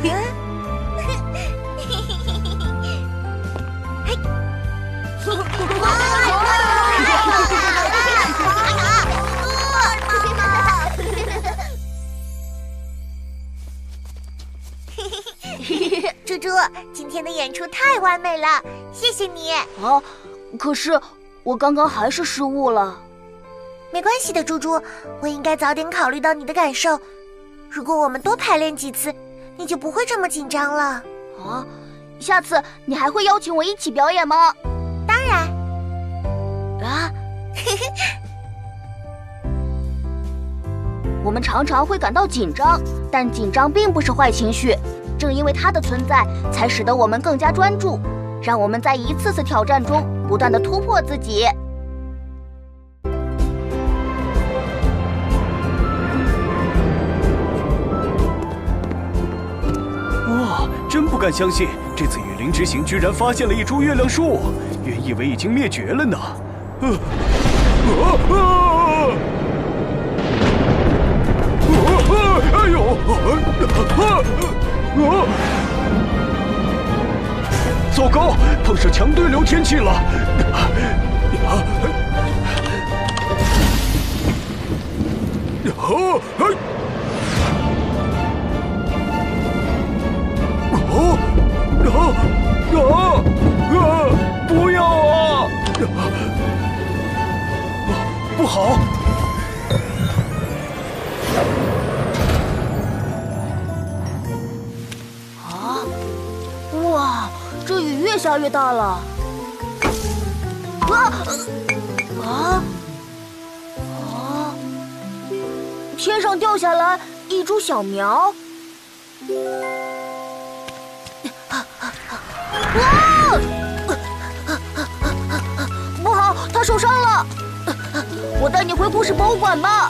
猪猪，今天的演出太完美了，谢谢你。 啊，可是我刚刚还是失误了。 没关系的，猪猪，我应该早点考虑到你的感受。如果我们多排练几次，你就不会这么紧张了。 啊，下次你还会邀请我一起表演吗？ 当然。 啊，我们常常会感到紧张，但紧张并不是坏情绪，正因为它的存在，才使得我们更加专注，让我们在一次次挑战中不断地突破自己。 哇，真不敢相信，这次雨林之行居然发现了一株月亮树，原以为已经灭绝了呢。呃，啊啊！哎呦！啊！糟糕，碰上强对流天气了！啊！啊！啊！啊！啊！不要啊！不好！ 啊！哇，这雨越下越大了！啊！啊！啊！天上掉下来一株小苗。啊！不好，他受伤了！我带你回故事博物馆吧。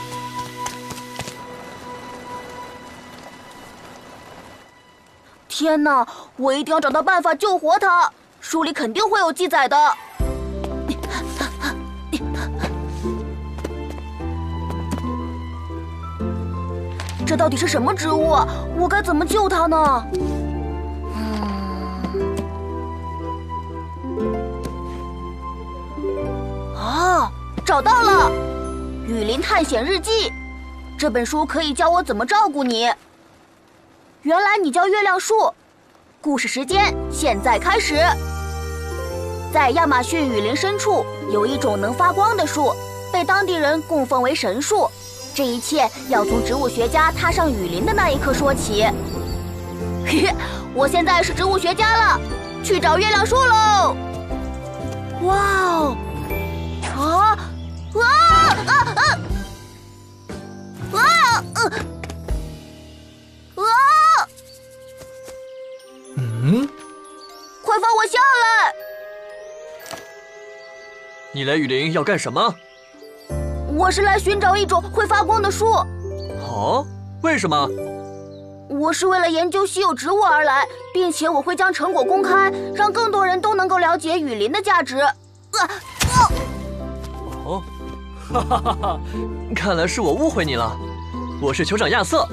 天哪，我一定要找到办法救活他，书里肯定会有记载的。 这到底是什么植物？我该怎么救它呢？嗯，啊，找到了，《雨林探险日记》这本书可以教我怎么照顾你。原来你叫月亮树。故事时间现在开始。在亚马逊雨林深处，有一种能发光的树，被当地人供奉为神树。这一切要从植物学家踏上雨林的那一刻说起。嘿嘿，我现在是植物学家了，去找月亮树喽！哇哦！啊！啊啊啊！啊！呃！啊！ 嗯？ 快放我下来！ 你来雨林要干什么？ 我是来寻找一种会发光的树。 哦，为什么？ 我是为了研究稀有植物而来，并且我会将成果公开，让更多人都能够了解雨林的价值。啊啊！ 哦，哈哈哈哈！看来是我误会你了。我是酋长亚瑟。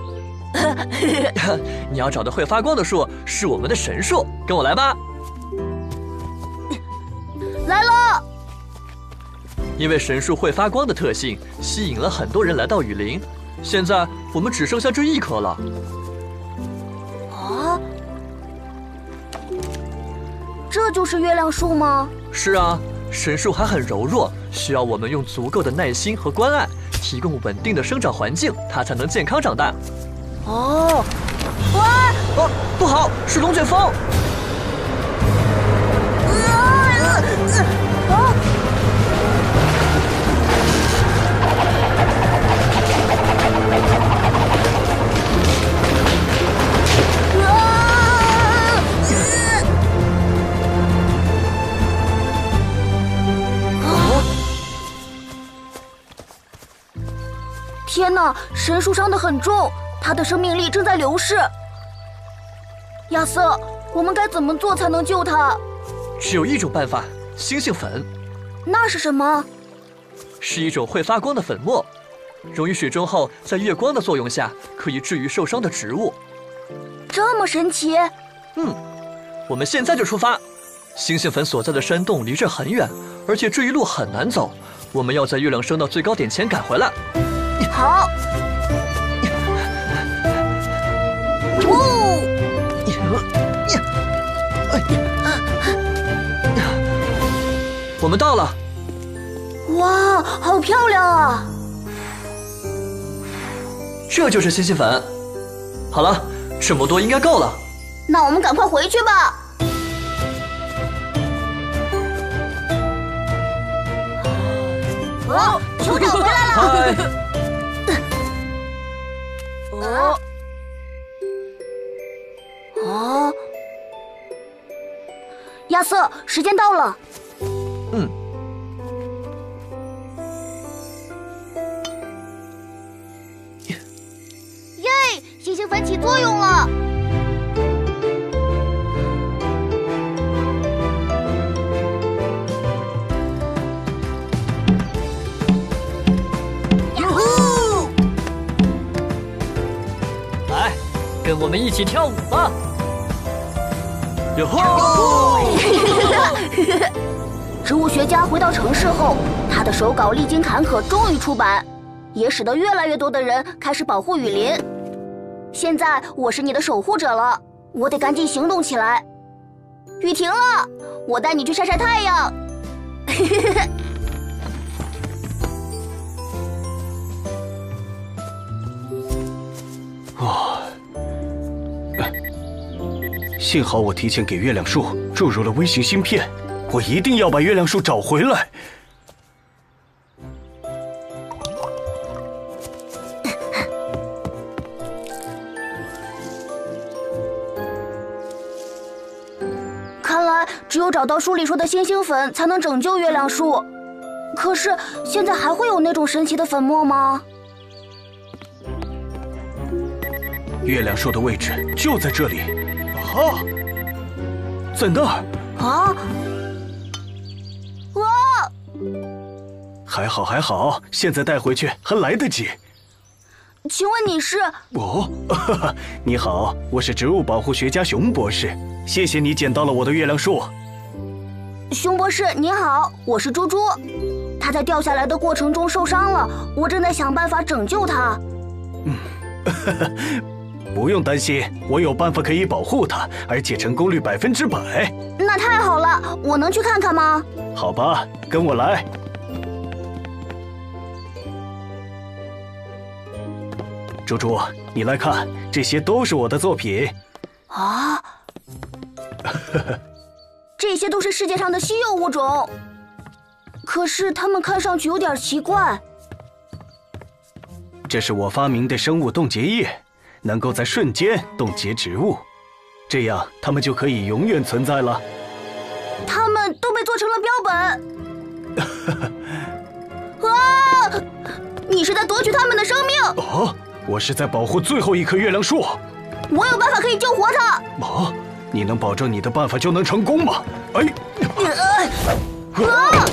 你要找的会发光的树是我们的神树，跟我来吧。 来了。 因为神树会发光的特性，吸引了很多人来到雨林。现在我们只剩下这一棵了。 啊，这就是月亮树吗？ 是啊，神树还很柔弱，需要我们用足够的耐心和关爱，提供稳定的生长环境，它才能健康长大。 哦，哇！ 哦，不好，是龙卷风！ 啊！啊！天哪，神树伤得很重，它的生命力正在流逝。亚瑟，我们该怎么做才能救它？ 只有一种办法，星星粉。 那是什么？ 是一种会发光的粉末，溶于水中后，在月光的作用下，可以治愈受伤的植物。 这么神奇？ 嗯，我们现在就出发。星星粉所在的山洞离这很远，而且这一路很难走，我们要在月亮升到最高点前赶回来。 好。哦。 我们到了。 哇，好漂亮啊！ 这就是星星粉。好了，这么多应该够了。 那我们赶快回去吧。哦，酋长回来了！哦，哦，亚瑟，时间到了。 嗯。 耶，星星粉起作用了。 跟我们一起跳舞吧！哟吼！ 植物学家回到城市后，他的手稿历经坎坷，终于出版，也使得越来越多的人开始保护雨林。现在我是你的守护者了，我得赶紧行动起来。雨停了，我带你去晒晒太阳。 哇！幸好我提前给月亮树注入了微型芯片，我一定要把月亮树找回来。 看来只有找到书里说的星星粉才能拯救月亮树。可是现在还会有那种神奇的粉末吗？ 月亮树的位置就在这里。啊，在那儿啊！哇！ 还好还好，现在带回去还来得及。 请问你是？ 我、哦，你好，我是植物保护学家熊博士。谢谢你捡到了我的月亮树。 熊博士你好，我是猪猪。他在掉下来的过程中受伤了，我正在想办法拯救他。 嗯，不用担心，我有办法可以保护他，而且成功率百分之百。 那太好了，我能去看看吗？ 好吧，跟我来。猪猪，你来看，这些都是我的作品。 啊，这些都是世界上的稀有物种，可是它们看上去有点奇怪。 这是我发明的生物冻结液，能够在瞬间冻结植物，这样它们就可以永远存在了。 它们都被做成了标本。啊！你是在夺取它们的生命？ 哦，我是在保护最后一棵月亮树。 我有办法可以救活它。 啊！你能保证你的办法就能成功吗？哎！ 啊！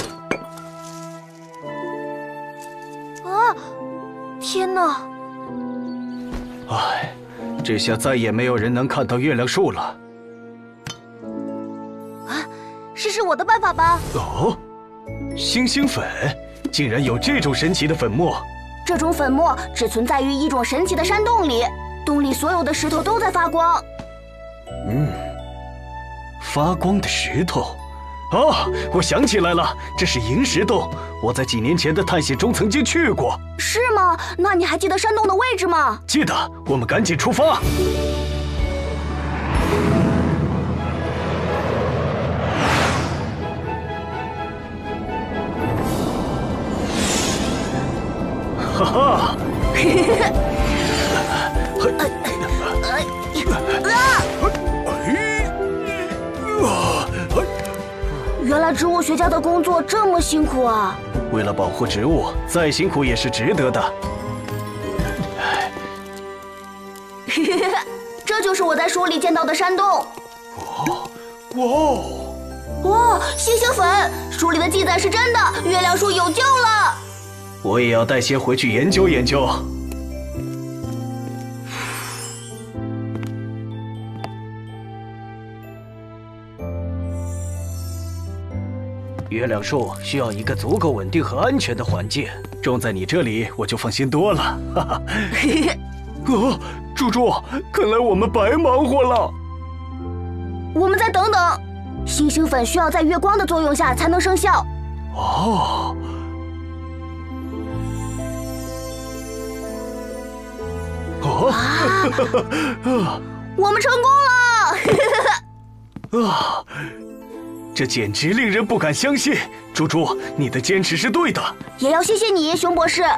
啊！天哪！ 唉，这下再也没有人能看到月亮树了。 啊！试试我的办法吧。 哦，星星粉，竟然有这种神奇的粉末！ 这种粉末只存在于一种神奇的山洞里，洞里所有的石头都在发光。 嗯，发光的石头。啊，我想起来了，这是萤石洞。我在几年前的探险中曾经去过。 是吗？那你还记得山洞的位置吗？ 记得，我们赶紧出发。哈哈！ 原来植物学家的工作这么辛苦啊！ 为了保护植物，再辛苦也是值得的。 这就是我在书里见到的山洞。 哦，哇哦！ 哇，星星粉，书里的记载是真的，月亮树有救了。 我也要带些回去研究研究。月亮树需要一个足够稳定和安全的环境，种在你这里我就放心多了。哈哈。啊，猪猪，看来我们白忙活了。 我们再等等，星星粉需要在月光的作用下才能生效。 哦。哦。 啊！我们成功了！ 啊！这简直令人不敢相信，猪猪，你的坚持是对的。 也要谢谢你，熊博士。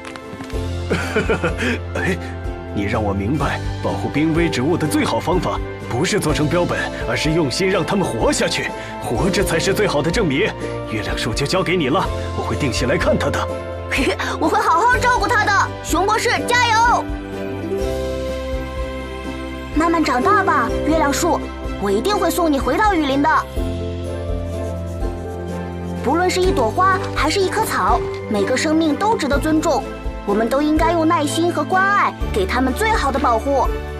哎，你让我明白，保护濒危植物的最好方法，不是做成标本，而是用心让它们活下去。活着才是最好的证明。月亮树就交给你了，我会定期来看它的。 我会好好照顾它的，熊博士加油！慢慢长大吧，月亮树，我一定会送你回到雨林的。不论是一朵花还是一棵草，每个生命都值得尊重。我们都应该用耐心和关爱，给他们最好的保护。